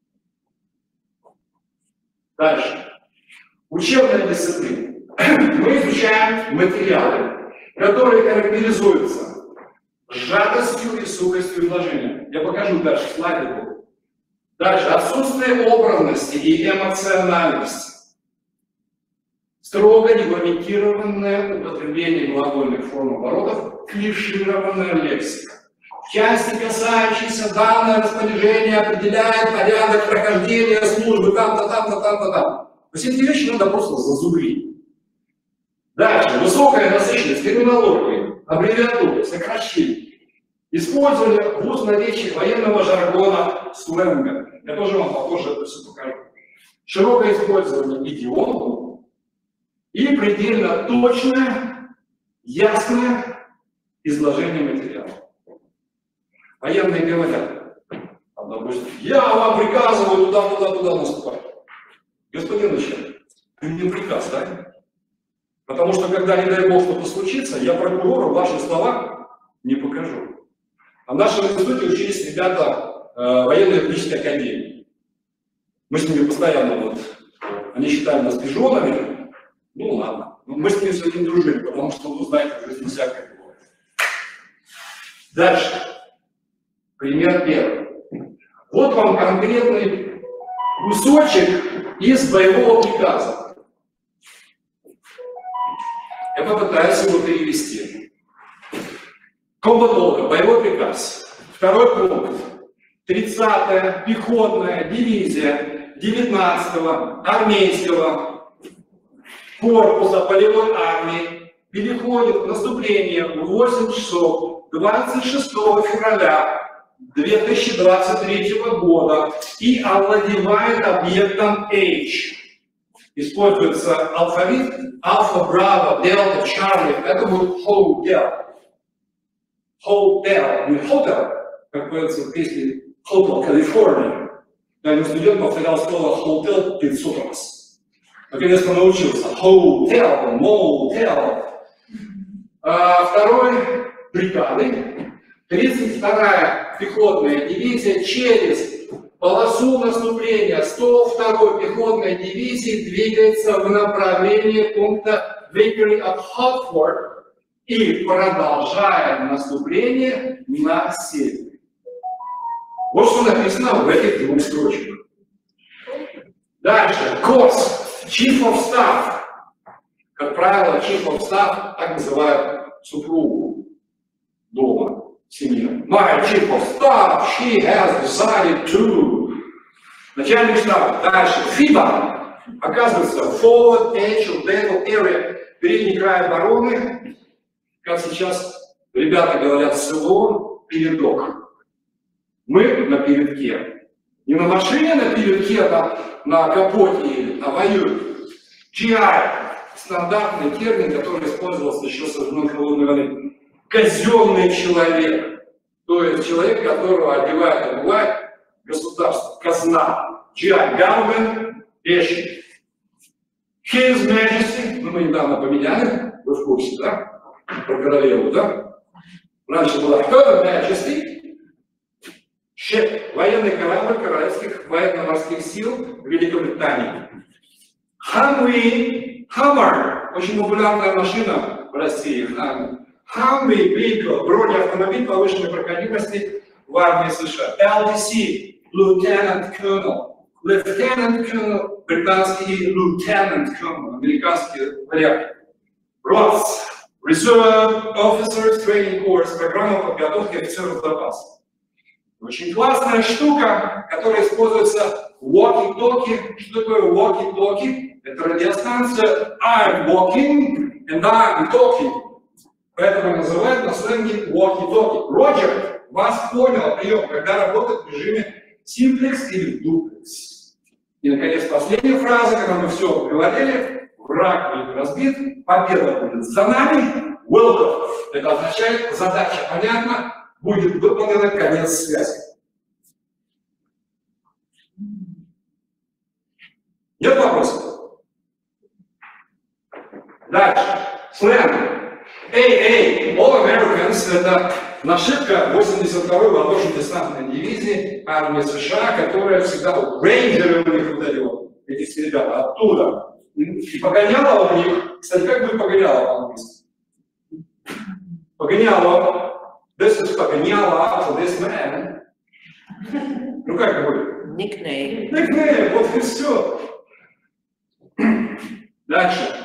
Дальше. Учебная дисциплина. Мы изучаем материалы, которые характеризуются сжатостью и сухостью изложения. Я покажу дальше слайды. Дальше. Отсутствие образности и эмоциональности. Строго регламентированное употребление глагольных форм оборотов, клишированная лексика. В части, касающейся данное распоряжение, определяет порядок прохождения службы там-то, там-то, там-то, там. То есть эти вещи надо просто зазубрить. Дальше. Высокая насыщенность терминологии, аббревиатуры, сокращений. Использование в устной речи военного жаргона, сленга. Я тоже вам попозже это все покажу. Широкое использование идиомов и предельно точное, ясное изложение материала. Военные говорят, допустим, я вам приказываю туда наступать. Господин начальник, ты мне приказ, да? Потому что, когда, не дай бог, что-то случится, я прокурору ваши слова не покажу. А в нашем институте учились ребята военно-юридической академии. Мы с ними постоянно, они считали нас пижонами. Ну ладно, но мы с ними сегодня не дружили, потому что, вы знаете, в жизни всякое бывает. Дальше. Пример первый. Вот вам конкретный кусочек из боевого приказа. Я попытаюсь его перевести. Комбат-ордер, боевой приказ. Второй пункт. 30-я пехотная дивизия 19-го армейского корпуса полевой армии переходит в наступление в 8 часов 26 февраля 2023 года и овладевает объектом H. Используется алфавит Alpha, Bravo, Delta, Charlie. Это будет hotel. Hotel, не hotel, как поется в песне Hotel California. Один студент повторял слово hotel 500 раз. Наконец-то научился. Hotel, motel. Второй бригады. 32-я пехотная дивизия через полосу наступления 102-й пехотной дивизии двигается в направлении пункта Victory of Hartford и продолжает наступление на север. Вот что написано в этих двух строчках. Дальше. КОС. Chief of Staff. Как правило, Chief of Staff так называют супругу дома. My chief of staff, she has decided to. Начальник штаба. Дальше. FIBA. Оказывается, forward edge of battle area. Передний край обороны. Как сейчас ребята говорят, село, передок. Мы на передке. Не на машине на передке, на капоте, а воюют. GI. Стандартный термин, который использовался еще со времен Холодной войны. Казенный человек, то есть человек, которого одевает и обувает государство, казна, GI, government, вещи. His Majesty, мы недавно поменяли, вы в курсе, да? Про королеву, да? Раньше была Her Majesty, военный корабль королевских военно-морских сил Великобритании. Hummer, очень популярная машина в России, Humvee vehicle, бронеавтомобиль повышенной проходимости в армии США. LTC, Lieutenant Colonel. Lieutenant Colonel, британский Lieutenant Colonel, американский вариант. ROTS, Reserve Officers Training Course, программа подготовки офицеров запаса. Очень классная штука, которая используется в walkie-talkie. Что такое walkie-talkie? Это радиостанция I'm walking and I'm talking. Поэтому называют на сленге walkie-talkie. Роджер вас понял, прием, когда работает в режиме simplex или duplex. И, наконец, последняя фраза, когда мы все говорили, враг будет разбит, победа будет за нами, welcome. Это означает, задача понятна, будет выполнена, конец связи. Нет вопросов? Дальше. Сленг. AA, All Americans, это нашивка 82-й воздушно-десантной дивизии армии США, которая всегда, рейнджеры у них вот эти вот, эти все ребята, оттуда. И погоняло у них, кстати, как бы погоняло по-английски? Погоняло, this is погоняло to this man. Ну как будет? Никнейм. Никнейм, вот и все. Дальше.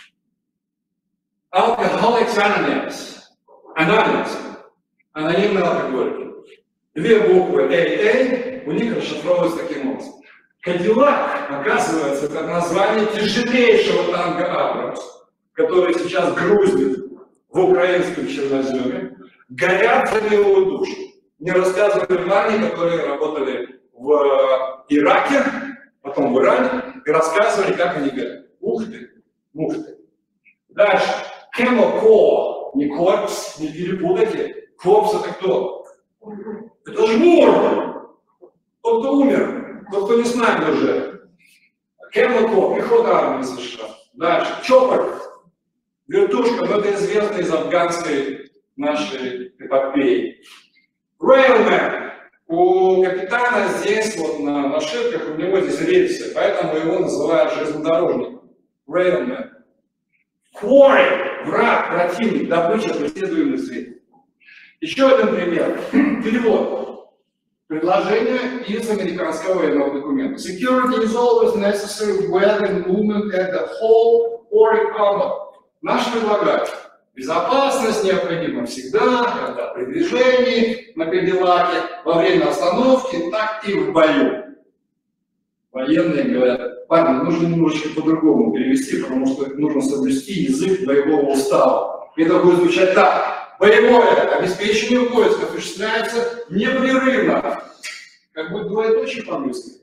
Alcoholics Anonymous. Анонимные алкоголики. Две буквы AA у них расшифровываются таким образом. Кадиллак, оказывается, это название тяжелейшего танка Абрамс, который сейчас грузнет в украинском черноземе, горят за милую душу. Мне рассказывали парни, которые работали в Ираке, потом в Иране, и рассказывали, как они горят. Ух ты, ух ты. Дальше. Camel Corps, не корпус, не перепутайте. Корпус это кто? Это жмур. Тот, кто умер, тот, кто не с нами уже. Camel Corps, пехота армии США. Дальше. Чоппер. Вертушка, но это известно из афганской нашей эпопеи. Railman. У капитана здесь, вот на нашивках, у него здесь рельсы, поэтому его называют железнодорожником. Railman. Quarry, враг, противник, добыча, преследуемый зверь. Еще один пример. Перевод. Предложение из американского военного документа. Security is always necessary whether in movement at the whole or in combat. Наш предлагает. Безопасность необходима всегда, когда при движении на Кадиллаке, во время остановки, так и в бою. Военные говорят, парни, нужно немножечко по-другому перевести, потому что нужно соблюсти язык боевого устава. Это будет звучать так. боевое обеспечение войск осуществляется непрерывно. Как будет двоеточие по-английски?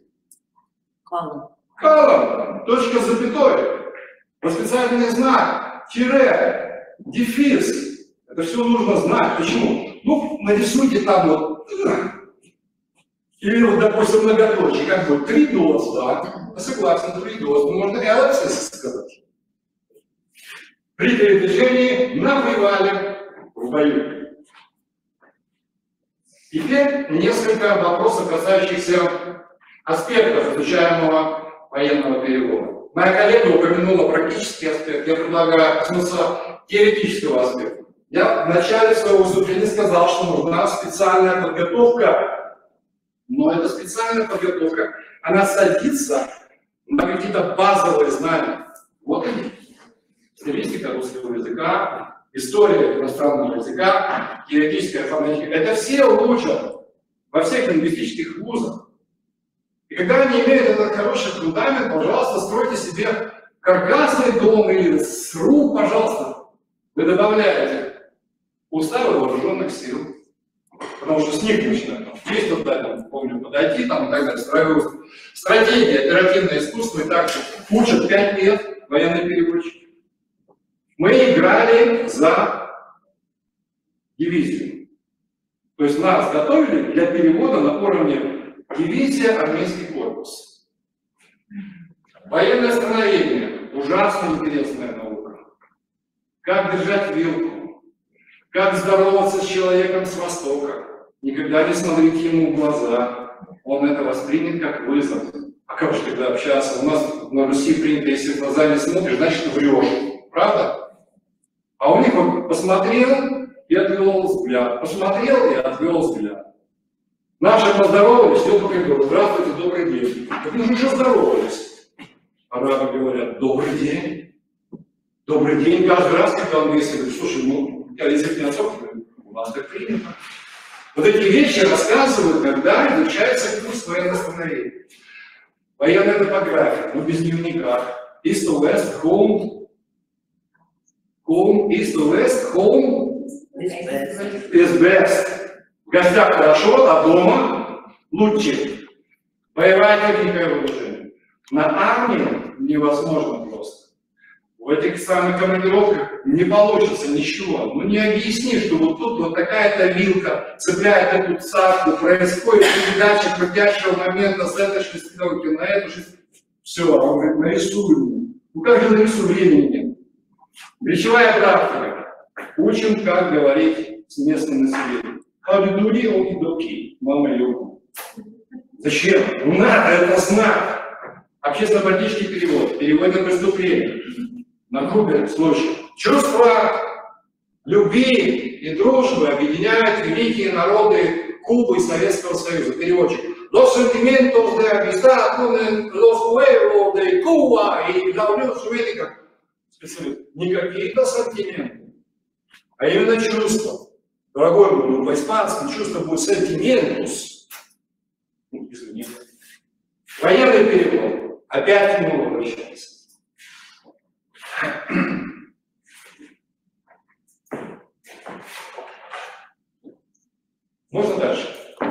Колон, точка с запятой, восклицательный знак, тире, дефис. Это все нужно знать. Почему? Ну, нарисуйте там вот, или вот, допустим, многоточие, как будет, 3 доз, да, согласен, 3 доз, но можно эллипсис сказать. При передвижении на привале в бою. Теперь несколько вопросов, касающихся аспектов изучаемого военного перевода. Моя коллега упомянула практический аспект, я предлагаю коснуться теоретического аспекта. Я в начале своего выступления сказал, что нужна специальная подготовка, но эта специальная подготовка, она садится на какие-то базовые знания. Вот они. Стилистика русского языка, история иностранного языка, теоретическая фонетика. Это все учат во всех лингвистических вузах. И когда они имеют этот хороший фундамент, пожалуйста, стройте себе каркасный дом или сруб, пожалуйста. Вы добавляете уставы вооруженных сил, потому что с них начинают. Есть туда, помню, подойти там и так далее, строевую стратегия, оперативное искусство и так же. Учат 5 лет военные переводчики. Мы играли за дивизию. То есть нас готовили для перевода на уровне дивизия, армейский корпус. Военное строение – ужасно интересная наука. Как держать вилку, как здороваться с человеком с Востока. Никогда не смотрите ему в глаза, он это воспримет как вызов. А как же тогда общаться? У нас на Руси принято, если в глаза не смотришь, значит врешь. Правда? А у них он посмотрел и отвел взгляд. Посмотрел и отвел взгляд. Наши поздоровались, все только говорят, здравствуйте, добрый день. Так мы же уже здоровались. Арабы говорят, добрый день. Добрый день каждый раз, когда он говорит, слушай, ну, у тебя язык не отсохнет, у нас так принято. Вот эти вещи рассказывают, когда изучается курс военного становления. Военная топография, но без дневника. East to West, home. Home, East to West, home is best. В гостях хорошо, а дома лучше. Боевая техника и вооружение. На армии невозможно просто. В этих самых командировках не получится ничего. Ну не объясни, что вот тут вот такая-то вилка цепляет эту цапку, происходит передача крутящего момента с этой шестерки на эту шестерку. Все, он говорит, нарисуем. Ну как же нарисую, времени нет. Речевая практика. Учим, как говорить с местным населением. Аудитория, оки-доки, мама йогу. Зачем? Ну надо, это знак. Общественно-политический перевод. Перевод на преступление. На грубый случай. Чувство любви и дружбы объединяют великие народы Кубы и Советского Союза. Переводчик. Los sentimientos de amistad unen los pueblos de Cuba y la Unión Soviética. Не какие-то сантименты, а именно чувства. Дорогой мой, ну, по-испански чувство будет сентиментус. Ну, извини. Военный перевод. Опять к нему возвращается. Можно дальше?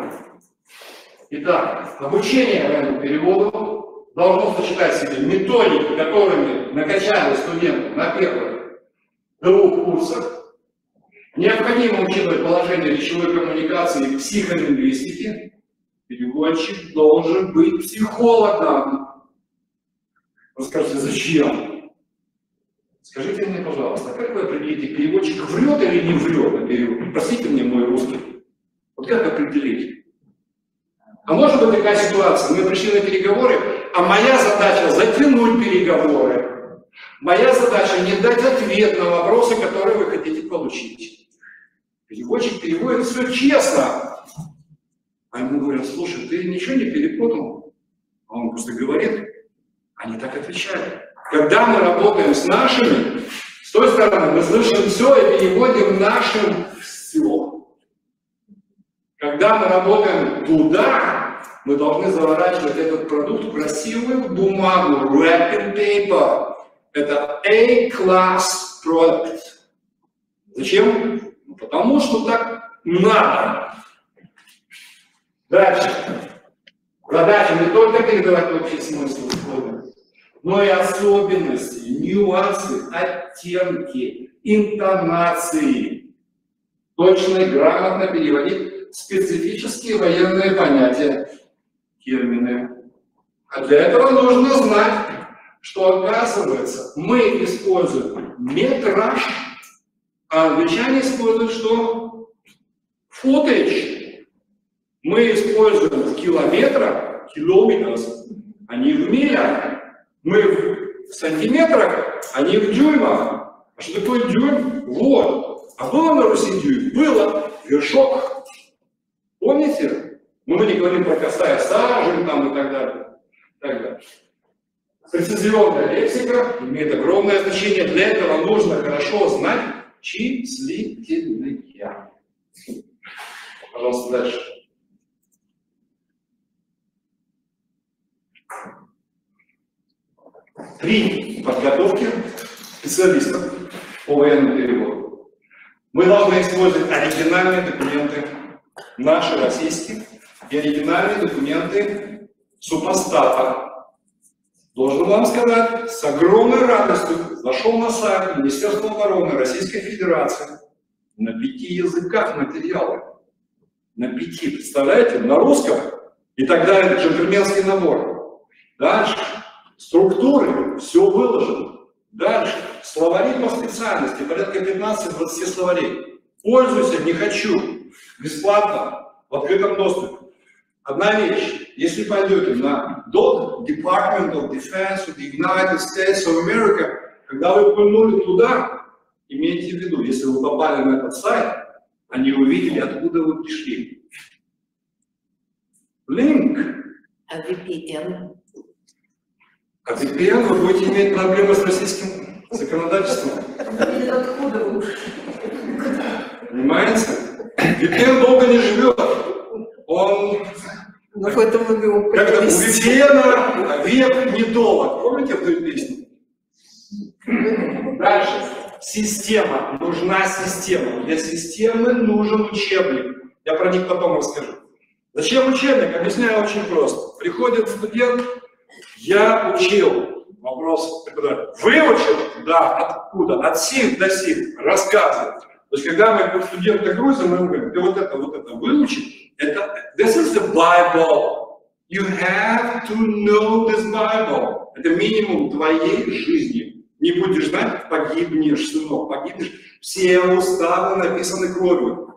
Итак, обучение военному переводу должно сочетать в себе методики, которыми накачали студентов на первых 2 курсах. Необходимо учитывать положение речевой коммуникации и психолингвистики. Переводчик должен быть психологом. Вы скажете, зачем? Скажите мне, пожалуйста, как вы определите, переводчик врет или не врет на переводе? Простите мне мой русский. Вот как определить? А может быть такая ситуация, мы пришли на переговоры, а моя задача затянуть переговоры. Моя задача не дать ответ на вопросы, которые вы хотите получить. Переводчик переводит все честно. А ему говорят, слушай, ты ничего не перепутал? А он просто говорит, они так отвечают. Когда мы работаем с нашими, с той стороны мы слышим все и переводим нашим все. Когда мы работаем туда, мы должны заворачивать этот продукт в красивую бумагу, wrapping paper. Это A-class product. Зачем? Потому что так надо. Дальше. Задача не только передавать общий смысл условия, но и особенности, нюансы, оттенки, интонации. Точно и грамотно переводить специфические военные понятия, термины. А для этого нужно знать, что, оказывается, мы используем метраж, а англичане используют что? Footage. Мы используем в километрах, километров, а не в милях. Мы в сантиметрах, а не в дюймах. А что такое дюйм? Вот. А было на Руси дюйм? Было. Вершок. Помните? Но мы не говорим про косая сажень там и так далее. Прецизионная лексика имеет огромное значение. Для этого нужно хорошо знать числительные. Пожалуйста, дальше. При подготовке специалистов по военному переводу мы должны использовать оригинальные документы, наши российские, и оригинальные документы супостата. Должен вам сказать, с огромной радостью зашел на сайт Министерства обороны Российской Федерации. На 5 языках материалы. На 5, представляете? На русском. И тогда это джентльменский набор. Дальше. Структуры, все выложено. Дальше. Словари по специальности, порядка 15-20 словарей. Пользуйся, не хочу. Бесплатно, в открытом доступе. Одна вещь. Если пойдете на Department of Defense of the United States of America, когда вы пульнули туда, имейте в виду, если вы попали на этот сайт, они увидели, откуда вы пришли. Линк. А VPN? А VPN вы будете иметь проблемы с российским законодательством. Откуда вы? Понимаете? VPN долго не живет. Он... Ну, в этом вы его как-то у VPN век недолг. Помните эту песню? Дальше. Система. Нужна система. Для системы нужен учебник. Я про них потом расскажу. Зачем учебник? Объясняю очень просто. Приходит студент, я учил. Вопрос преподавателя. Выучил? Да. Откуда? От сих до сих. Рассказывает. То есть, когда мы студента грузим, мы говорим, ты вот это выучи. Это, this is the Bible. You have to know this Bible. Это минимум твоей жизни. Не будешь знать, погибнешь, сынок, погибнешь. Все уставы написаны кровью.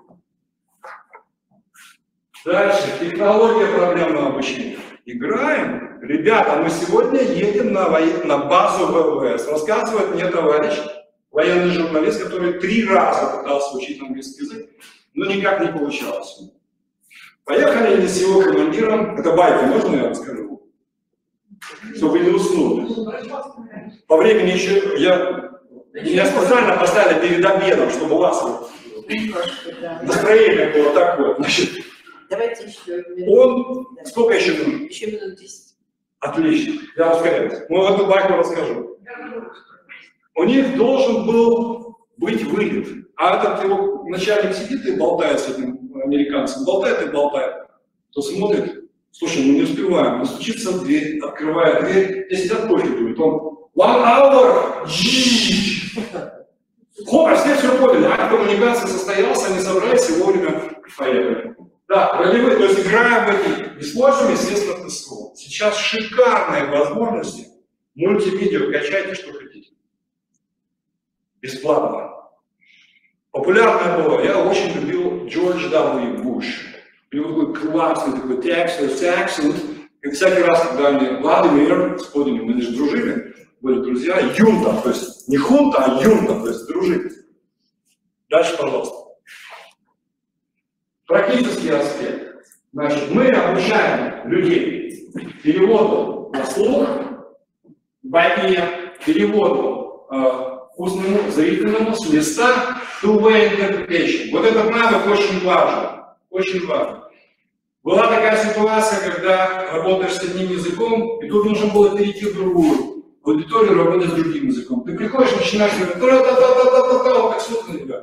Дальше. Технология проблемного обучения. Играем. Ребята, мы сегодня едем на базу ВВС. Рассказывает мне товарищ, военный журналист, который 3 раза пытался учить английский язык, но никак не получалось. Поехали с его командиром. Это байку, можно я расскажу? Чтобы не уснули. По времени еще меня специально поставили перед обедом, чтобы у вас настроение было такое. Значит, давайте еще. Он, сколько еще минут? Еще минут 10. Отлично, я ускоряюсь. Ну, эту байку расскажу. У них должен был быть вылет. А этот его начальник сидит и болтает с этим американцем. Болтает и болтает. То смотрит, слушай, мы не успеваем. Он стучится в дверь, открывает дверь. 10 от кофе будет. Он 1 hour. Хоп, а все поняли. А коммуникация состоялась, они собрались и вовремя поехали. Да, ролевые, то есть играем в эти. Используем, естественно, ТСО. Сейчас шикарные возможности. Мультимедиа, качайте, что хотите. Бесплатно. Популярное было, я очень любил Джордж W. Буш. У него такой классный такой текст. И всякий раз, когда они Владимир с Подиным, мы же дружили, были друзья, юнта, то есть не хунта, а юнта, то есть дружили. Дальше, пожалуйста. Практический аспект. Значит, мы обучаем людей переводу на слух, бойне, переводу устному, зрительному, с листа, two-way interpretation. Вот этот навык очень важен. Очень важен. Была такая ситуация, когда работаешь с одним языком, и тут нужно было перейти в другую аудиторию, работать с другим языком. Ты приходишь, начинаешь говорить, как сутки, ребят.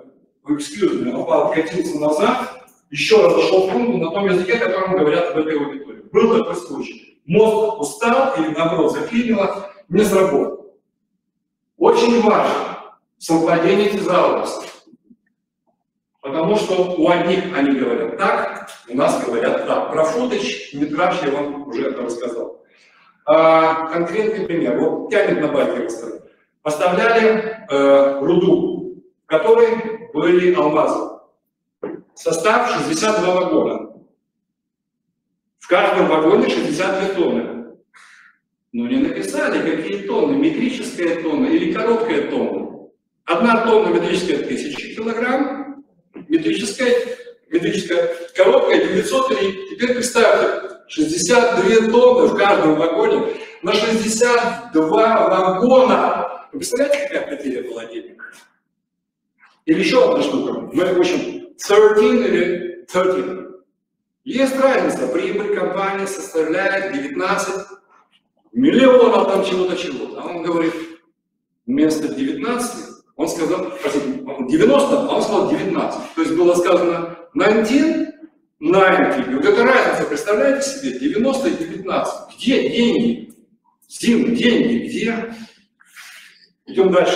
откатился назад, еще раз зашел в комнату на том языке, которым говорят в этой аудитории. Был такой случай. Мозг устал или, наоборот, заклинило, не сработал. Очень важно совпадение физиологии. Потому что у одних они говорят так, у нас говорят так. Про футаж, метраж я вам уже это рассказал. Конкретный пример. Вот тянет на байке расскажу. Поставляли руду, в которой были алмазы. Состав 62 вагона. В каждом вагоне 62 тонны. Но не написали, какие тонны, метрическая тонна или короткая тонна. 1 тонна метрическая 1000 килограмм, метрическая короткая 903. Теперь представьте, 62 тонны в каждом вагоне на 62 вагона. Вы представляете, какая потеря была денег? Или еще одна штука. Мы учим 13 или 13. Есть разница. Прибыль компании составляет 19 миллионов там чего-то. А он говорит, вместо 19, он сказал, простите, 90, а он сказал 19. То есть было сказано 19. И вот эта разница, представляете себе, 90 и 19. Где деньги? Сим, деньги, где? Идем дальше.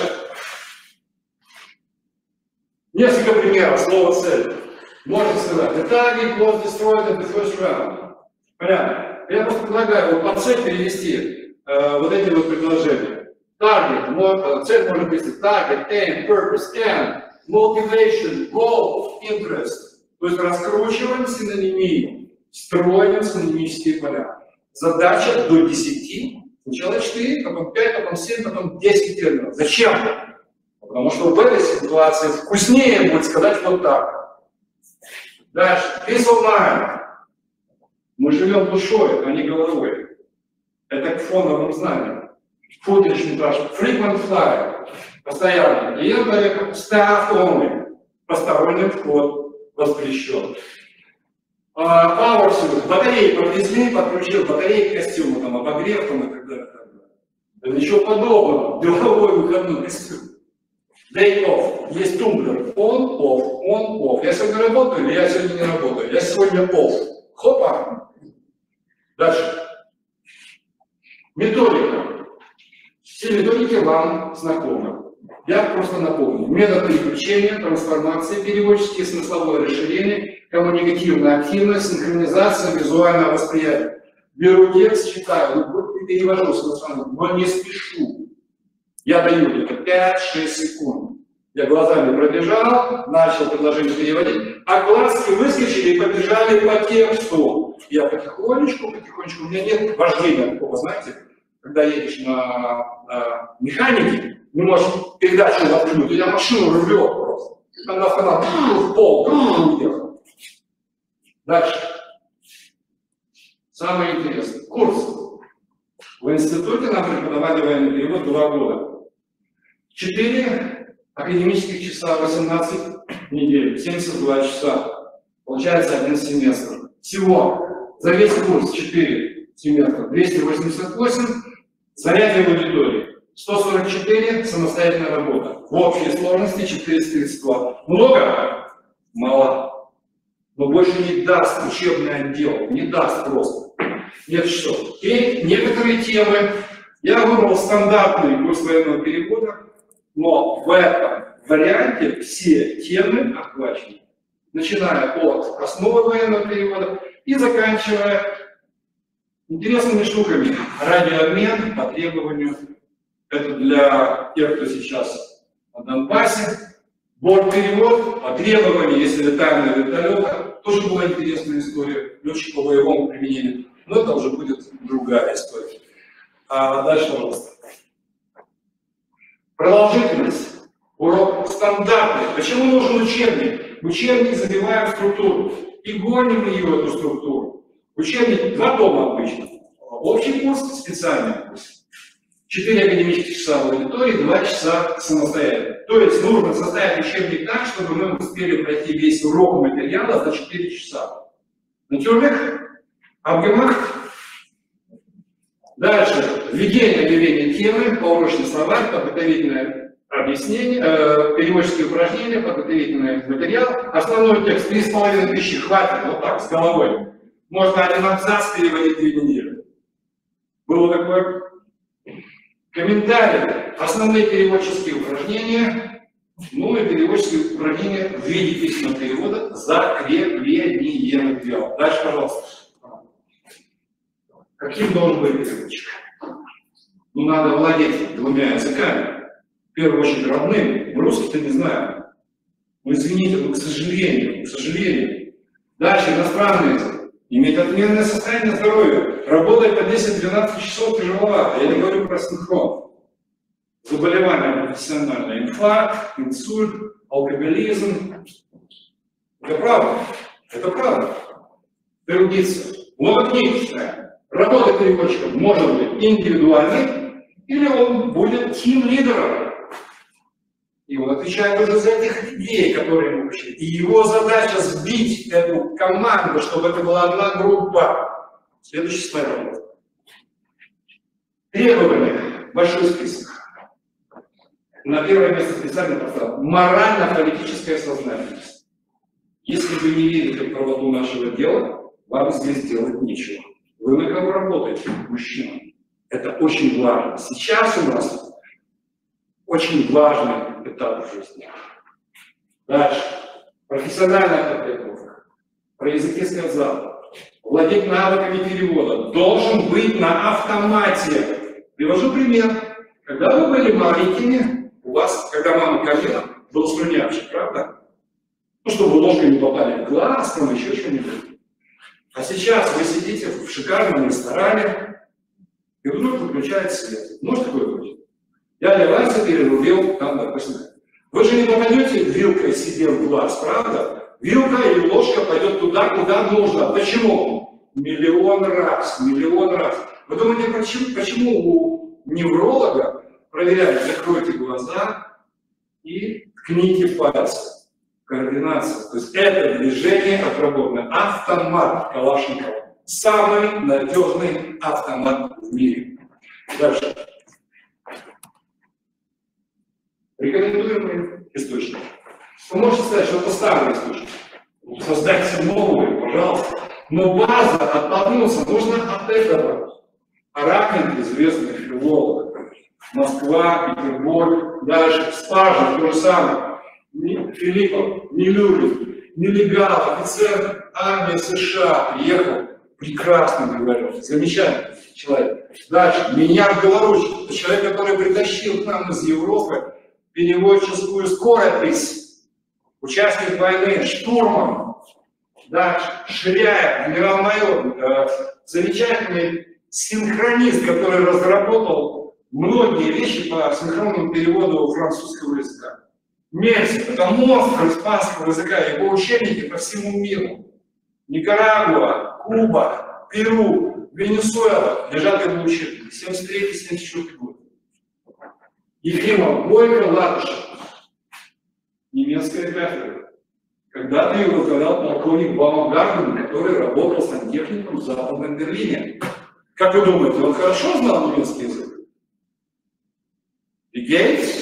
Несколько примеров, слово цель. Можно сказать, the target was destroyed in the first round. Понятно? Я просто предлагаю вот под цель перевести вот эти вот предложения. Target, цель можно перевести target, aim, purpose, end, motivation, goal, interest. То есть раскручиваем синонимии, строим синонимические поля. Задача до 10, сначала 4, потом 5, потом 7, потом 10 терминов. Зачем? Потому что в этой ситуации вкуснее будет сказать вот так. Дальше. Peace of mind. Мы живем душой, а не головой. Это к фоновым знаниям. Footage, метраж. Frequent flyer. Постоянно. Клиент, staff only. Посторонний вход воспрещен. Power suit. Батареи подвезли, подключил батареи к костюму, там, обогрев там, и так далее. Да ничего подобного. Деловой выходной костюм. Day off. Есть тумблер. On, off, on, off. Я сегодня работаю или я сегодня не работаю? Я сегодня off. Хопа. Дальше. Методика. Все методики вам знакомы. Я просто напомню. Метод переключения, трансформации, переводческие, смысловое расширение, коммуникативная активность, синхронизация, визуальное восприятие. Беру текст, читаю, перевожу смысловое, но не спешу. Я даю где-то 5-6 секунд. Я глазами пробежал, начал предложение переводить, а глазки выскочили и побежали по тексту. Я потихонечку, у меня нет вождения такого, знаете, когда едешь на механике, не можешь передачу воткнуть, у тебя машину рвет просто. Там на канал в пол, уехал. Дальше. Самое интересное. Курс. В институте нам преподавали военный перевод 2 года. 4 академических часа, 18 недель, 72 часа. Получается 1 семестр. Всего за весь курс 4 семестра, 288 занятий в аудитории, 144 самостоятельная работа. В общей сложности 432. Много? Мало. Но больше не даст учебный отдел, не даст просто. Нет, что? И некоторые темы, я выбрал стандартный курс военного перевода, но в этом варианте все темы охвачены, начиная от основы военного перевода и заканчивая интересными штуками. Радиообмен по требованию. Это для тех, кто сейчас на Донбассе. Бортперевод по требованию, если летаем на вертолетах. Тоже была интересная история. Летчик по боевому применению. Но это уже будет другая история. Дальше, пожалуйста. Продолжительность. Урок стандартный. Почему нужен учебник? Учебник забиваем в структуру и гоним ее, эту структуру. Учебник 2 тома обычно. Общий курс, специальный курс. 4 академических часа в аудитории, 2 часа самостоятельно. То есть нужно составить учебник так, чтобы мы успели пройти весь урок материала за 4 часа. Натюрморт, Абгемах. Дальше. Введение объявления темы, поурочный словарь, подготовительное объяснения, переводческие упражнения, подготовительный материал. Основной текст 3500, хватит, вот так, с головой. Можно один абзац переводить 2 недели. Было такое. Комментарии, основные переводческие упражнения, ну и переводческие упражнения в виде письменного перевода, закрепление материала. Дальше, пожалуйста. Каким должен быть переводчик? Ну, надо владеть 2 языками. В первую очередь родным. Мы русский-то не знаем. Ну, извините, но к сожалению. Дальше иностранный язык. Иметь отменное состояние здоровья. Работать по 10-12 часов тяжеловато. Я не говорю про синхрон. Заболевания профессиональные. Инфаркт, инсульт, алкоголизм. Это правда. Это правда. Трудиться. Много книг читаем. Работа переводчиком может быть индивидуальной, или он будет тим-лидером. И он отвечает уже за этих людей, которые ему учат. И его задача сбить эту команду, чтобы это была одна группа. Следующий слайд. Требования. Большой список. На первое место специально поставил. Морально-политическая сознательность. Если вы не верите в правоту нашего дела, вам здесь делать нечего. Вы на кого работаете, мужчина? Это очень важно. Сейчас у нас очень важный этап в жизни. Дальше. Профессиональная подготовка. Про языки сказал. Владеть навыками перевода. Должен быть на автомате. Привожу пример. Когда вы были маленькими, у вас, когда мама кормила, был слюнявчик, правда? Ну, чтобы ложкой не попали в глаз, там еще что-нибудь. А сейчас вы сидите в шикарном ресторане, и вдруг выключается свет. Может такое быть? Я для вас перерубил там, допустим. Вы же не попадете вилкой себе в глаз, правда? Вилка или ложка пойдет туда, куда нужно. Почему? Миллион раз. Вы думаете, почему у невролога проверяют, закройте глаза и ткните пальцы? Координация. То есть это движение отработано. Автомат Калашникова. Самый надежный автомат в мире. Дальше. Рекомендуемый источник. Вы можете сказать, что это старый источник. Создайте новый, пожалуйста. Но база, оттолкнуться нужно от этого. Аракин, известный филолог. Москва, Петербург, дальше. Спажин, то же самое. Филиппов, Нелюбин, нелегал, офицер армии США, приехал, прекрасно говорил, замечательный человек. Дальше, меня в Беларусь, человек, который притащил к нам из Европы переводческую скорость, участник войны, штурман. Дальше, Ширяев, генерал-майор, замечательный синхронист, который разработал многие вещи по синхронному переводу французского языка. Мексика, это монстр испанского языка, его учебники по всему миру. Никарагуа, Куба, Перу, Венесуэла лежат его учебники. 73-74 год. Ефимов, Бойко, Латышев. Немецкая кафедра. Когда-то ее возглавлял полковник Баумгартен, который работал сантехником в Западном Берлине. Как вы думаете, он хорошо знал немецкий язык? И Гейтс?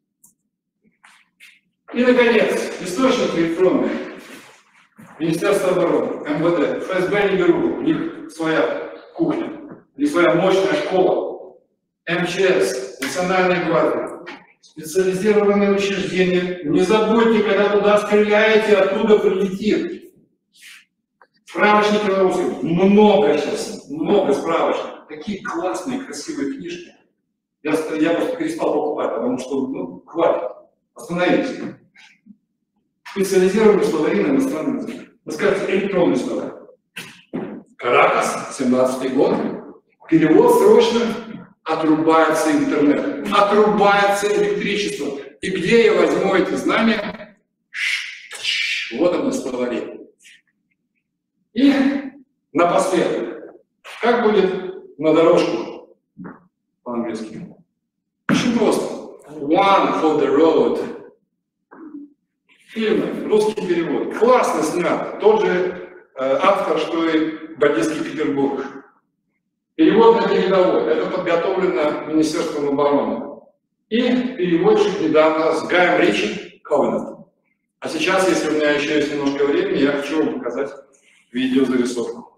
И, наконец, источник электронный. Министерство обороны, МВД, ФСБ не беру, у них своя кухня, у них своя мощная школа, МЧС, Национальная гвардия, специализированные учреждения. Не забудьте, когда туда стреляете, оттуда прилетит. Справочники на русском. Много сейчас, много справочников. Такие классные, красивые книжки. Я просто перестал покупать, потому что, ну, хватит. Остановитесь. Специализированные словари на иностранном языке. Вы скажете, электронный словарь. Каракас, 17-й год. Перевод срочно. Отрубается интернет. Отрубается электричество. И где я возьму эти знания? Вот они словари. И напоследок. Как будет на дорожку по-английски? Очень просто. One for the road. Фильмы, русский перевод. Классно снят. Тот же автор, что и «Бандитский Петербург». Перевод на передовой. Это подготовлено Министерством обороны. И переводчик недавно с Гаем Ричи Covenant. А сейчас, если у меня еще есть немножко времени, я хочу вам показать видеозарисовку.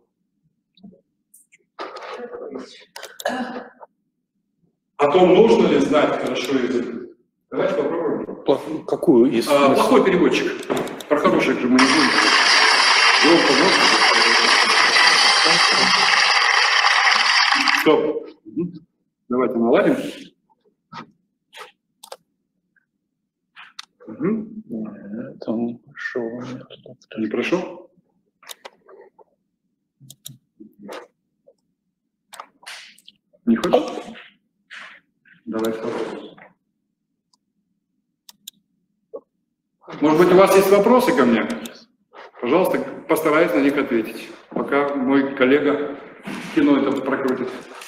О том, нужно ли знать хорошо язык. Давайте попробуем. Какую из... Плохой переводчик. Про хороших же мы не будем. Стоп. Давайте наладим. Это он не прошел. Не прошел? Не хочешь? Давай попробуем. Может быть, у вас есть вопросы ко мне? Пожалуйста, постараюсь на них ответить, пока мой коллега кино это прокрутит.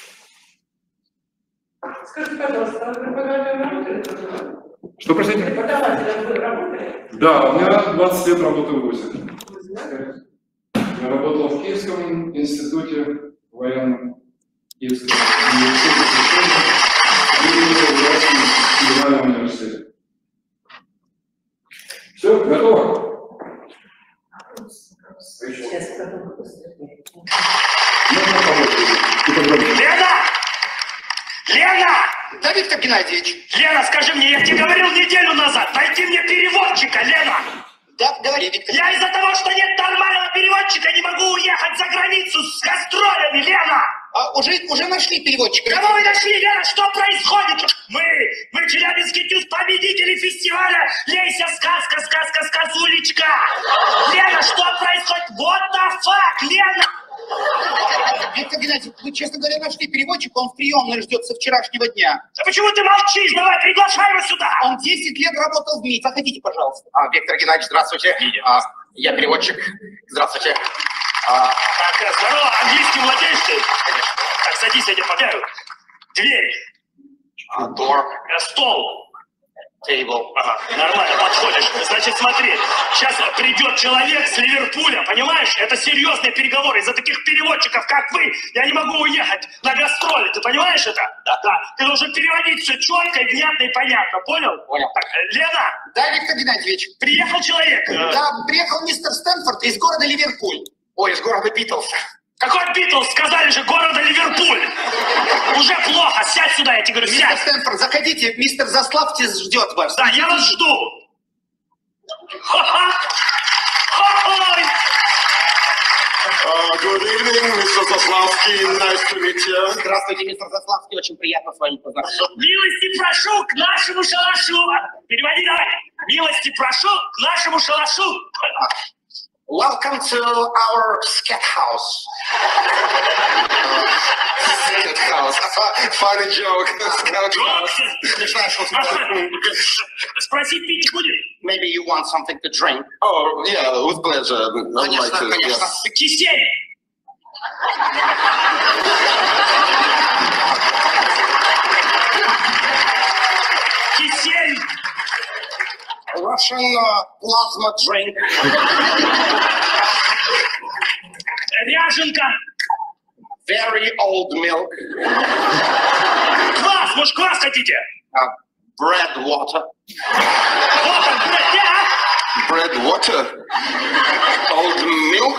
Скажите, пожалуйста, вы преподавателем работали? Что, простите? Преподавателем вы работали? Да, у меня 20 лет работы в ВУЗе. Я работал в Киевском институте военном, Киевском федеральном университете. Все, готово? Сейчас потом поступим. Лена! Лена! Да, Виктор Геннадьевич. Лена, скажи мне, я тебе говорил неделю назад, найди мне переводчика, Лена! Да, говори, Виктор. Я из-за того, что нет нормального переводчика, не могу уехать за границу с гастролями, Лена! Уже нашли переводчика. Кого вы нашли, Лена? Что происходит? Мы челябинский тюз, победители фестиваля «Лейся, сказка, сказка, сказулечка». Лена, что происходит? What the fuck, Лена? Виктор Геннадьевич, вы, честно говоря, нашли переводчика, он в приемной ждет со вчерашнего дня. Да почему ты молчишь? Давай, приглашай его сюда. Он 10 лет работал в МИД. Заходите, пожалуйста. Виктор Геннадьевич, здравствуйте. Я переводчик. Здравствуйте. Так, здорово, английский владеешь ты? Так, садись, я тебя помяю. Дверь. Door. Стол. Table. Ага, нормально, подходишь. Значит, смотри, сейчас придет человек с Ливерпуля, понимаешь? Это серьезные переговоры. Из-за таких переводчиков, как вы, я не могу уехать на гастроли. Ты понимаешь это? Да. Ты должен переводить все четко, внятно и понятно. Понял? Понял. Так, Лена. Да, Виктор Геннадьевич. Приехал человек. Да, приехал мистер Стэнфорд из города Ливерпуль. Ой, из города Битлз. Какой Битлз? Сказали же, города Ливерпуль. Уже плохо. Сядь сюда, я тебе говорю, сядь. Мистер Стэнфорд, заходите. Мистер Заславтис ждет вас. Да, я вас жду. Good evening, Mr. Заславский. Nice to meet you. Здравствуйте, мистер Заславский. Очень приятно с вами познакомиться. Милости прошу к нашему шалашу. Переводи давай. Милости прошу к нашему шалашу. Welcome to our scat house. Scout house. Funny joke. Scout house. Спроси, пить будет? Maybe you want something to drink. Oh, yeah, with pleasure. Конечно, конечно. Yes. Кисель! Кисель! Russian plasma drink. Ряженка. Very old milk. Квас, может, квас хотите? Bread water. Bread water? Old milk?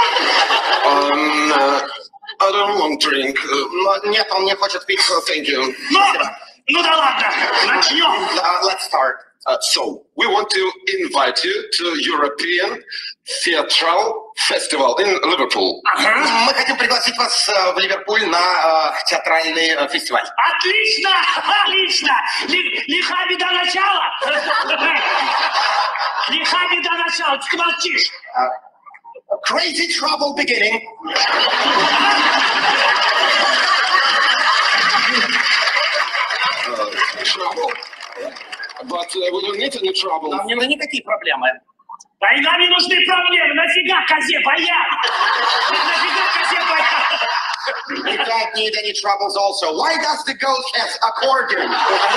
I don't want drink. Нет, он не хочет пить. Thank you. Ну да ладно, начнем. Let's start. So, we want to invite you to European Theatral Festival in Liverpool. Мы хотим пригласить вас в Ливерпуль на театральный фестиваль. Отлично! Отлично! Лиха беда начала! Лиха беда начала! Ты молчишь! Crazy trouble beginning. Trouble? But we don't need any trouble. Нам не нужны никакие проблемы. Да и нам не нужны проблемы. Нафига козе баян? Нафига козе баян? We don't need any troubles also. Why does the goat have accordion?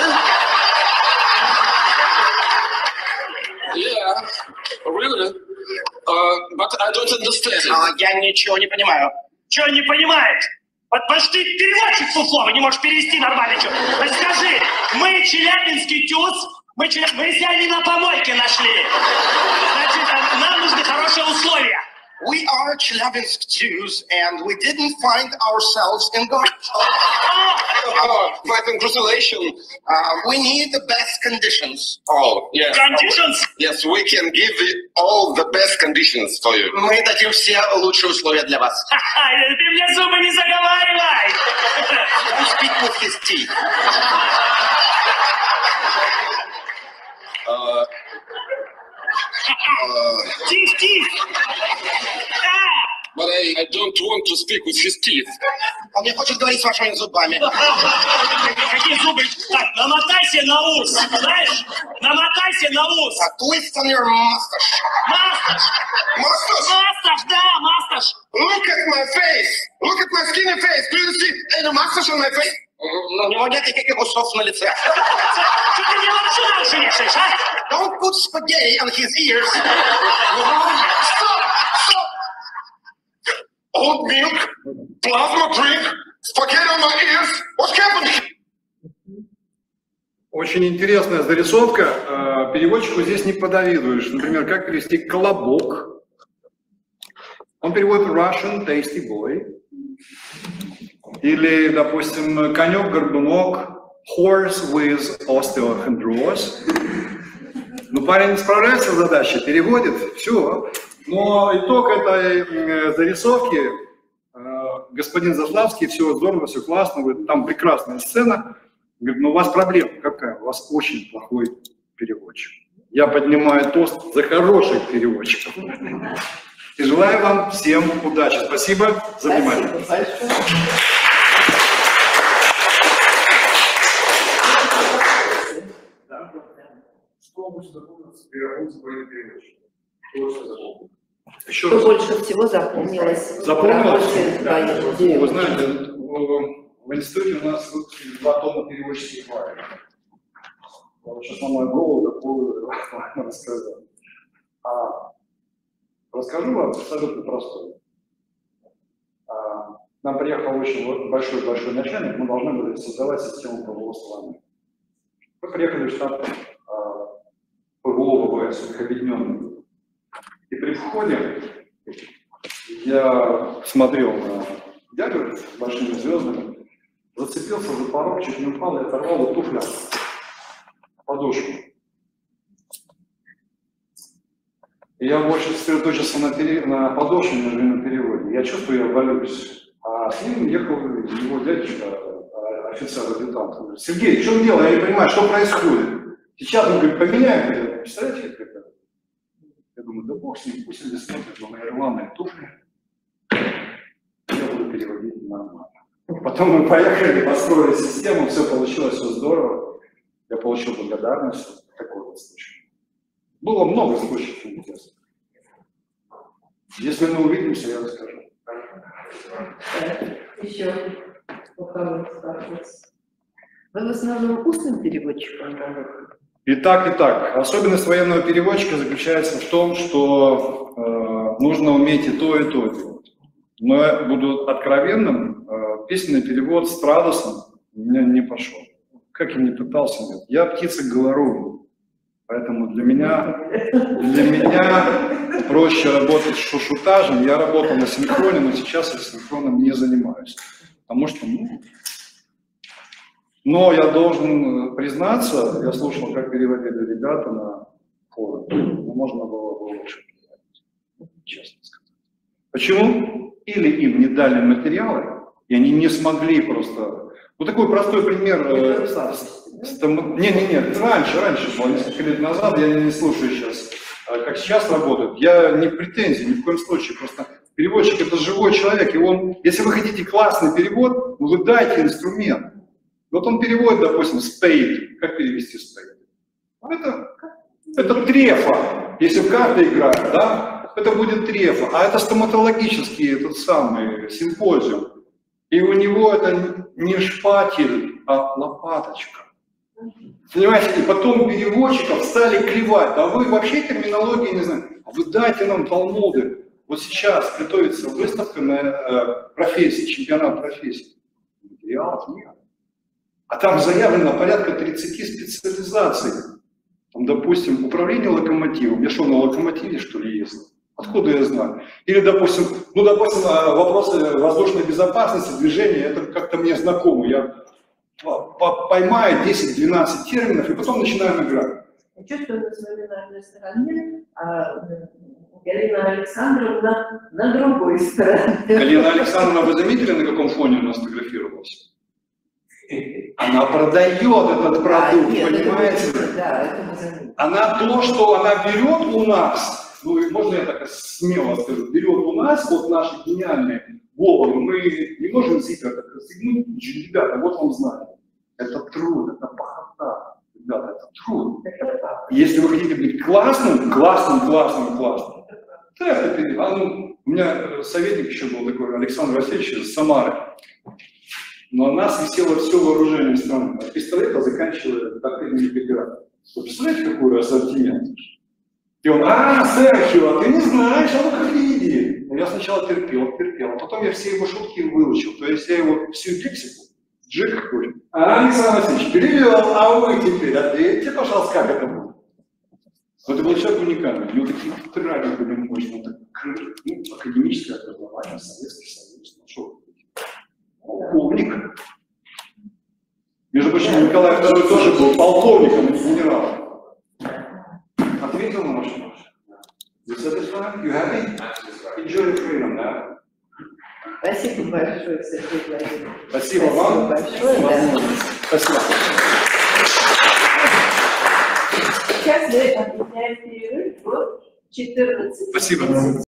Yeah, really? But I don't understand. Я ничего не понимаю. Чего не понимает? Потому что ты переводчик фуфловый, не можешь перевести нормально ничего. Скажи, мы челябинский ТЮЗ, мы себя не на помойке нашли. Значит, нам нужны хорошие условия. We are Chelyabinsk Jews, and we didn't find ourselves in the... But congratulations, we need the best conditions. Oh, yes. Conditions? Yes, we can give all the best conditions for you. Мы дадим все лучшие условия для вас. Ты мне зубы не заговаривай! Don't speak with his teeth. Тих. But I don't want to speak with his teeth. Он не хочет говорить с вашими зубами. Какие зубы? Так, намотайся на ус, знаешь? Намотайся на ус. Twist on your mustache. Mustache, да, mustache. Look at my face. Look at my skinny face. Do you see any mustache on my face? У него нет никаких усов на лице. Что ты мне лапшу на уши вешаешь, а? Don't put spaghetti on his ears. Stop. Oat milk, plasma drink, spaghetti on my ears. What's happening? Очень интересная зарисовка. Переводчику здесь не подавидуешь. Например, как перевести «колобок». Он переводит Russian tasty boy. Или, допустим, конек-горбунок, horse with osteochondrosis. Ну, парень справляется с задачей, переводит, все. Но итог этой зарисовки, господин Заславский, все здорово, все классно, там прекрасная сцена. Говорит, ну у вас проблема какая? У вас очень плохой переводчик. Я поднимаю тост за хороших переводчиков. И желаю вам всем удачи. Спасибо за внимание. Что больше всего запомнилось? Запомнилось? Вы знаете, в институте у нас выпустили 2 тома переводческих правил. Сейчас на мою голову такую рассказал. Расскажу вам абсолютно простое. Нам приехал очень большой начальник, мы должны были создавать систему ПВО страны. Мы приехали в штаб ПВО ВВС, их объединенный. И при входе я смотрел на дядю с большими звездами, зацепился за порог, чуть не упал и оторвал вот туфля, подушку. И я больше сосредоточился на подошве, нежели на переводе. Я чувствую, я валюсь. А с ним ехал его дядечка, офицер-адъютант. Он говорит: Сергей, что дело? Я не понимаю, что происходит. Сейчас он говорит, поменяем. Представляете, как это? Я думаю, да бог с ним, пусть они смотрят на мои рваные туфли. Я буду переводить нормально. Потом мы поехали, построили систему, все получилось, все здорово. Я получил благодарность. Такой вот случай. Было много случаев интересных. Если мы увидимся, я расскажу. Еще у кого спрашивается. Вы в основном устным переводчиком работаете? И так. Особенность военного переводчика заключается в том, что нужно уметь и то делать. Но я буду откровенным, письменный перевод с Страдосом у меня не пошел. Как я не пытался, нет. Я птица говоровая. Поэтому для меня проще работать с шушутажем. Я работал на синхроне, но сейчас я синхроном не занимаюсь. Потому что, но я должен признаться, я слушал, как переводили ребята на форуме. Можно было бы лучше переводить, честно сказать. Почему? Или им не дали материалы, и они не смогли просто... Вот такой простой пример. Нет, раньше было, несколько лет назад, я не слушаю сейчас, как сейчас работают. Я не в претензии, ни в коем случае, просто переводчик — это живой человек, и он, если вы хотите классный перевод, вы дайте инструмент. Вот он переводит, допустим, spade. Как перевести spade? Это трефа. Если в карты играют, да, это будет трефа. А это стоматологический, этот самый симпозиум. И у него это не шпатель, а лопаточка. Понимаете, и потом переводчиков стали клевать. А вы вообще терминологии не знаете. А вы дайте нам талмуды. Вот сейчас готовится выставка на профессии, чемпионат профессий. Материалов нет. А там заявлено порядка 30 специализаций. Там, допустим, управление локомотивом. Я что, на локомотиве, что ли, ездил? Откуда я знаю? Или, допустим, вопросы воздушной безопасности, движения, это как-то мне знакомо. Я поймаю 10-12 терминов и потом начинаю играть. Я чувствую на номинальной стороне, а Галина Александровна на другой стороне. Галина Александровна, вы заметили, на каком фоне она сфотографировалась? Она продает этот продукт, понимаете? Да, это мы заметили. Она то, что она берет у нас, ну, можно я так смело скажу, берет у нас вот наши гениальные головы, мы не можем зипер так расстегнуть, ребята, вот вам знание. Это труд, это похота, ребята, это труд. Если вы хотите быть классным, то у меня советник еще был такой, Александр Васильевич из Самары. Но у нас висело все вооружение страны, от пистолета заканчивая тактильными калибрами. Вы представляете, какой ассортимент? И он, Серхио, ты не знаешь, а ну как види. Я сначала терпел, а потом я все его шутки выучил. То есть я его всю лексику, джик какой. Александр Васильевич перевел, а вы теперь ответьте, пожалуйста, как это будет. Но это был человек уникальный, у него такие тетради были мощные, академическое образование, Советский Союз, ну что, полковник. Между прочим, Николай II тоже был полковником, а не генералом. Ответил на ваш вопрос? You satisfied? You happy? Enjoy freedom, да? Спасибо большое, Сергей Владимирович. Спасибо вам. Большое, да. Спасибо. Сейчас мы объявляем перерыв в 14. Спасибо.